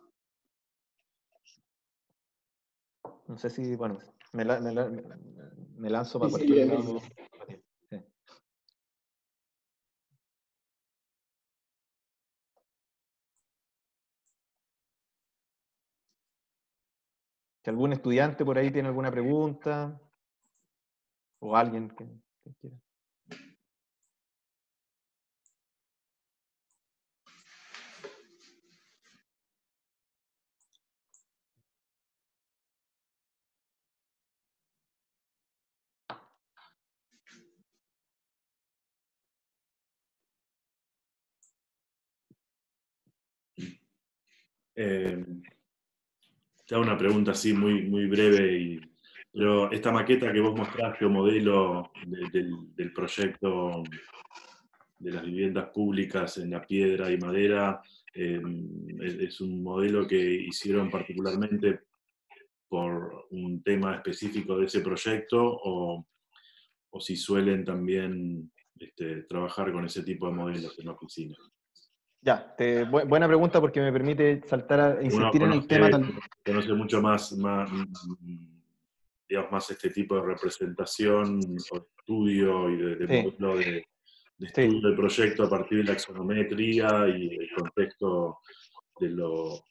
No sé si, bueno, me lanzo para cualquier lado. Sí. Si algún estudiante por ahí tiene alguna pregunta, o alguien que quiera. Te hago una pregunta así muy, muy breve, pero esta maqueta que vos mostraste o modelo del proyecto de las viviendas públicas en la piedra y madera, es un modelo que hicieron particularmente por un tema específico de ese proyecto o si suelen también trabajar con ese tipo de modelos en la oficina. Ya, buena pregunta porque me permite saltar a insistir en el tema. Conoce mucho más, digamos, más este tipo de representación o de estudio y de Sí. modelo de estudio del proyecto a partir de la axonometría y el contexto de lo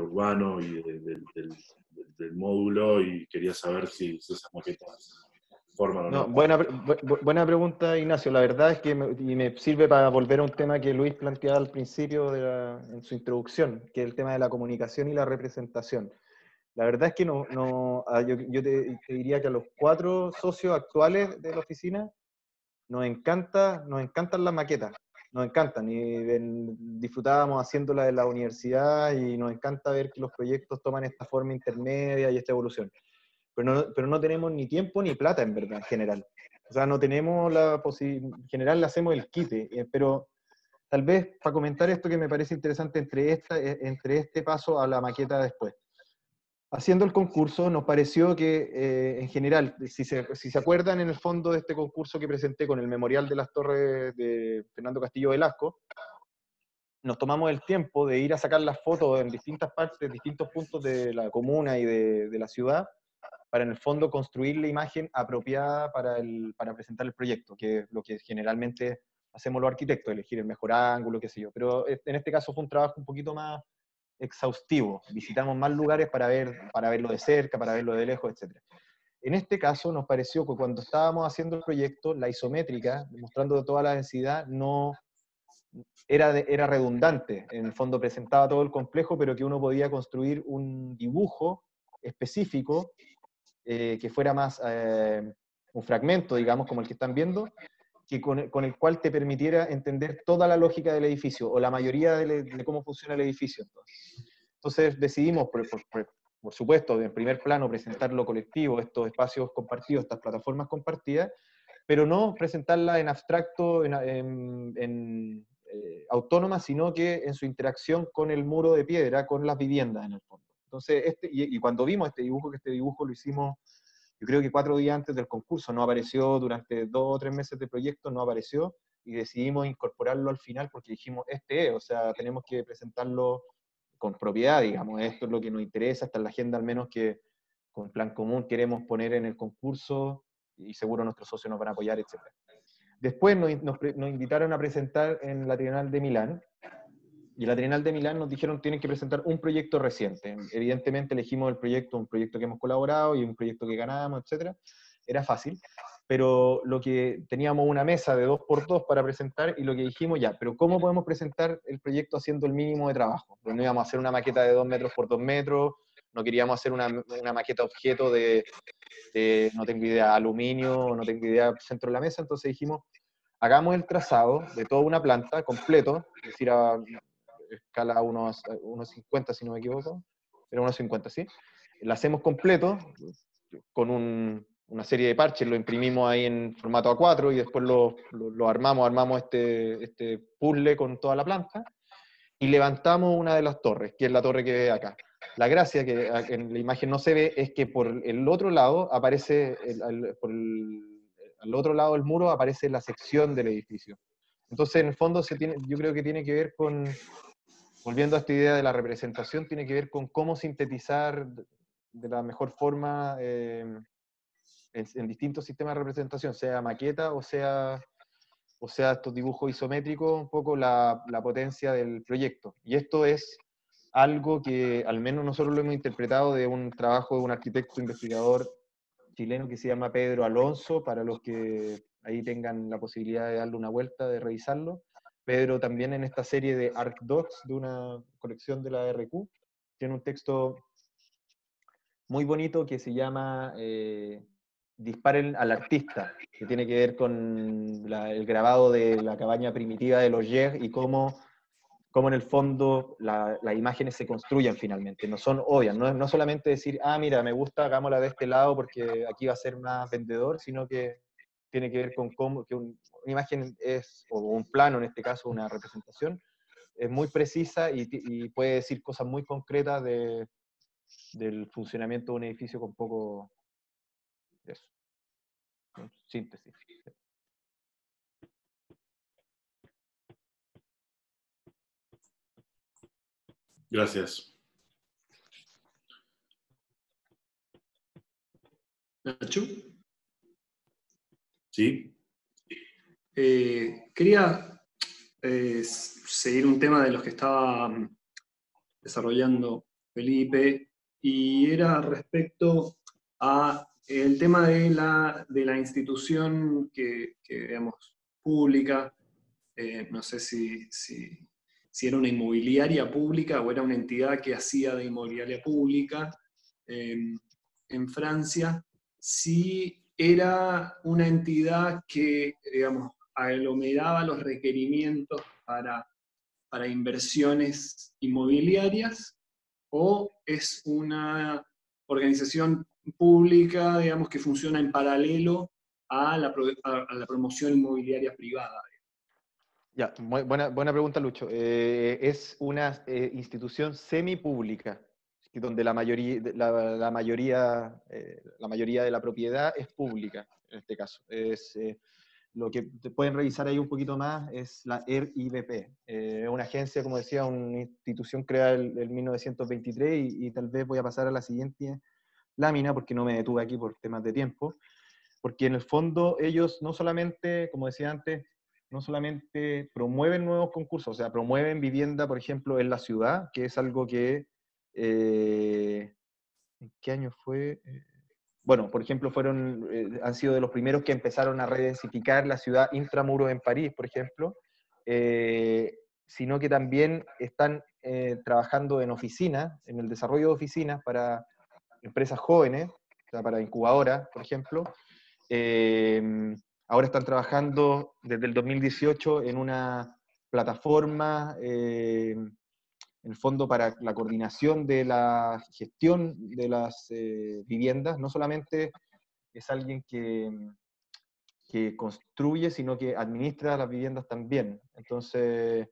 urbano y del módulo, y quería saber si esas maquetas conforman o No, no. buena pregunta, Ignacio. La verdad es que me sirve para volver a un tema que Luis planteaba al principio en su introducción, que es el tema de la comunicación y la representación. La verdad es que yo te diría que a los 4 socios actuales de la oficina nos encantan las maquetas, nos encantan, y disfrutábamos haciéndola en la universidad y nos encanta ver que los proyectos toman esta forma intermedia y esta evolución. Pero no tenemos ni tiempo ni plata, en verdad, en general. O sea, no tenemos la posibilidad, en general le hacemos el quite, pero tal vez para comentar esto que me parece interesante entre este paso a la maqueta después. Haciendo el concurso, nos pareció que, en general, si se acuerdan en el fondo de este concurso que presenté con el Memorial de las Torres de Fernando Castillo Velasco, nos tomamos el tiempo de ir a sacar las fotos en distintas partes, distintos puntos de la comuna y de la ciudad, para en el fondo construir la imagen apropiada para presentar el proyecto, que es lo que generalmente hacemos los arquitectos, elegir el mejor ángulo, qué sé yo. Pero en este caso fue un trabajo un poquito más exhaustivo. Visitamos más lugares para verlo de cerca, para verlo de lejos, etc. En este caso nos pareció que cuando estábamos haciendo el proyecto, la isométrica, mostrando toda la densidad, no era redundante. En el fondo presentaba todo el complejo, pero que uno podía construir un dibujo específico que fuera más un fragmento, digamos, como el que están viendo, que con el cual te permitiera entender toda la lógica del edificio, o la mayoría de cómo funciona el edificio. Entonces decidimos, por supuesto, en primer plano, presentar lo colectivo, estos espacios compartidos, estas plataformas compartidas, pero no presentarla en abstracto, autónoma, sino que en su interacción con el muro de piedra, con las viviendas en el fondo. Entonces, y cuando vimos este dibujo lo hicimos, yo creo que 4 días antes del concurso, no apareció durante 2 o 3 meses de proyecto, no apareció, y decidimos incorporarlo al final porque dijimos, o sea, tenemos que presentarlo con propiedad, digamos, esto es lo que nos interesa, esta es la agenda al menos que con Plan Común queremos poner en el concurso, y seguro nuestros socios nos van a apoyar, etc. Después nos invitaron a presentar en la Trienal de Milán, y en la Trienal de Milán nos dijeron tienen que presentar un proyecto reciente. Evidentemente elegimos un proyecto que hemos colaborado y un proyecto que ganamos, etc. Era fácil, pero teníamos una mesa de 2x2 para presentar, y lo que dijimos pero ¿cómo podemos presentar el proyecto haciendo el mínimo de trabajo? Pues no íbamos a hacer una maqueta de 2 metros por 2 metros, no queríamos hacer una maqueta objeto de, no tengo idea, aluminio, no tengo idea, centro de la mesa. Entonces dijimos, hagamos el trazado de toda una planta completo, es decir, a escala unos 50, si no me equivoco, era unos 50, ¿sí? Lo hacemos completo, con una serie de parches, lo imprimimos ahí en formato A4, y después lo armamos este puzzle con toda la planta, y levantamos una de las torres, que es la torre que ve acá. La gracia, que en la imagen no se ve, es que por el otro lado aparece, al otro lado del muro aparece la sección del edificio. Entonces, en el fondo, yo creo que tiene que ver con, volviendo a esta idea de la representación, tiene que ver con cómo sintetizar de la mejor forma en distintos sistemas de representación, sea maqueta o sea estos dibujos isométricos, un poco la potencia del proyecto. Y esto es algo que al menos nosotros lo hemos interpretado de un trabajo de un arquitecto investigador chileno que se llama Pedro Alonso, para los que ahí tengan la posibilidad de darle una vuelta, de revisarlo. Pedro también en esta serie de ArcDocs, de una colección de la RQ, tiene un texto muy bonito que se llama Disparen al artista, que tiene que ver con el grabado de la cabaña primitiva de los Yer y cómo en el fondo las imágenes se construyen finalmente, no son obvias, no solamente decir, mira, me gusta, hagámosla de este lado porque aquí va a ser más vendedor, sino que tiene que ver con cómo que una imagen o un plano, en este caso una representación, es muy precisa y puede decir cosas muy concretas del funcionamiento de un edificio con poco de eso. Síntesis. Gracias. Nacho. ¿Sí? Quería seguir un tema de los que estaba desarrollando Felipe, y era respecto a el tema de la institución digamos, pública, no sé si era una inmobiliaria pública o era una entidad que hacía de inmobiliaria pública en Francia, si era una entidad que, digamos, aglomeraba los requerimientos para inversiones inmobiliarias, o es una organización pública, digamos, que funciona en paralelo a la promoción inmobiliaria privada. Ya, buena pregunta, Lucho. Es una institución semipública, donde la mayoría de la propiedad es pública, en este caso. Lo que pueden revisar ahí un poquito más es la RIBP. Es una agencia, como decía, una institución creada en 1923 y tal vez voy a pasar a la siguiente lámina porque no me detuve aquí por temas de tiempo, porque en el fondo ellos no solamente, como decía antes, no solamente promueven nuevos concursos, o sea, promueven vivienda, por ejemplo, en la ciudad, que es algo que, ¿en qué año fue? Bueno, por ejemplo, han sido de los primeros que empezaron a redensificar la ciudad intramuros en París, por ejemplo, sino que también están trabajando en oficinas, en el desarrollo de oficinas para empresas jóvenes, o sea, para incubadoras, por ejemplo. Ahora están trabajando desde el 2018 en una plataforma, en el fondo para la coordinación de la gestión de las viviendas. No solamente es alguien que construye, sino que administra las viviendas también. Entonces,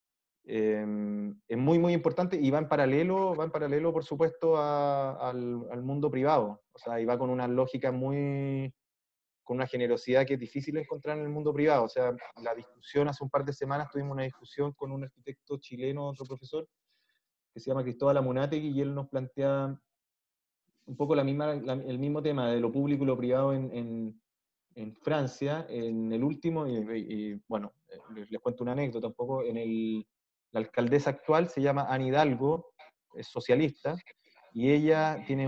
es muy, muy importante y va en paralelo, por supuesto, al mundo privado. O sea, y va con una lógica con una generosidad que es difícil encontrar en el mundo privado. O sea, la discusión, hace un par de semanas tuvimos una discusión con un arquitecto chileno, otro profesor, que se llama Cristóbal Amunátegui, y él nos plantea un poco el mismo tema de lo público y lo privado en Francia. En el último, y bueno, les cuento una anécdota un poco, la alcaldesa actual se llama Anne Hidalgo, es socialista, y ella tiene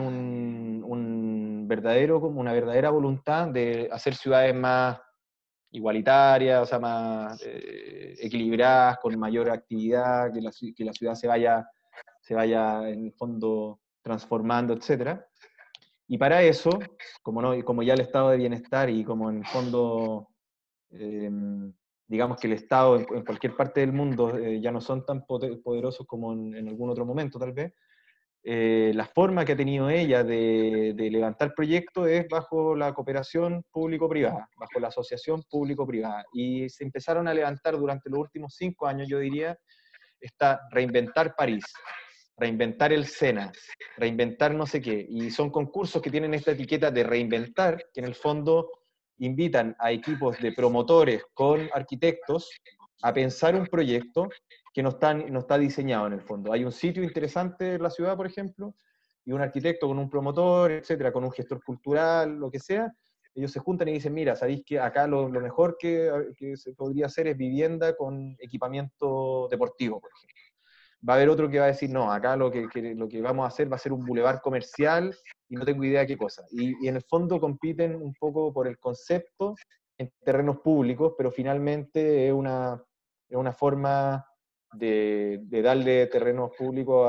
como una verdadera voluntad de hacer ciudades más igualitarias, o sea, más equilibradas, con mayor actividad, que la ciudad se vaya en el fondo transformando, etc. Y para eso, como ya el estado de bienestar y como en el fondo, digamos que el Estado en cualquier parte del mundo ya no son tan poderosos como en algún otro momento tal vez, la forma que ha tenido ella de levantar proyectos es bajo la cooperación público-privada, bajo la asociación público-privada. Y se empezaron a levantar durante los últimos 5 años, yo diría, Reinventar París, Reinventar el Sena, Reinventar no sé qué. Y son concursos que tienen esta etiqueta de reinventar, que en el fondo invitan a equipos de promotores con arquitectos a pensar un proyecto que no está diseñado en el fondo. Hay un sitio interesante en la ciudad, por ejemplo, y un arquitecto con un promotor, etcétera, con un gestor cultural, lo que sea. Ellos se juntan y dicen, mira, sabéis que acá lo mejor que se podría hacer es vivienda con equipamiento deportivo, por ejemplo. Va a haber otro que va a decir, no, acá lo que vamos a hacer va a ser un bulevar comercial y no tengo idea qué cosa. Y en el fondo compiten un poco por el concepto en terrenos públicos, pero finalmente es una forma de darle terrenos públicos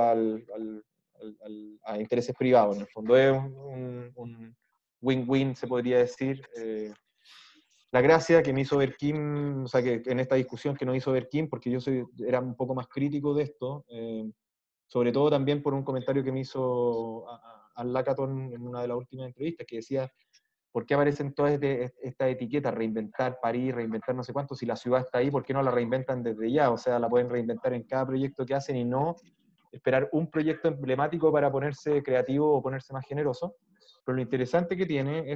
a intereses privados. En el fondo es un win-win, se podría decir. La gracia que me hizo ver Kim, o sea, que en esta discusión que nos hizo ver Kim, porque yo era un poco más crítico de esto, sobre todo también por un comentario que me hizo Al Lacaton en una de las últimas entrevistas, que decía, ¿por qué aparecen todas estas etiquetas, reinventar París, reinventar no sé cuánto, si la ciudad está ahí, ¿por qué no la reinventan desde ya? O sea, la pueden reinventar en cada proyecto que hacen y no esperar un proyecto emblemático para ponerse creativo o ponerse más generoso. Pero lo interesante que tiene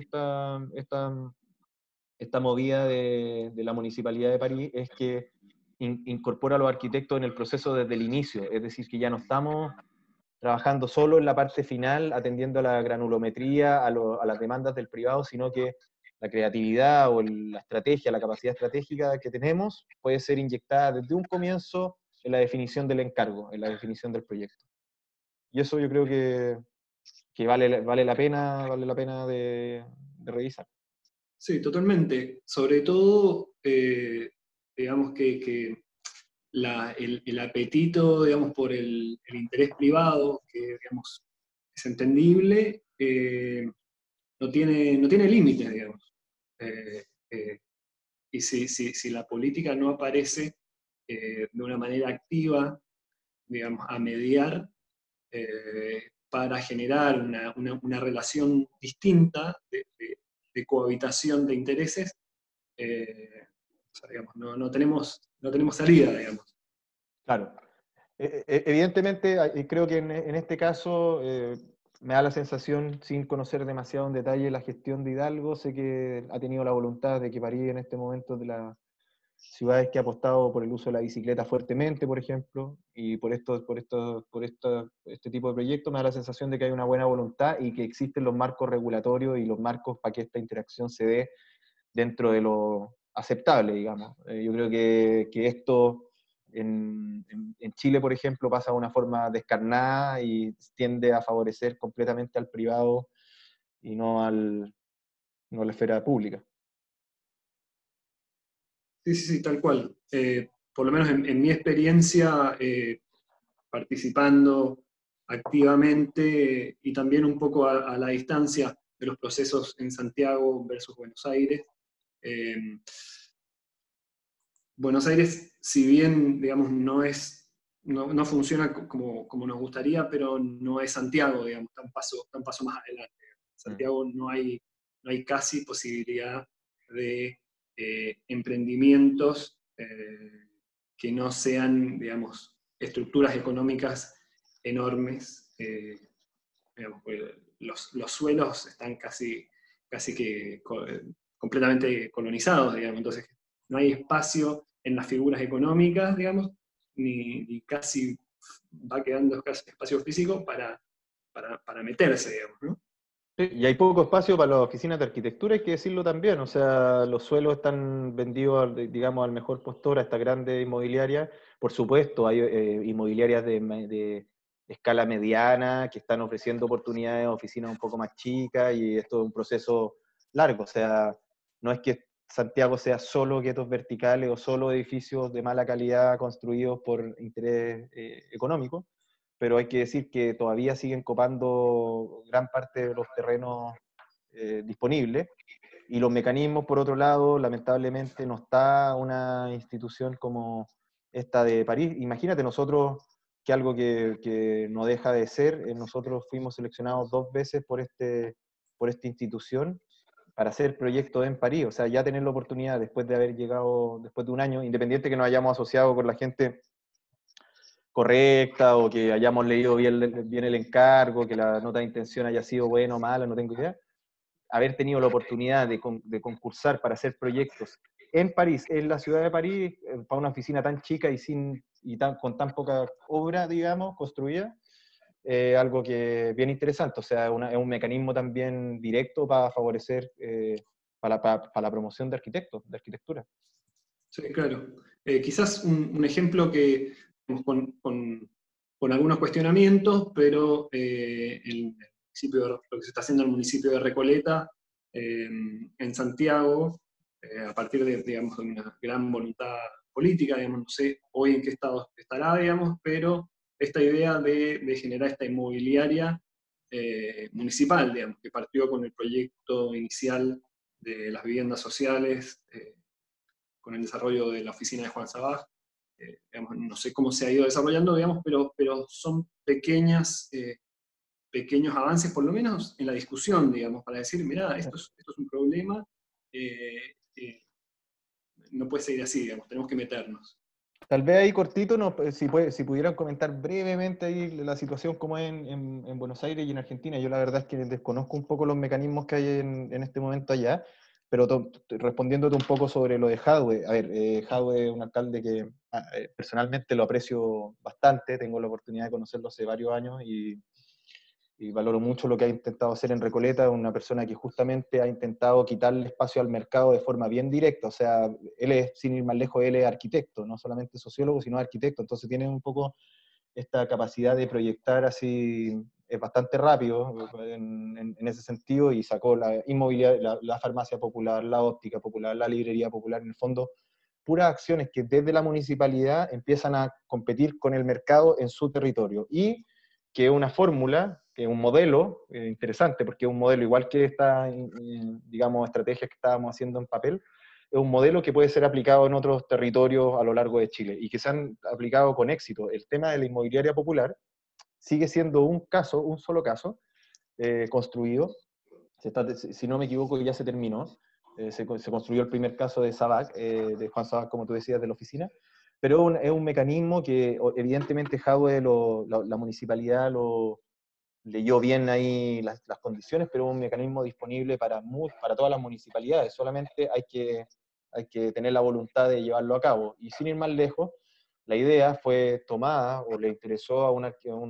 esta movida de la Municipalidad de París es que incorpora a los arquitectos en el proceso desde el inicio, es decir, que ya no estamos trabajando solo en la parte final, atendiendo a la granulometría, a las demandas del privado, sino que la creatividad o la estrategia, la capacidad estratégica que tenemos puede ser inyectada desde un comienzo en la definición del encargo, en la definición del proyecto. Y eso yo creo que vale la pena de revisar. Sí, totalmente. Sobre todo, digamos que el apetito, digamos, por el interés privado, que digamos, es entendible, no tiene límites, digamos. Eh, eh, y si la política no aparece de una manera activa, digamos, a mediar para generar una relación distinta de cohabitación de intereses, o sea, digamos, no tenemos salida, digamos. Claro. Evidentemente, creo que en este caso me da la sensación, sin conocer demasiado en detalle la gestión de Hidalgo, sé que ha tenido la voluntad de que París en este momento es de las ciudades que ha apostado por el uso de la bicicleta fuertemente, por ejemplo, y por este tipo de proyectos me da la sensación de que hay una buena voluntad y que existen los marcos regulatorios y los marcos para que esta interacción se dé dentro de lo aceptable, digamos. Yo creo que esto en Chile, por ejemplo, pasa de una forma descarnada y tiende a favorecer completamente al privado y no a la esfera pública. Sí, tal cual. Por lo menos en mi experiencia, participando activamente y también un poco a la distancia de los procesos en Santiago versus Buenos Aires. Buenos Aires, si bien, digamos, no funciona como nos gustaría, pero no es Santiago, digamos, está un paso más adelante. En Santiago no hay casi posibilidad de emprendimientos que no sean, digamos, estructuras económicas enormes. Digamos, pues, los suelos están casi que completamente colonizados, digamos, entonces no hay espacio en las figuras económicas, digamos, ni casi va quedando espacio físico para meterse, digamos, ¿no? Sí, y hay poco espacio para las oficinas de arquitectura, hay que decirlo también, o sea, los suelos están vendidos, digamos, al mejor postor a esta grande inmobiliaria. Por supuesto, hay inmobiliarias de escala mediana que están ofreciendo oportunidades de oficinas un poco más chicas y esto es un proceso largo, o sea, no es que Santiago sea solo guetos verticales o solo edificios de mala calidad construidos por interés económico, pero hay que decir que todavía siguen copando gran parte de los terrenos disponibles. Y los mecanismos, por otro lado, lamentablemente no está una institución como esta de París. Imagínate nosotros, que algo que no deja de ser, nosotros fuimos seleccionados 2 veces por esta institución para hacer proyectos en París. O sea, ya tener la oportunidad después de haber llegado, después de un año, independiente que nos hayamos asociado con la gente correcta o que hayamos leído bien el encargo, que la nota de intención haya sido buena o mala, no tengo idea, haber tenido la oportunidad de concursar para hacer proyectos en París, en la ciudad de París, para una oficina tan chica con tan poca obra, digamos, construida, algo que bien interesante, o sea, es un mecanismo también directo para favorecer, para la promoción de arquitectos, de arquitectura. Sí, claro. Quizás un ejemplo que con algunos cuestionamientos, pero lo que se está haciendo en el municipio de Recoleta, en Santiago, a partir digamos, de una gran voluntad política, digamos, no sé hoy en qué estado estará, digamos, pero esta idea de generar esta inmobiliaria municipal, digamos, que partió con el proyecto inicial de las viviendas sociales, con el desarrollo de la oficina de Juan Sabaj. Digamos, no sé cómo se ha ido desarrollando, digamos, pero son pequeños avances, por lo menos en la discusión, digamos, para decir, mirá, esto es un problema, no puede seguir así, digamos, tenemos que meternos. Tal vez ahí cortito, si pudieran comentar brevemente ahí la situación como es en Buenos Aires y en Argentina. Yo la verdad es que desconozco un poco los mecanismos que hay en este momento allá, pero respondiéndote un poco sobre lo de Jadwe. A ver, Jadwe es un alcalde que personalmente lo aprecio bastante, tengo la oportunidad de conocerlo hace varios años y valoro mucho lo que ha intentado hacer en Recoleta, una persona que justamente ha intentado quitarle espacio al mercado de forma bien directa, o sea, sin ir más lejos, él es arquitecto, no solamente sociólogo, sino arquitecto, entonces tiene un poco esta capacidad de proyectar así es bastante rápido en ese sentido, y sacó la inmobiliaria, la farmacia popular, la óptica popular, la librería popular, en el fondo, puras acciones que desde la municipalidad empiezan a competir con el mercado en su territorio, y que es una fórmula, que es un modelo interesante, porque es un modelo igual que esta, digamos, estrategia que estábamos haciendo en papel, es un modelo que puede ser aplicado en otros territorios a lo largo de Chile, y que se han aplicado con éxito. El tema de la inmobiliaria popular sigue siendo un caso, un solo caso, construido. Si no me equivoco, ya se terminó. Se construyó el primer caso de Sabac, de Juan Sabac, como tú decías, de la oficina, pero es un mecanismo que evidentemente Jadwe, la municipalidad lo leyó bien ahí las condiciones, pero es un mecanismo disponible para todas las municipalidades, solamente hay que tener la voluntad de llevarlo a cabo. Y sin ir más lejos, la idea fue tomada, o le interesó a un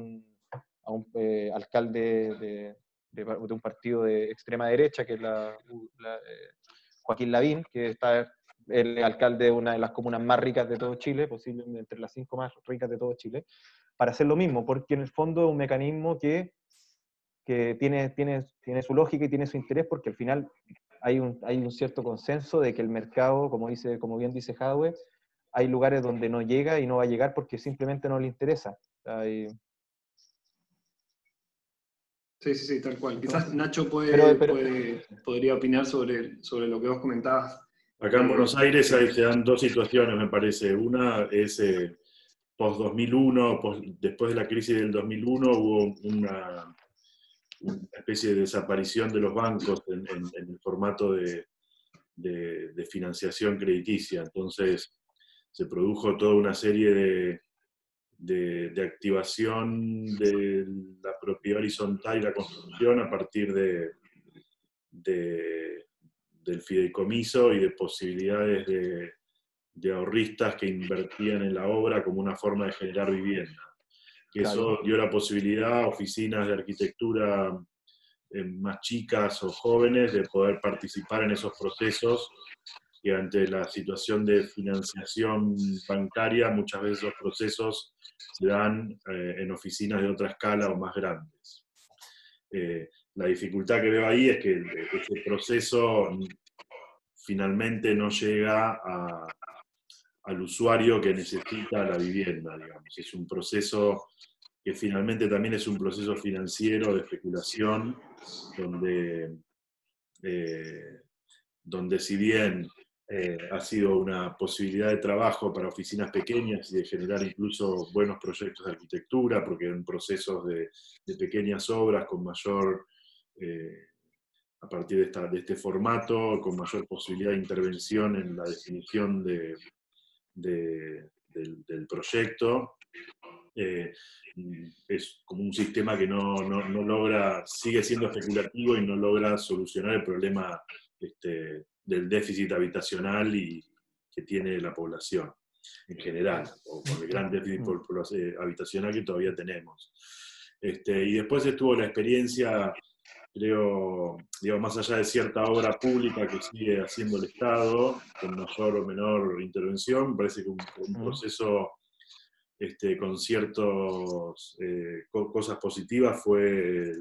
alcalde de un partido de extrema derecha, que es Joaquín Lavín, que está el alcalde de una de las comunas más ricas de todo Chile, posiblemente entre las 5 más ricas de todo Chile, para hacer lo mismo, porque en el fondo es un mecanismo que tiene su lógica y tiene su interés, porque al final hay un cierto consenso de que el mercado, como bien dice Jadwe, hay lugares donde no llega y no va a llegar porque simplemente no le interesa. Sí, tal cual. Quizás Nacho podría opinar sobre lo que vos comentabas. Acá en Buenos Aires se dan dos situaciones, me parece. Una es post-2001, después de la crisis del 2001 hubo una especie de desaparición de los bancos en el formato de financiación crediticia. Entonces se produjo toda una serie de activación de la propiedad horizontal y la construcción a partir del fideicomiso y de posibilidades de ahorristas que invertían en la obra como una forma de generar vivienda. Que eso dio la posibilidad a oficinas de arquitectura más chicas o jóvenes de poder participar en esos procesos, y ante la situación de financiación bancaria muchas veces los procesos se dan en oficinas de otra escala o más grandes. La dificultad que veo ahí es que este proceso finalmente no llega al usuario que necesita la vivienda, digamos. Es un proceso que finalmente también es un proceso financiero de especulación, donde si bien ha sido una posibilidad de trabajo para oficinas pequeñas y de generar incluso buenos proyectos de arquitectura, porque en procesos de pequeñas obras con mayor, a partir de este formato, con mayor posibilidad de intervención en la definición del proyecto, es como un sistema que no logra, sigue siendo especulativo y no logra solucionar el problema del déficit habitacional que tiene la población en general, o con el gran déficit habitacional que todavía tenemos. Y después estuvo la experiencia, creo, digamos, más allá de cierta obra pública que sigue haciendo el Estado, con mayor o menor intervención, me parece que un proceso con ciertas cosas positivas fue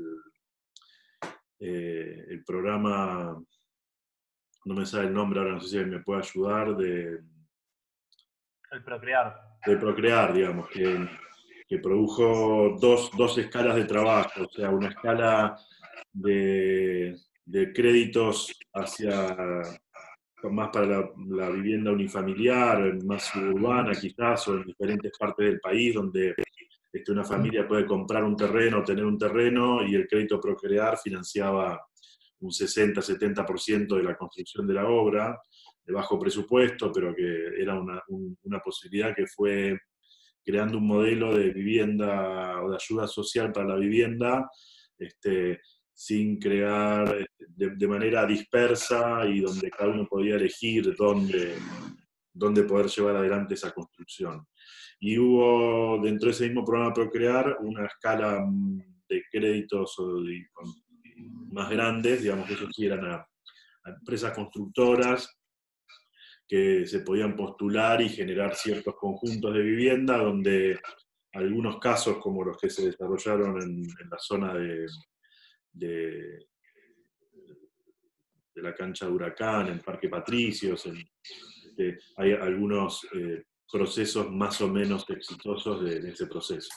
el programa, no me sale el nombre ahora, no sé si me puede ayudar, el Procrear. De Procrear, digamos, que produjo dos escalas de trabajo, o sea, una escala de créditos más para la vivienda unifamiliar, más suburbana quizás, o en diferentes partes del país, donde una familia puede comprar un terreno, tener un terreno, y el crédito Procrear financiaba un 60-70% de la construcción de la obra, de bajo presupuesto, pero que era una posibilidad que fue creando un modelo de vivienda o de ayuda social para la vivienda, sin crear de manera dispersa, y donde cada uno podía elegir dónde poder llevar adelante esa construcción. Y hubo dentro de ese mismo programa Procrear una escala de créditos más grandes, digamos que esos sí eran a empresas constructoras que se podían postular y generar ciertos conjuntos de vivienda donde algunos casos como los que se desarrollaron en la zona de la cancha de Huracán, en Parque Patricios, hay algunos procesos más o menos exitosos de ese proceso.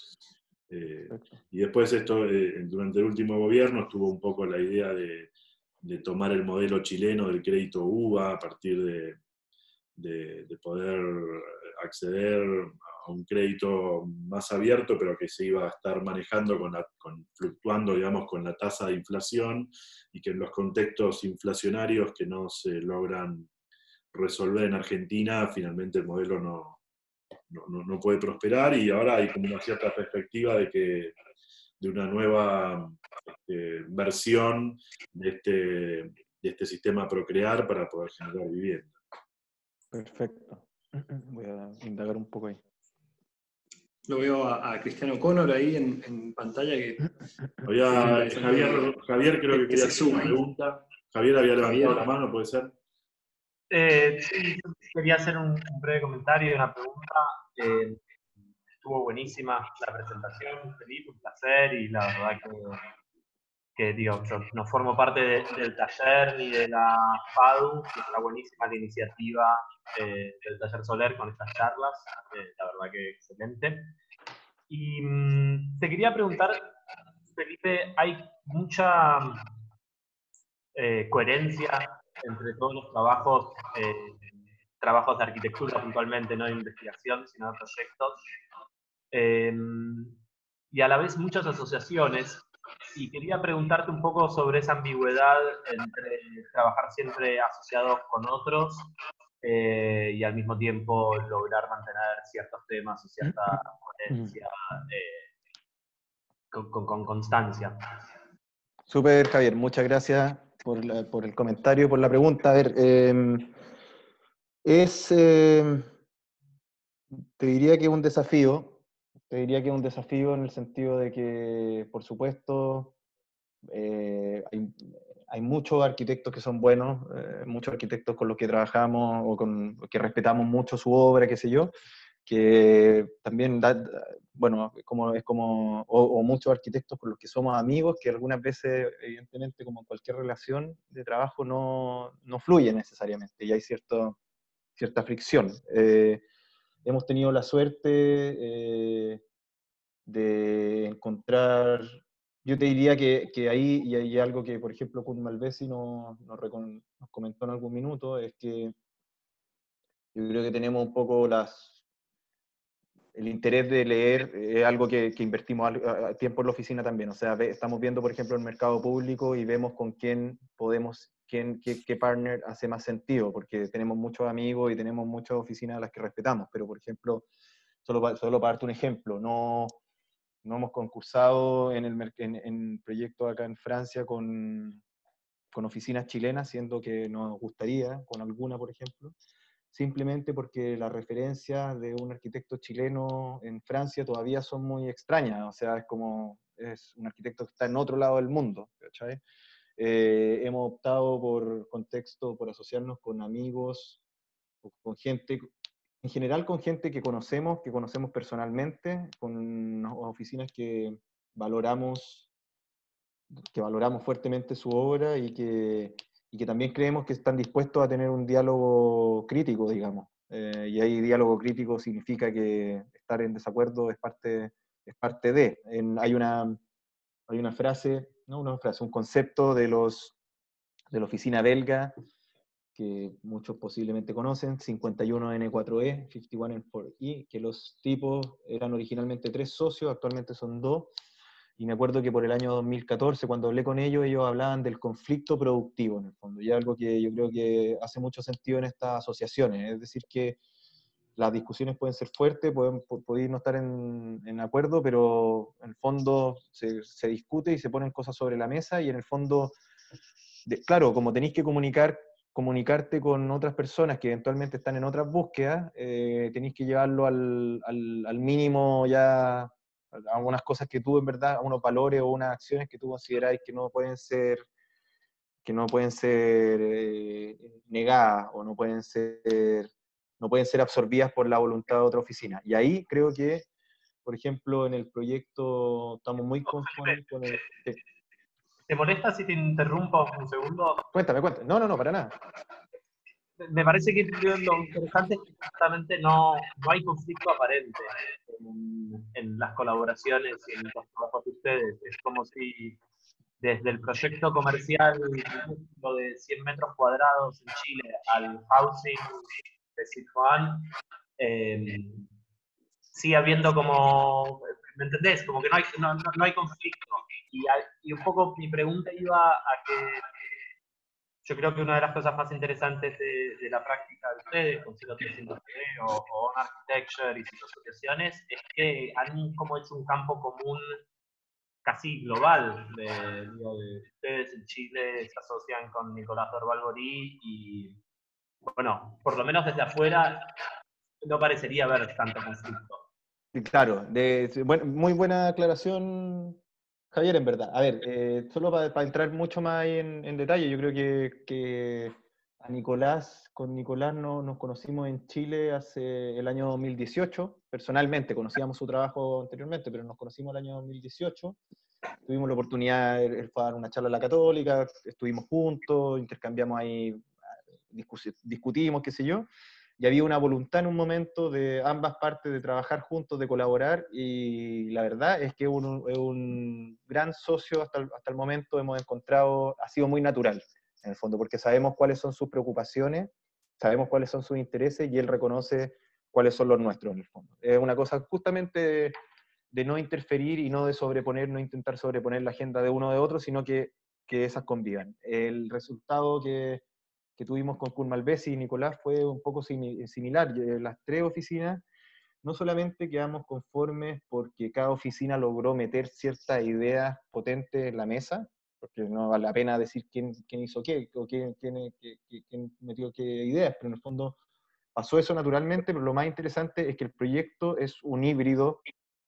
Y después esto, durante el último gobierno estuvo un poco la idea de tomar el modelo chileno del crédito UVA a partir de poder acceder a un crédito más abierto, pero que se iba a estar manejando fluctuando, digamos, con la tasa de inflación, y que en los contextos inflacionarios que no se logran resolver en Argentina, finalmente el modelo no puede prosperar, y ahora hay como una cierta perspectiva de una nueva versión de este sistema Procrear para poder generar vivienda. Perfecto. Voy a indagar un poco ahí. Lo veo a Cristiano Connor ahí en pantalla. Javier creo que quería hacer una pregunta. Javier había levantado la mano, ¿puede ser? Sí, yo quería hacer un breve comentario y una pregunta. Estuvo buenísima la presentación, Felipe, un placer, y la verdad que digo, yo no formo parte del taller ni de la FADU, y está buenísima la iniciativa del taller Soler con estas charlas, la verdad que excelente. Y te quería preguntar, Felipe, ¿hay mucha coherencia entre todos los trabajos de arquitectura puntualmente, no de investigación, sino de proyectos, y a la vez muchas asociaciones? Y quería preguntarte un poco sobre esa ambigüedad entre trabajar siempre asociados con otros y al mismo tiempo lograr mantener ciertos temas o cierta coherencia con constancia. Súper, Javier, muchas gracias por el comentario y por la pregunta. A ver, te diría que es un desafío. Te diría que es un desafío en el sentido de que, por supuesto, hay muchos arquitectos que son buenos, muchos arquitectos con los que trabajamos o que respetamos mucho su obra, qué sé yo, que también o muchos arquitectos con los que somos amigos, que algunas veces, evidentemente, como en cualquier relación de trabajo, no fluye necesariamente y hay cierta fricción. Hemos tenido la suerte de encontrar, yo te diría que ahí, y hay algo que, por ejemplo, Kurt Malvesi nos comentó en algún minuto, es que yo creo que tenemos un poco el interés de leer, algo que invertimos tiempo en la oficina también. O sea, estamos viendo, por ejemplo, el mercado público y vemos con quién podemos, qué partner hace más sentido, porque tenemos muchos amigos y tenemos muchas oficinas a las que respetamos, pero, por ejemplo, solo para darte un ejemplo, no hemos concursado en proyectos acá en Francia con oficinas chilenas, siendo que nos gustaría, con alguna, por ejemplo, simplemente porque las referencias de un arquitecto chileno en Francia todavía son muy extrañas. O sea, es un arquitecto que está en otro lado del mundo, ¿cachai? Hemos optado por asociarnos con amigos, o con gente, en general con gente que conocemos personalmente, con oficinas que valoramos fuertemente su obra y que también creemos que están dispuestos a tener un diálogo crítico, digamos. Y ahí diálogo crítico significa que estar en desacuerdo es parte de. Hay una frase, no una frase, un concepto de la oficina belga que muchos posiblemente conocen, 51N4E, 51N4E, que los tipos eran originalmente 3 socios, actualmente son 2, y me acuerdo que por el año 2014, cuando hablé con ellos hablaban del conflicto productivo, en el fondo, y algo que yo creo que hace mucho sentido en estas asociaciones, es decir, que las discusiones pueden ser fuertes, podéis no estar en acuerdo, pero en el fondo se discute y se ponen cosas sobre la mesa, y en el fondo, claro, como tenéis que comunicarte con otras personas que eventualmente están en otras búsquedas, tenéis que llevarlo al mínimo ya, algunas cosas que tú en verdad, unos valores o unas acciones que tú consideráis que no pueden ser negadas o no pueden ser absorbidas por la voluntad de otra oficina. Y ahí creo que, por ejemplo, en el proyecto estamos muy conformes con el... Sí. ¿Te molesta si te interrumpo un segundo? Cuéntame. No, para nada. Me parece que lo interesante es que justamente no hay conflicto aparente en las colaboraciones y en los trabajos de ustedes. Es como si desde el proyecto comercial lo de 100 metros cuadrados en Chile al housing de Sichuan, sigue habiendo como, ¿me entendés? Como que no hay conflicto. Y un poco mi pregunta iba a que yo creo que una de las cosas más interesantes de la práctica de ustedes, con 0300 o On Architecture y sus asociaciones, es que han como hecho un campo común casi global. Ustedes en Chile se asocian con Nicolás Dorvalborí y, bueno, por lo menos desde afuera no parecería haber tanto conflicto. Claro, muy buena aclaración, Javier, en verdad. A ver, solo para entrar mucho más ahí en detalle, yo creo que con Nicolás nos conocimos en Chile hace el año 2018. Personalmente, conocíamos su trabajo anteriormente, pero nos conocimos el año 2018. Tuvimos la oportunidad, él fue a dar una charla a la Católica, estuvimos juntos, intercambiamos ahí, discutimos, qué sé yo. Y había una voluntad en un momento de ambas partes de trabajar juntos, de colaborar, y la verdad es que es un gran socio hasta el momento. Hemos encontrado, ha sido muy natural, en el fondo, porque sabemos cuáles son sus preocupaciones, sabemos cuáles son sus intereses, y él reconoce cuáles son los nuestros, en el fondo. Es una cosa justamente de no interferir y no de sobreponer, no intentar sobreponer la agenda de uno o de otro, sino que esas convivan. El resultado que tuvimos con Kun Malvesi y Nicolás fue un poco similar. Las tres oficinas no solamente quedamos conformes porque cada oficina logró meter ciertas ideas potentes en la mesa, porque no vale la pena decir quién hizo qué, o quién metió qué ideas, pero en el fondo pasó eso naturalmente. Pero lo más interesante es que el proyecto es un híbrido.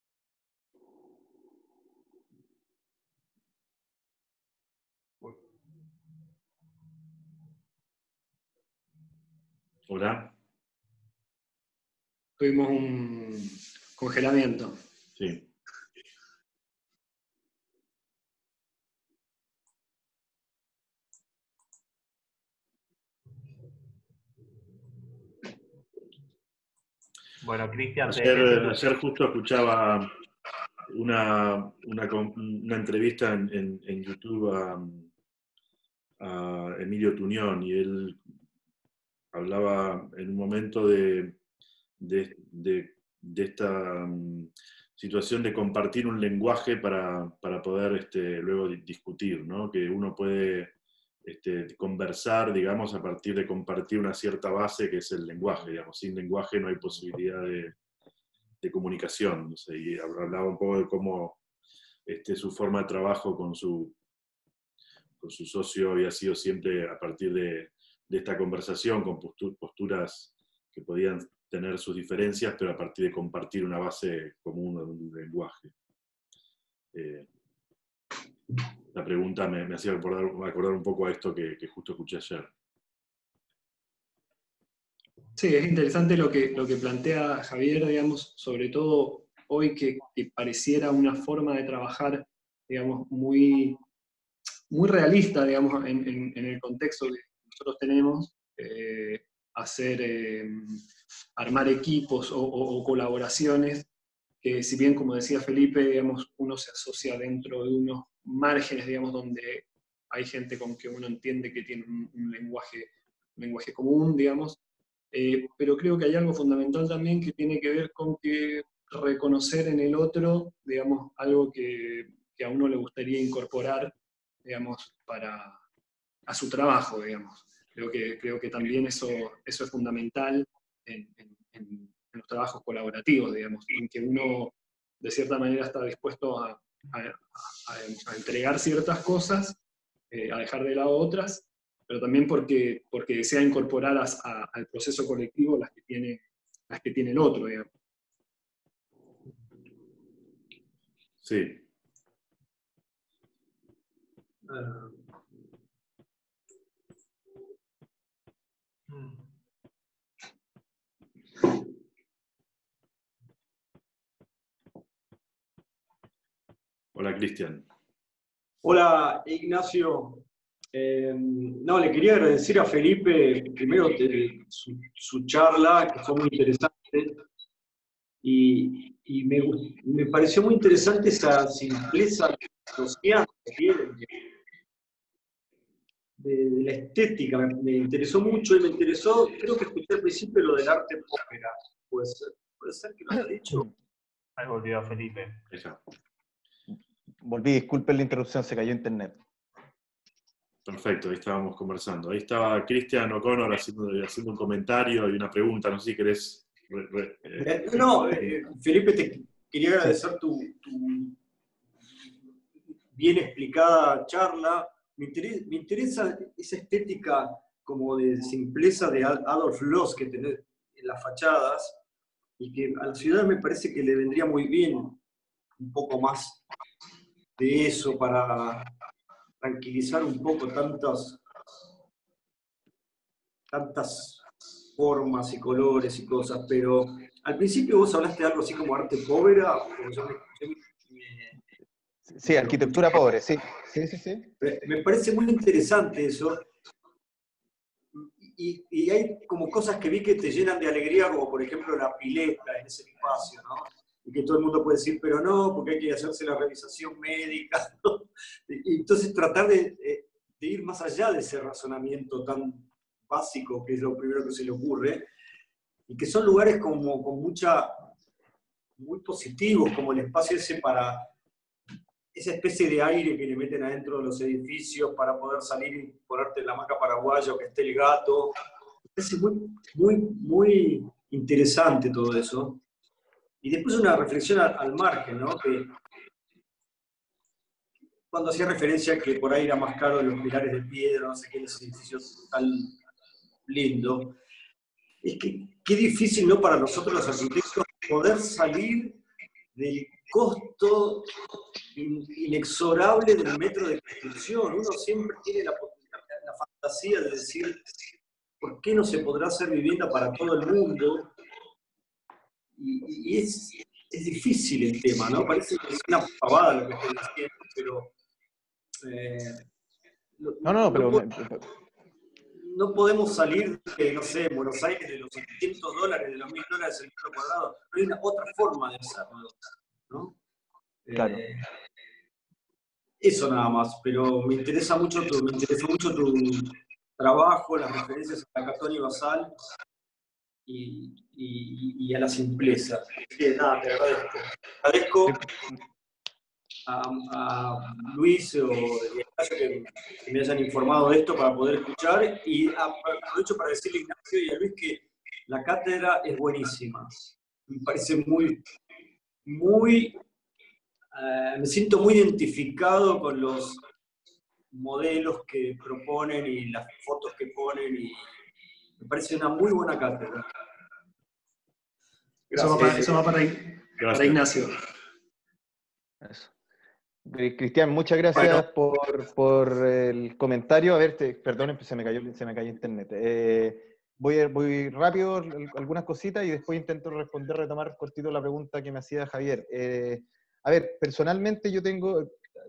Hola. Tuvimos un congelamiento. Sí. Bueno, Cristian, ayer justo escuchaba una entrevista en YouTube a Emilio Tuñón, y él hablaba en un momento de esta situación de compartir un lenguaje para poder luego discutir, ¿no? Que uno puede conversar, digamos, a partir de compartir una cierta base que es el lenguaje, digamos. Sin lenguaje no hay posibilidad de comunicación. No sé, y hablaba un poco de cómo su forma de trabajo con su socio había sido siempre a partir de esta conversación, con posturas que podían tener sus diferencias, pero a partir de compartir una base común de un lenguaje. La pregunta me hacía acordar un poco a esto que justo escuché ayer. Sí, es interesante lo que plantea Javier, digamos, sobre todo hoy que pareciera una forma de trabajar, digamos, muy realista, digamos, en el contexto que nosotros tenemos, armar equipos o colaboraciones, que si bien, como decía Felipe, digamos, uno se asocia dentro de unos márgenes, digamos, donde hay gente con que uno entiende que tiene un lenguaje común, digamos, pero creo que hay algo fundamental también que tiene que ver con que reconocer en el otro, digamos, algo que a uno le gustaría incorporar, digamos, a su trabajo, digamos. Creo que también eso es fundamental en los trabajos colaborativos, digamos, en que uno de cierta manera está dispuesto a entregar ciertas cosas, a dejar de lado otras, pero también porque desea incorporar al proceso colectivo las que tiene el otro, digamos. Sí. Hola, Cristian. Hola, Ignacio. No, le quería agradecer a Felipe, primero su charla, que fue muy interesante, y me pareció muy interesante esa simpleza social que tienen, de la estética, me interesó mucho y me interesó, creo que escuché al principio lo del arte pópera, puede ser que lo haya dicho. Ahí volvió Felipe. Volví, disculpen la interrupción, se cayó internet. Perfecto, ahí estábamos conversando. Ahí estaba Cristian O'Connor haciendo un comentario y una pregunta, no sé si querés... Felipe, te quería agradecer tu bien explicada charla. Me interesa esa estética como de simpleza de Adolf Loos que tenés en las fachadas, y que a la ciudad me parece que le vendría muy bien un poco más de eso para tranquilizar un poco tantas formas y colores y cosas, pero al principio vos hablaste de algo así como arte povera, Sí, arquitectura pobre, sí. Me parece muy interesante eso, y hay como cosas que vi que te llenan de alegría, como por ejemplo la pileta en ese espacio, ¿no? Y que todo el mundo puede decir, pero no, porque hay que hacerse la revisación médica, ¿no? Y entonces tratar de ir más allá de ese razonamiento tan básico, que es lo primero que se le ocurre, y que son lugares como muy positivos, como el espacio ese para esa especie de aire que le meten adentro de los edificios para poder salir y ponerte la hamaca paraguaya o que esté el gato. Es muy interesante todo eso. Y después una reflexión al margen, ¿no? Que cuando hacía referencia a que por ahí era más caro los pilares de piedra, no sé qué, los edificios tan lindos, es que qué difícil, ¿no?, para nosotros los arquitectos poder salir del costo inexorable del metro de construcción. Uno siempre tiene la fantasía de decir, ¿por qué no se podrá hacer vivienda para todo el mundo? Y es difícil el tema, ¿no? Parece que es una pavada lo que estoy diciendo, pero no podemos salir de, no sé, Buenos Aires de los $800, de los $1000 el metro cuadrado. Pero hay otra forma de hacerlo, ¿no? Claro. Eso nada más, pero me interesó mucho tu trabajo, las referencias a Catón y Basal y a la simpleza. Así que nada, te agradezco. Agradezco a Luis o a que me hayan informado de esto para poder escuchar, y aprovecho para decirle a Ignacio y a Luis que la cátedra es buenísima. Me parece me siento muy identificado con los modelos que proponen y las fotos que ponen, y me parece una muy buena cátedra. Eso va para Ignacio. Eso. Cristian, muchas gracias por el comentario. A ver, perdón, se me cayó internet. Voy rápido algunas cositas y después intento retomar cortito la pregunta que me hacía Javier. A ver, personalmente yo tengo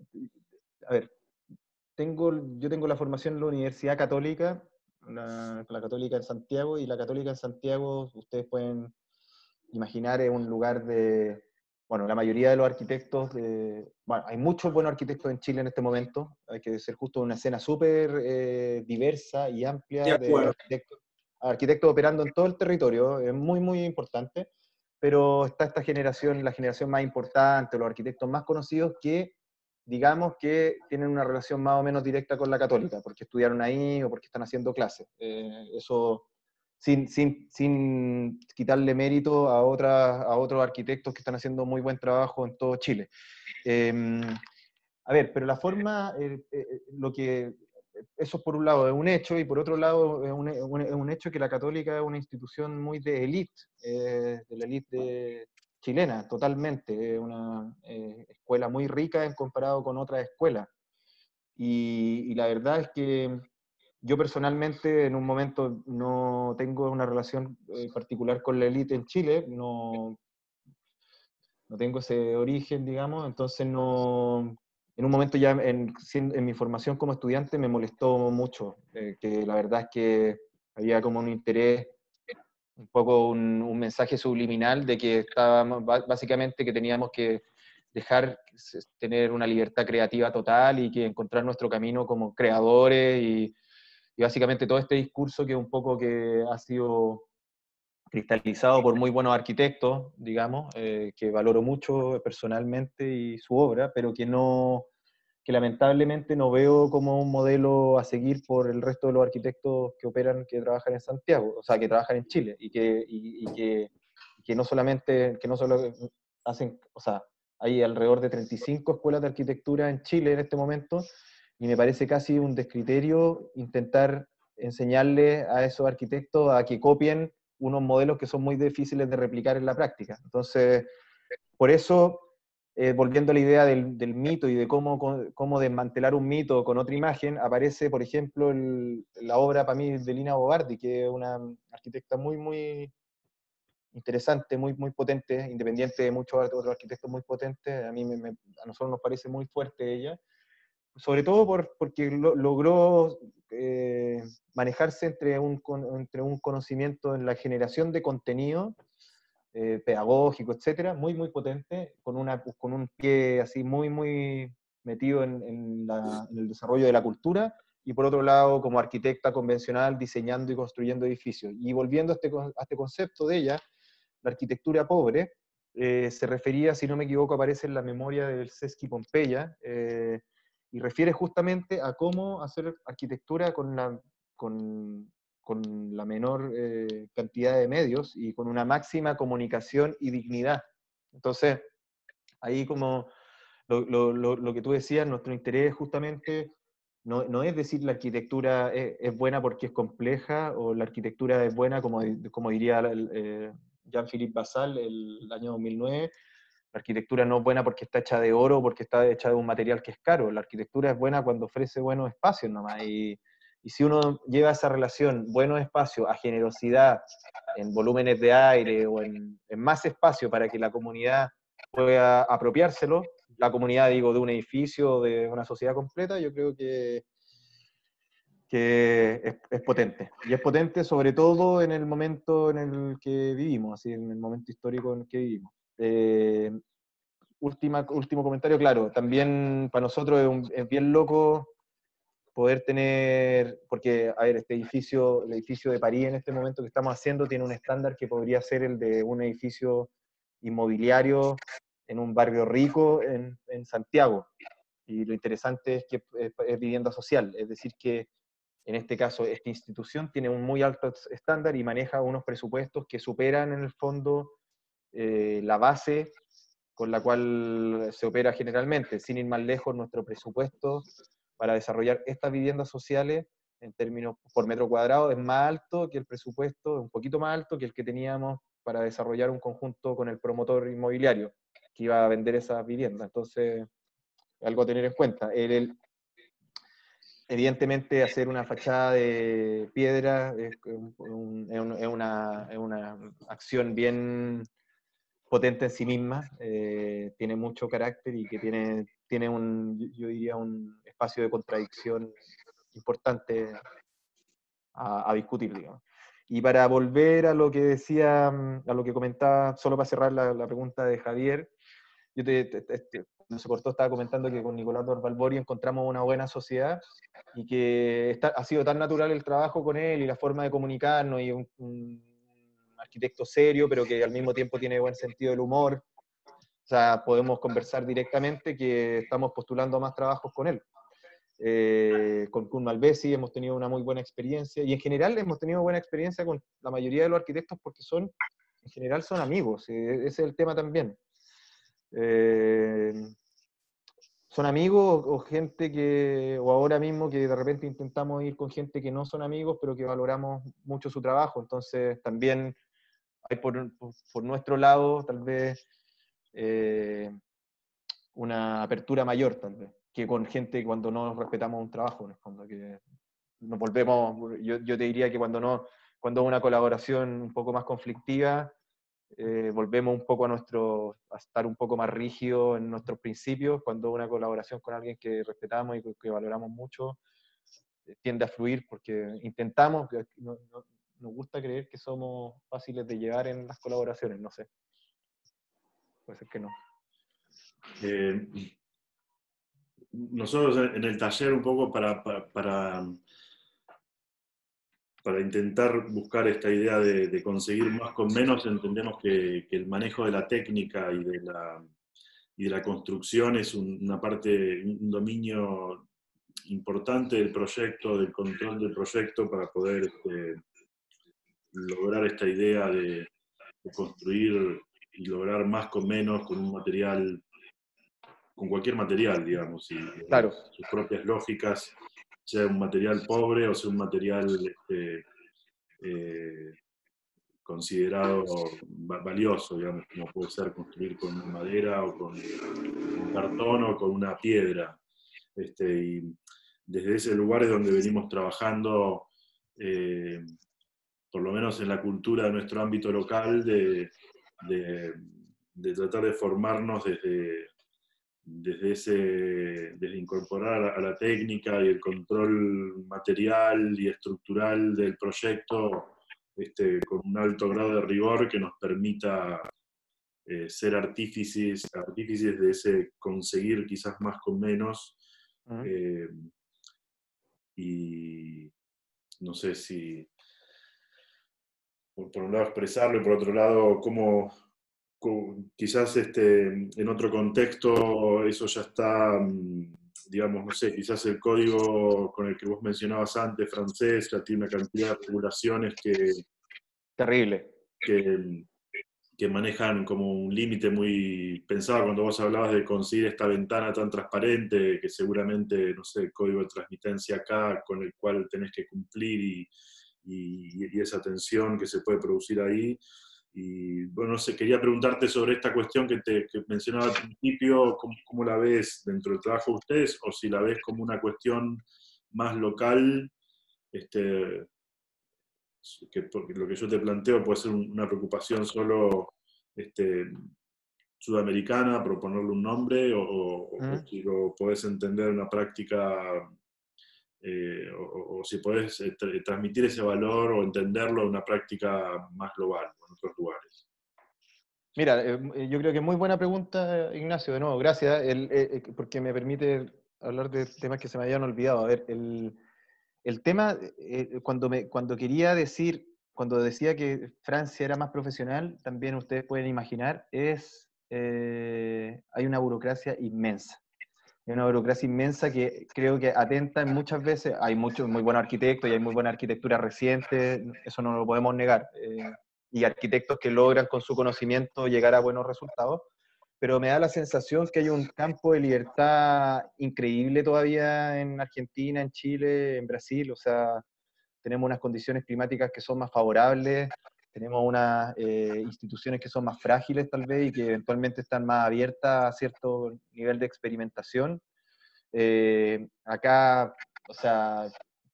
la formación en la Universidad Católica, la Católica en Santiago, y la Católica en Santiago, ustedes pueden imaginar, es un lugar de... Bueno, la mayoría de los arquitectos, hay muchos buenos arquitectos en Chile en este momento, hay que ser justo, una escena súper diversa y amplia de arquitectos operando en todo el territorio, es muy, muy importante, pero está esta generación, la generación más importante, los arquitectos más conocidos que, digamos que tienen una relación más o menos directa con la Católica, porque estudiaron ahí o porque están haciendo clases. Eso... Sin quitarle mérito a otros arquitectos que están haciendo muy buen trabajo en todo Chile. A ver, pero la forma, eso por un lado es un hecho, y por otro lado es un hecho que la Católica es una institución muy de élite, de la élite chilena, totalmente. Es una escuela muy rica en comparado con otras escuelas. Y la verdad es que yo personalmente en un momento no tengo una relación particular con la élite en Chile, no no tengo ese origen, digamos, entonces no... En un momento ya en mi formación como estudiante me molestó mucho, que la verdad es que había como un interés, un poco un mensaje subliminal de que estábamos, básicamente que teníamos que dejar tener una libertad creativa total y que encontrar nuestro camino como creadores y básicamente todo este discurso que un poco que ha sido cristalizado por muy buenos arquitectos, digamos, que valoro mucho personalmente y su obra, pero que lamentablemente no veo como un modelo a seguir por el resto de los arquitectos que operan, que trabajan en Santiago, o sea, que trabajan en Chile, que no solamente, que no solo hacen, o sea, hay alrededor de 35 escuelas de arquitectura en Chile en este momento, y me parece casi un descriterio intentar enseñarle a esos arquitectos a que copien unos modelos que son muy difíciles de replicar en la práctica. Entonces, por eso, volviendo a la idea del mito y de cómo desmantelar un mito con otra imagen, aparece, por ejemplo, la obra para mí de Lina Bobardi, que es una arquitecta muy, muy interesante, muy, muy potente, independiente de muchos otros arquitectos muy potentes. A nosotros nos parece muy fuerte ella, sobre todo porque logró manejarse entre un conocimiento en la generación de contenido pedagógico, etcétera, muy, muy potente, con un pie así muy, muy metido en el desarrollo de la cultura, y por otro lado, como arquitecta convencional, diseñando y construyendo edificios. Y volviendo a este concepto de ella, la arquitectura pobre, se refería, si no me equivoco, aparece en la memoria del Ceschi Pompeya, y refiere justamente a cómo hacer arquitectura con la menor cantidad de medios y con una máxima comunicación y dignidad. Entonces, ahí como lo que tú decías, nuestro interés justamente no es decir la arquitectura es buena porque es compleja, o la arquitectura es buena, como diría Jean-Philippe Basal el año 2009, la arquitectura no es buena porque está hecha de oro o porque está hecha de un material que es caro. La arquitectura es buena cuando ofrece buenos espacios nomás. Y si uno lleva esa relación, buenos espacios, a generosidad, en volúmenes de aire o en más espacio para que la comunidad pueda apropiárselo, la comunidad, digo, de un edificio, de una sociedad completa, yo creo que es potente. Y es potente sobre todo en el momento en el que vivimos, así, en el momento histórico en el que vivimos. Último comentario, claro, también para nosotros es bien loco poder tener, porque, a ver, el edificio de París en este momento que estamos haciendo tiene un estándar que podría ser el de un edificio inmobiliario en un barrio rico en Santiago. Y lo interesante es que es vivienda social, es decir, que en este caso esta institución tiene un muy alto estándar y maneja unos presupuestos que superan en el fondo la base con la cual se opera generalmente. Sin ir más lejos, nuestro presupuesto para desarrollar estas viviendas sociales en términos por metro cuadrado es más alto que el presupuesto, un poquito más alto que el que teníamos para desarrollar un conjunto con el promotor inmobiliario que iba a vender esas viviendas. Entonces, algo a tener en cuenta. Evidentemente, hacer una fachada de piedra es una acción bien potente en sí misma, tiene mucho carácter y que tiene yo diría, un espacio de contradicción importante a discutir, digamos. Y para volver a lo que decía, a lo que comentaba, solo para cerrar la pregunta de Javier, yo cuando se cortó estaba comentando que con Nicolás Dorvalbori encontramos una buena sociedad y que ha sido tan natural el trabajo con él y la forma de comunicarnos, y un arquitecto serio, pero que al mismo tiempo tiene buen sentido del humor. O sea, podemos conversar directamente, que estamos postulando más trabajos con él. Con Kun Malvesi hemos tenido una muy buena experiencia, y en general hemos tenido buena experiencia con la mayoría de los arquitectos porque en general son amigos, ese es el tema también. Son amigos o gente o ahora mismo que de repente intentamos ir con gente que no son amigos, pero que valoramos mucho su trabajo. Entonces también hay por nuestro lado tal vez una apertura mayor, tal vez, que con gente cuando no respetamos un trabajo, en el fondo, que nos volvemos, yo te diría que cuando una colaboración un poco más conflictiva, volvemos un poco a estar un poco más rígidos en nuestros principios, cuando una colaboración con alguien que respetamos y que valoramos mucho tiende a fluir, porque intentamos, nos gusta creer que somos fáciles de llevar en las colaboraciones, no sé. Puede ser que no. Nosotros en el taller, un poco para intentar buscar esta idea de conseguir más con menos, entendemos que el manejo de la técnica y de la construcción es una parte, un dominio importante del proyecto, del control del proyecto, para poder lograr esta idea de construir y lograr más con menos, con un material, con cualquier material, digamos, y Claro. sus propias lógicas, sea un material pobre o sea un material considerado valioso, digamos, como puede ser construir con madera o con cartón o con una piedra. Y desde ese lugar es donde venimos trabajando, por lo menos en la cultura de nuestro ámbito local, de tratar de formarnos desde incorporar a la técnica y el control material y estructural del proyecto, con un alto grado de rigor que nos permita ser artífices de ese conseguir quizás más con menos. Y no sé si, por un lado expresarlo y por otro lado cómo quizás en otro contexto eso ya está, digamos, no sé, quizás el código con el que vos mencionabas antes, francés, ya tiene una cantidad de regulaciones Terrible. que manejan como un límite muy pensado. Cuando vos hablabas de conseguir esta ventana tan transparente, que seguramente, no sé, el código de transmitencia acá, con el cual tenés que cumplir y esa tensión que se puede producir ahí. Y bueno, no sé, quería preguntarte sobre esta cuestión que mencionaba al principio, ¿cómo la ves dentro del trabajo de ustedes? O si la ves como una cuestión más local, porque lo que yo te planteo puede ser una preocupación solo sudamericana, proponerle un nombre, o si lo podés entender en una práctica, o si podés transmitir ese valor o entenderlo en una práctica más global, en otros lugares. Mira, yo creo que es muy buena pregunta, Ignacio, de nuevo, gracias, porque me permite hablar de temas que se me habían olvidado. A ver, el tema, cuando quería decir, cuando decía que Francia era más profesional, también ustedes pueden imaginar, hay una burocracia inmensa. Hay una burocracia inmensa que creo que atenta muchas veces, hay muchos muy buenos arquitectos y hay muy buena arquitectura reciente, eso no lo podemos negar, y arquitectos que logran con su conocimiento llegar a buenos resultados, pero me da la sensación que hay un campo de libertad increíble todavía en Argentina, en Chile, en Brasil. O sea, tenemos unas condiciones climáticas que son más favorables, tenemos unas instituciones que son más frágiles tal vez y que eventualmente están más abiertas a cierto nivel de experimentación. Acá, o sea,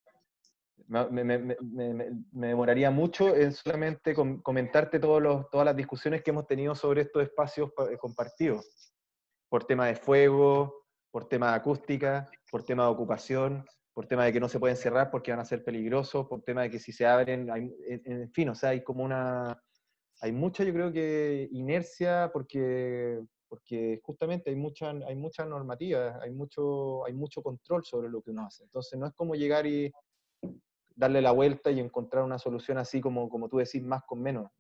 me demoraría mucho en solamente comentarte todas las discusiones que hemos tenido sobre estos espacios compartidos, por tema de fuego, por tema de acústica, por tema de ocupación, por tema de que no se pueden cerrar porque van a ser peligrosos, por tema de que si se abren, en fin, o sea, hay mucha, yo creo que, inercia porque justamente hay mucha normativa, hay mucho control sobre lo que uno hace. Entonces no es como llegar y darle la vuelta y encontrar una solución así como tú decís, más con menos.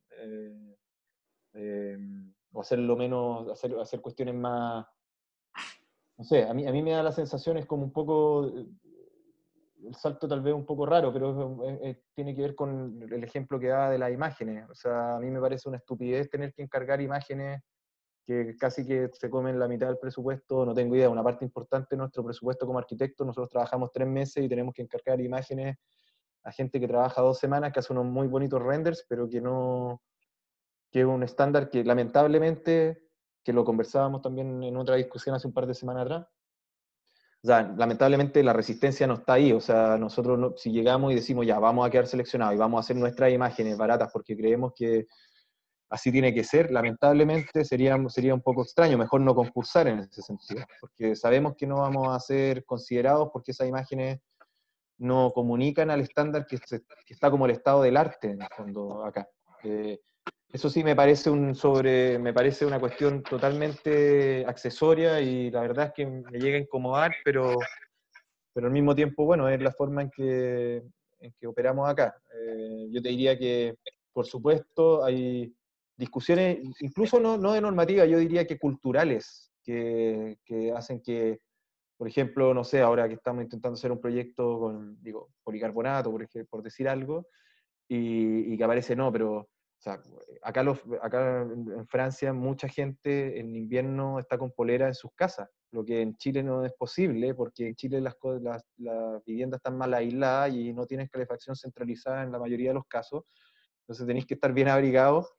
O hacerlo menos, hacer cuestiones más, no sé, a mí me da la sensación, es como un poco, el salto tal vez un poco raro, pero tiene que ver con el ejemplo que daba de las imágenes. O sea, a mí me parece una estupidez tener que encargar imágenes que casi que se comen la mitad del presupuesto, no tengo idea, una parte importante de nuestro presupuesto como arquitectos, nosotros trabajamos 3 meses y tenemos que encargar imágenes a gente que trabaja 2 semanas, que hace unos muy bonitos renders, pero que es un estándar que lamentablemente, que lo conversábamos también en otra discusión hace un par de semanas atrás, o sea, lamentablemente la resistencia no está ahí. O sea, nosotros si llegamos y decimos ya, vamos a quedar seleccionados y vamos a hacer nuestras imágenes baratas porque creemos que así tiene que ser, lamentablemente sería un poco extraño, mejor no concursar en ese sentido, porque sabemos que no vamos a ser considerados porque esas imágenes no comunican al estándar que está como el estado del arte, en el fondo, acá. Eso sí me parece me parece una cuestión totalmente accesoria y la verdad es que me llega a incomodar, pero al mismo tiempo, bueno, es la forma en que operamos acá. Yo te diría que, por supuesto, hay discusiones, incluso no de normativa, yo diría que culturales, que hacen que, por ejemplo, no sé, ahora que estamos intentando hacer un proyecto con, digo, policarbonato, por decir algo, y que aparece no, pero o sea, acá en Francia mucha gente en invierno está con polera en sus casas, lo que en Chile no es posible, porque en Chile las viviendas están mal aisladas y no tienes calefacción centralizada en la mayoría de los casos, entonces tenéis que estar bien abrigados,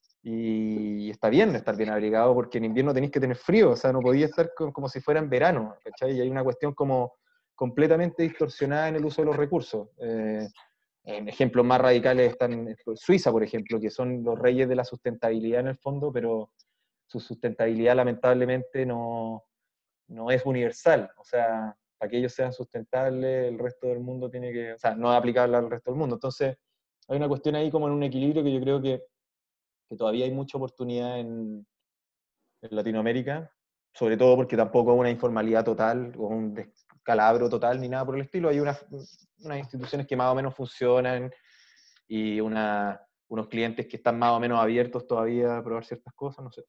y está bien estar bien abrigado porque en invierno tenéis que tener frío, o sea, no podía estar como si fuera en verano, ¿cachai? Y hay una cuestión como completamente distorsionada en el uso de los recursos. En ejemplos más radicales están Suiza, por ejemplo, que son los reyes de la sustentabilidad en el fondo, pero su sustentabilidad lamentablemente no es universal. O sea, para que ellos sean sustentables, el resto del mundo tiene que, o sea, no es aplicable al resto del mundo. Entonces, hay una cuestión ahí como en un equilibrio que yo creo que todavía hay mucha oportunidad en Latinoamérica, sobre todo porque tampoco hay una informalidad total o un descalabro total ni nada por el estilo. Hay unas instituciones que más o menos funcionan y unos clientes que están más o menos abiertos todavía a probar ciertas cosas, no sé.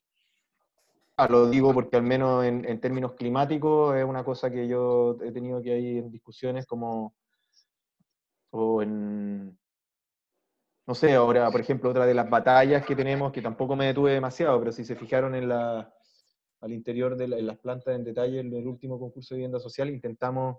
Lo digo porque al menos en términos climáticos es una cosa que yo he tenido que ir en discusiones como, o en, no sé, ahora, por ejemplo, otra de las batallas que tenemos, que tampoco me detuve demasiado, pero si se fijaron al interior de en las plantas en detalle, en el último concurso de vivienda social, intentamos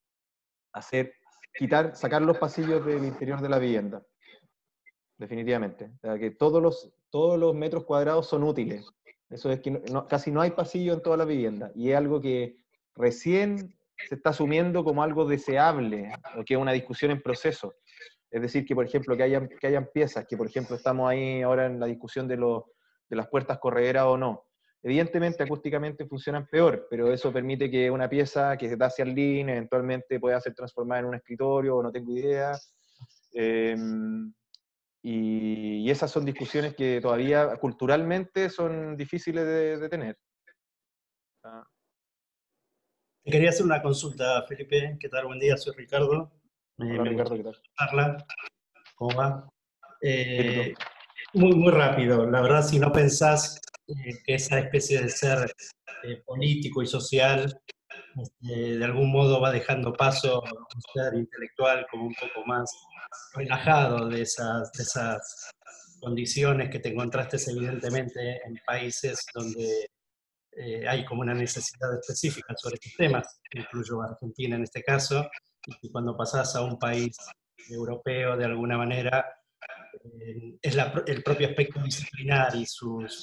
sacar los pasillos del interior de la vivienda, definitivamente. O sea, que todos los metros cuadrados son útiles. Eso es que casi no hay pasillo en toda la vivienda, y es algo que recién se está asumiendo como algo deseable, o que es una discusión en proceso. Es decir, que por ejemplo, que hayan piezas, que por ejemplo estamos ahí ahora en la discusión de las puertas correderas o no. Evidentemente, acústicamente funcionan peor, pero eso permite que una pieza que se da hacia el LIN eventualmente pueda ser transformada en un escritorio, o no tengo idea. Y esas son discusiones que todavía culturalmente son difíciles de tener. Te quería hacer una consulta, Felipe. ¿Qué tal? Buen día, soy Ricardo. Hola, Ricardo, ¿qué tal? Charla. ¿Cómo va? Muy rápido. La verdad, si no pensás que esa especie de ser político y social de algún modo va dejando paso a un ser intelectual como un poco más relajado de esas condiciones que te encontraste evidentemente en países donde hay como una necesidad específica sobre estos temas, incluyo Argentina en este caso, y cuando pasás a un país europeo de alguna manera, es el propio aspecto disciplinar y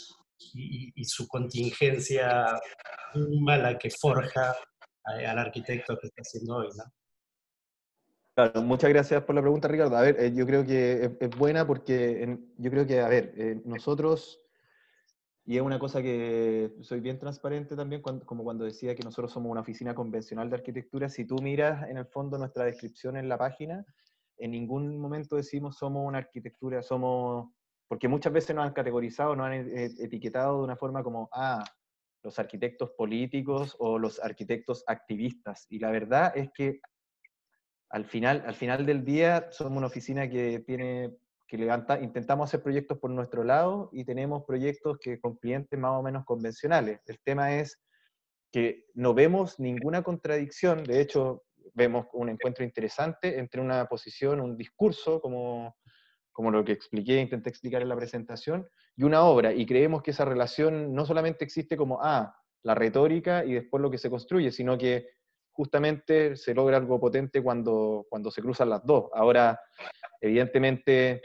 su contingencia misma la que forja al arquitecto que está haciendo hoy, ¿no? Claro, muchas gracias por la pregunta, Ricardo. A ver, yo creo que es buena porque yo creo que, a ver, nosotros, y es una cosa que soy bien transparente también, como cuando decía que nosotros somos una oficina convencional de arquitectura, si tú miras en el fondo nuestra descripción en la página, en ningún momento decimos somos una arquitectura, porque muchas veces nos han categorizado, nos han etiquetado de una forma como, los arquitectos políticos o los arquitectos activistas, y la verdad es que al final del día somos una oficina que intentamos hacer proyectos por nuestro lado y tenemos proyectos con clientes más o menos convencionales. El tema es que no vemos ninguna contradicción, de hecho vemos un encuentro interesante entre una posición, un discurso, como lo que intenté explicar en la presentación, y una obra, y creemos que esa relación no solamente existe como la retórica y después lo que se construye, sino que justamente se logra algo potente cuando se cruzan las dos. Ahora, evidentemente,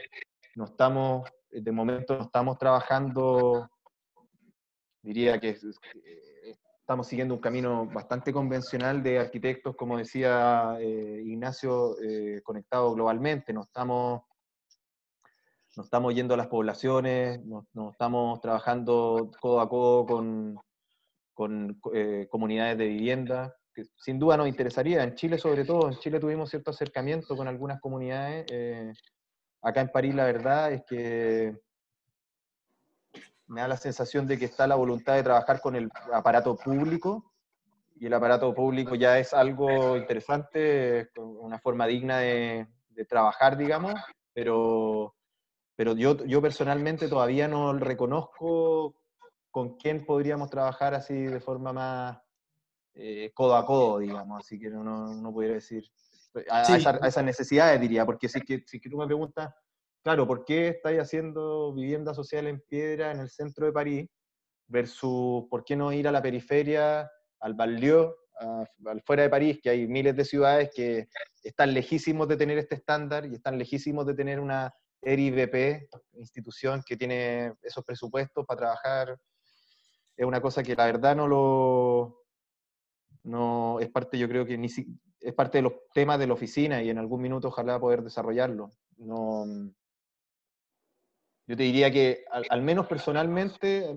de momento no estamos trabajando, diría que estamos siguiendo un camino bastante convencional de arquitectos, como decía Ignacio, conectados globalmente. No estamos nos estamos yendo a las poblaciones, nos estamos trabajando codo a codo con comunidades de vivienda, que sin duda nos interesaría. En Chile, sobre todo, en Chile tuvimos cierto acercamiento con algunas comunidades. Acá en París la verdad es que me da la sensación de que está la voluntad de trabajar con el aparato público, y el aparato público ya es algo interesante, una forma digna de trabajar, digamos, pero yo personalmente todavía no reconozco con quién podríamos trabajar así de forma más codo a codo, digamos, así que no podría decir a esas necesidades, diría, porque si que tú me preguntas, claro, ¿por qué estáis haciendo vivienda social en piedra en el centro de París versus por qué no ir a la periferia, al banlieue, al fuera de París, que hay miles de ciudades que están lejísimos de tener este estándar y están lejísimos de tener una RIVP, institución que tiene esos presupuestos para trabajar? Es una cosa que la verdad no es parte, yo creo que es parte de los temas de la oficina, y en algún minuto ojalá poder desarrollarlo. No, yo te diría que al menos personalmente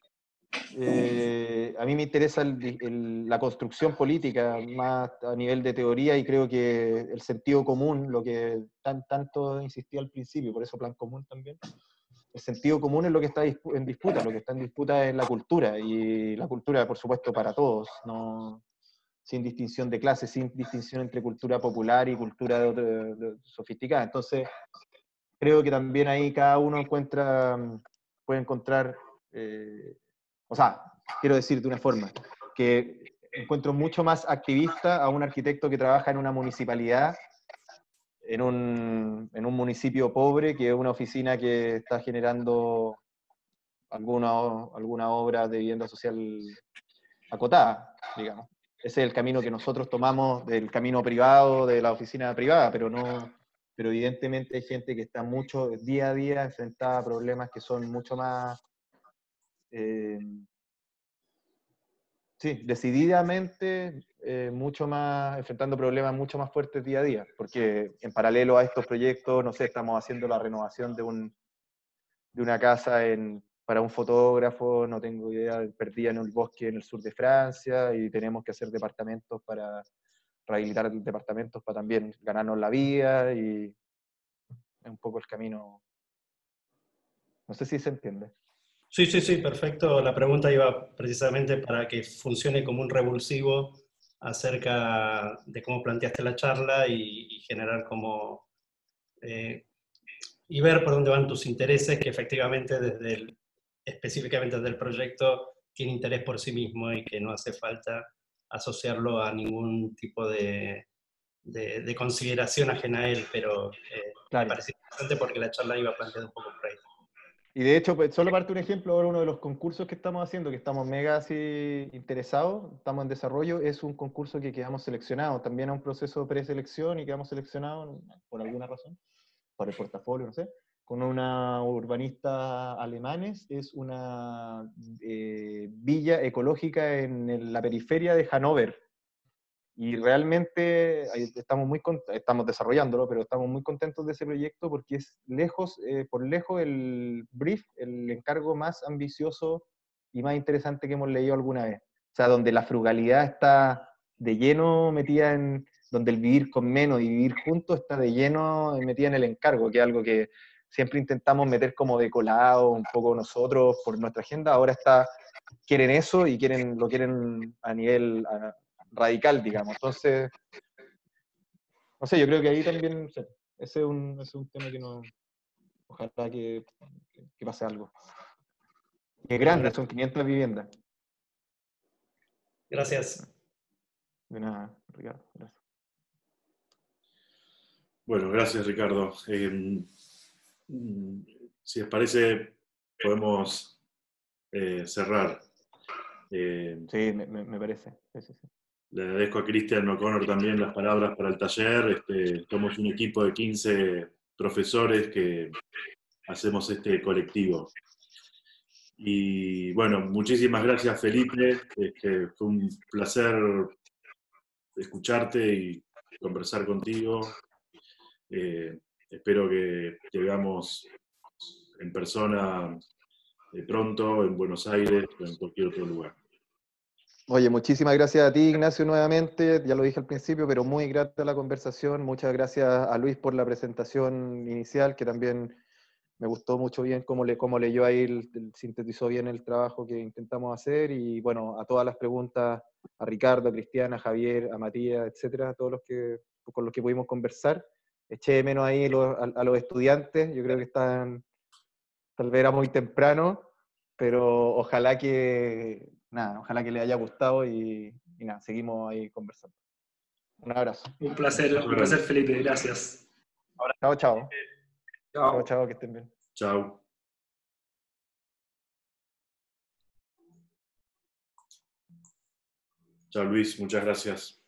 a mí me interesa la construcción política más a nivel de teoría, y creo que el sentido común, lo que tanto insistí al principio, por eso plan común también, el sentido común es lo que está en disputa, lo que está en disputa es la cultura, y la cultura, por supuesto, para todos, sin distinción de clase, sin distinción entre cultura popular y cultura sofisticada. Entonces, creo que también ahí cada uno puede encontrar, o sea, quiero decir de una forma, que encuentro mucho más activista a un arquitecto que trabaja en una municipalidad, en un municipio pobre, que una oficina que está generando alguna obra de vivienda social acotada, digamos. Ese es el camino que nosotros tomamos, del camino privado, de la oficina privada, pero evidentemente hay gente que está mucho día a día enfrentada a problemas que son mucho más, sí, decididamente, mucho más, enfrentando problemas mucho más fuertes día a día, porque en paralelo a estos proyectos, no sé, estamos haciendo la renovación de una casa para un fotógrafo, no tengo idea, perdida en un bosque en el sur de Francia, y tenemos que hacer departamentos para rehabilitar departamentos para también ganarnos la vida, y es un poco el camino. No sé si se entiende. Sí, sí, sí, perfecto. La pregunta iba precisamente para que funcione como un revulsivo acerca de cómo planteaste la charla y generar como... y ver por dónde van tus intereses, que efectivamente específicamente desde el proyecto tiene interés por sí mismo y que no hace falta asociarlo a ningún tipo de consideración ajena a él, pero Claro. me parece interesante porque la charla iba planteada un poco por ahí. Y de hecho, pues, solo parte un ejemplo, ahora uno de los concursos que estamos haciendo, que estamos mega así interesados, estamos en desarrollo, es un concurso que quedamos seleccionados, también a un proceso de preselección, y quedamos seleccionados por alguna razón, por el portafolio, no sé, con una urbanista alemanes, es una villa ecológica en la periferia de Hannover. Y realmente estamos desarrollándolo, pero estamos muy contentos de ese proyecto porque es por lejos el brief, el encargo más ambicioso y más interesante que hemos leído alguna vez. O sea, donde la frugalidad está de lleno metida donde el vivir con menos y vivir juntos está de lleno metida en el encargo, que es algo que siempre intentamos meter como de colado un poco nosotros por nuestra agenda. Ahora quieren eso, y lo quieren a nivel radical, digamos. Entonces, no sé, yo creo que ahí también, ese es un tema que ojalá que pase algo. Que es grande, son 500 viviendas. Gracias. De nada, Ricardo. Gracias. Bueno, gracias, Ricardo. Si les parece, podemos cerrar. Sí, me parece. Sí. Le agradezco a Cristian O'Connor también las palabras para el taller. Somos un equipo de 15 profesores que hacemos este colectivo. Y bueno, muchísimas gracias, Felipe. Fue un placer escucharte y conversar contigo. Espero que veamos en persona pronto, en Buenos Aires o en cualquier otro lugar. Oye, muchísimas gracias a ti, Ignacio, nuevamente. Ya lo dije al principio, pero muy grata la conversación. Muchas gracias a Luis por la presentación inicial, que también me gustó mucho bien cómo leyó ahí, sintetizó bien el trabajo que intentamos hacer. Y bueno, a todas las preguntas, a Ricardo, a Cristiana, a Javier, a Matías, etcétera, a todos con los que pudimos conversar. Eché de menos ahí a los estudiantes. Yo creo que tal vez era muy temprano, pero ojalá que les haya gustado y nada, seguimos ahí conversando. Un abrazo. Un placer, Felipe, gracias. Chao, chao. Chao. Chao, que estén bien. Chao. Chao, Luis, muchas gracias.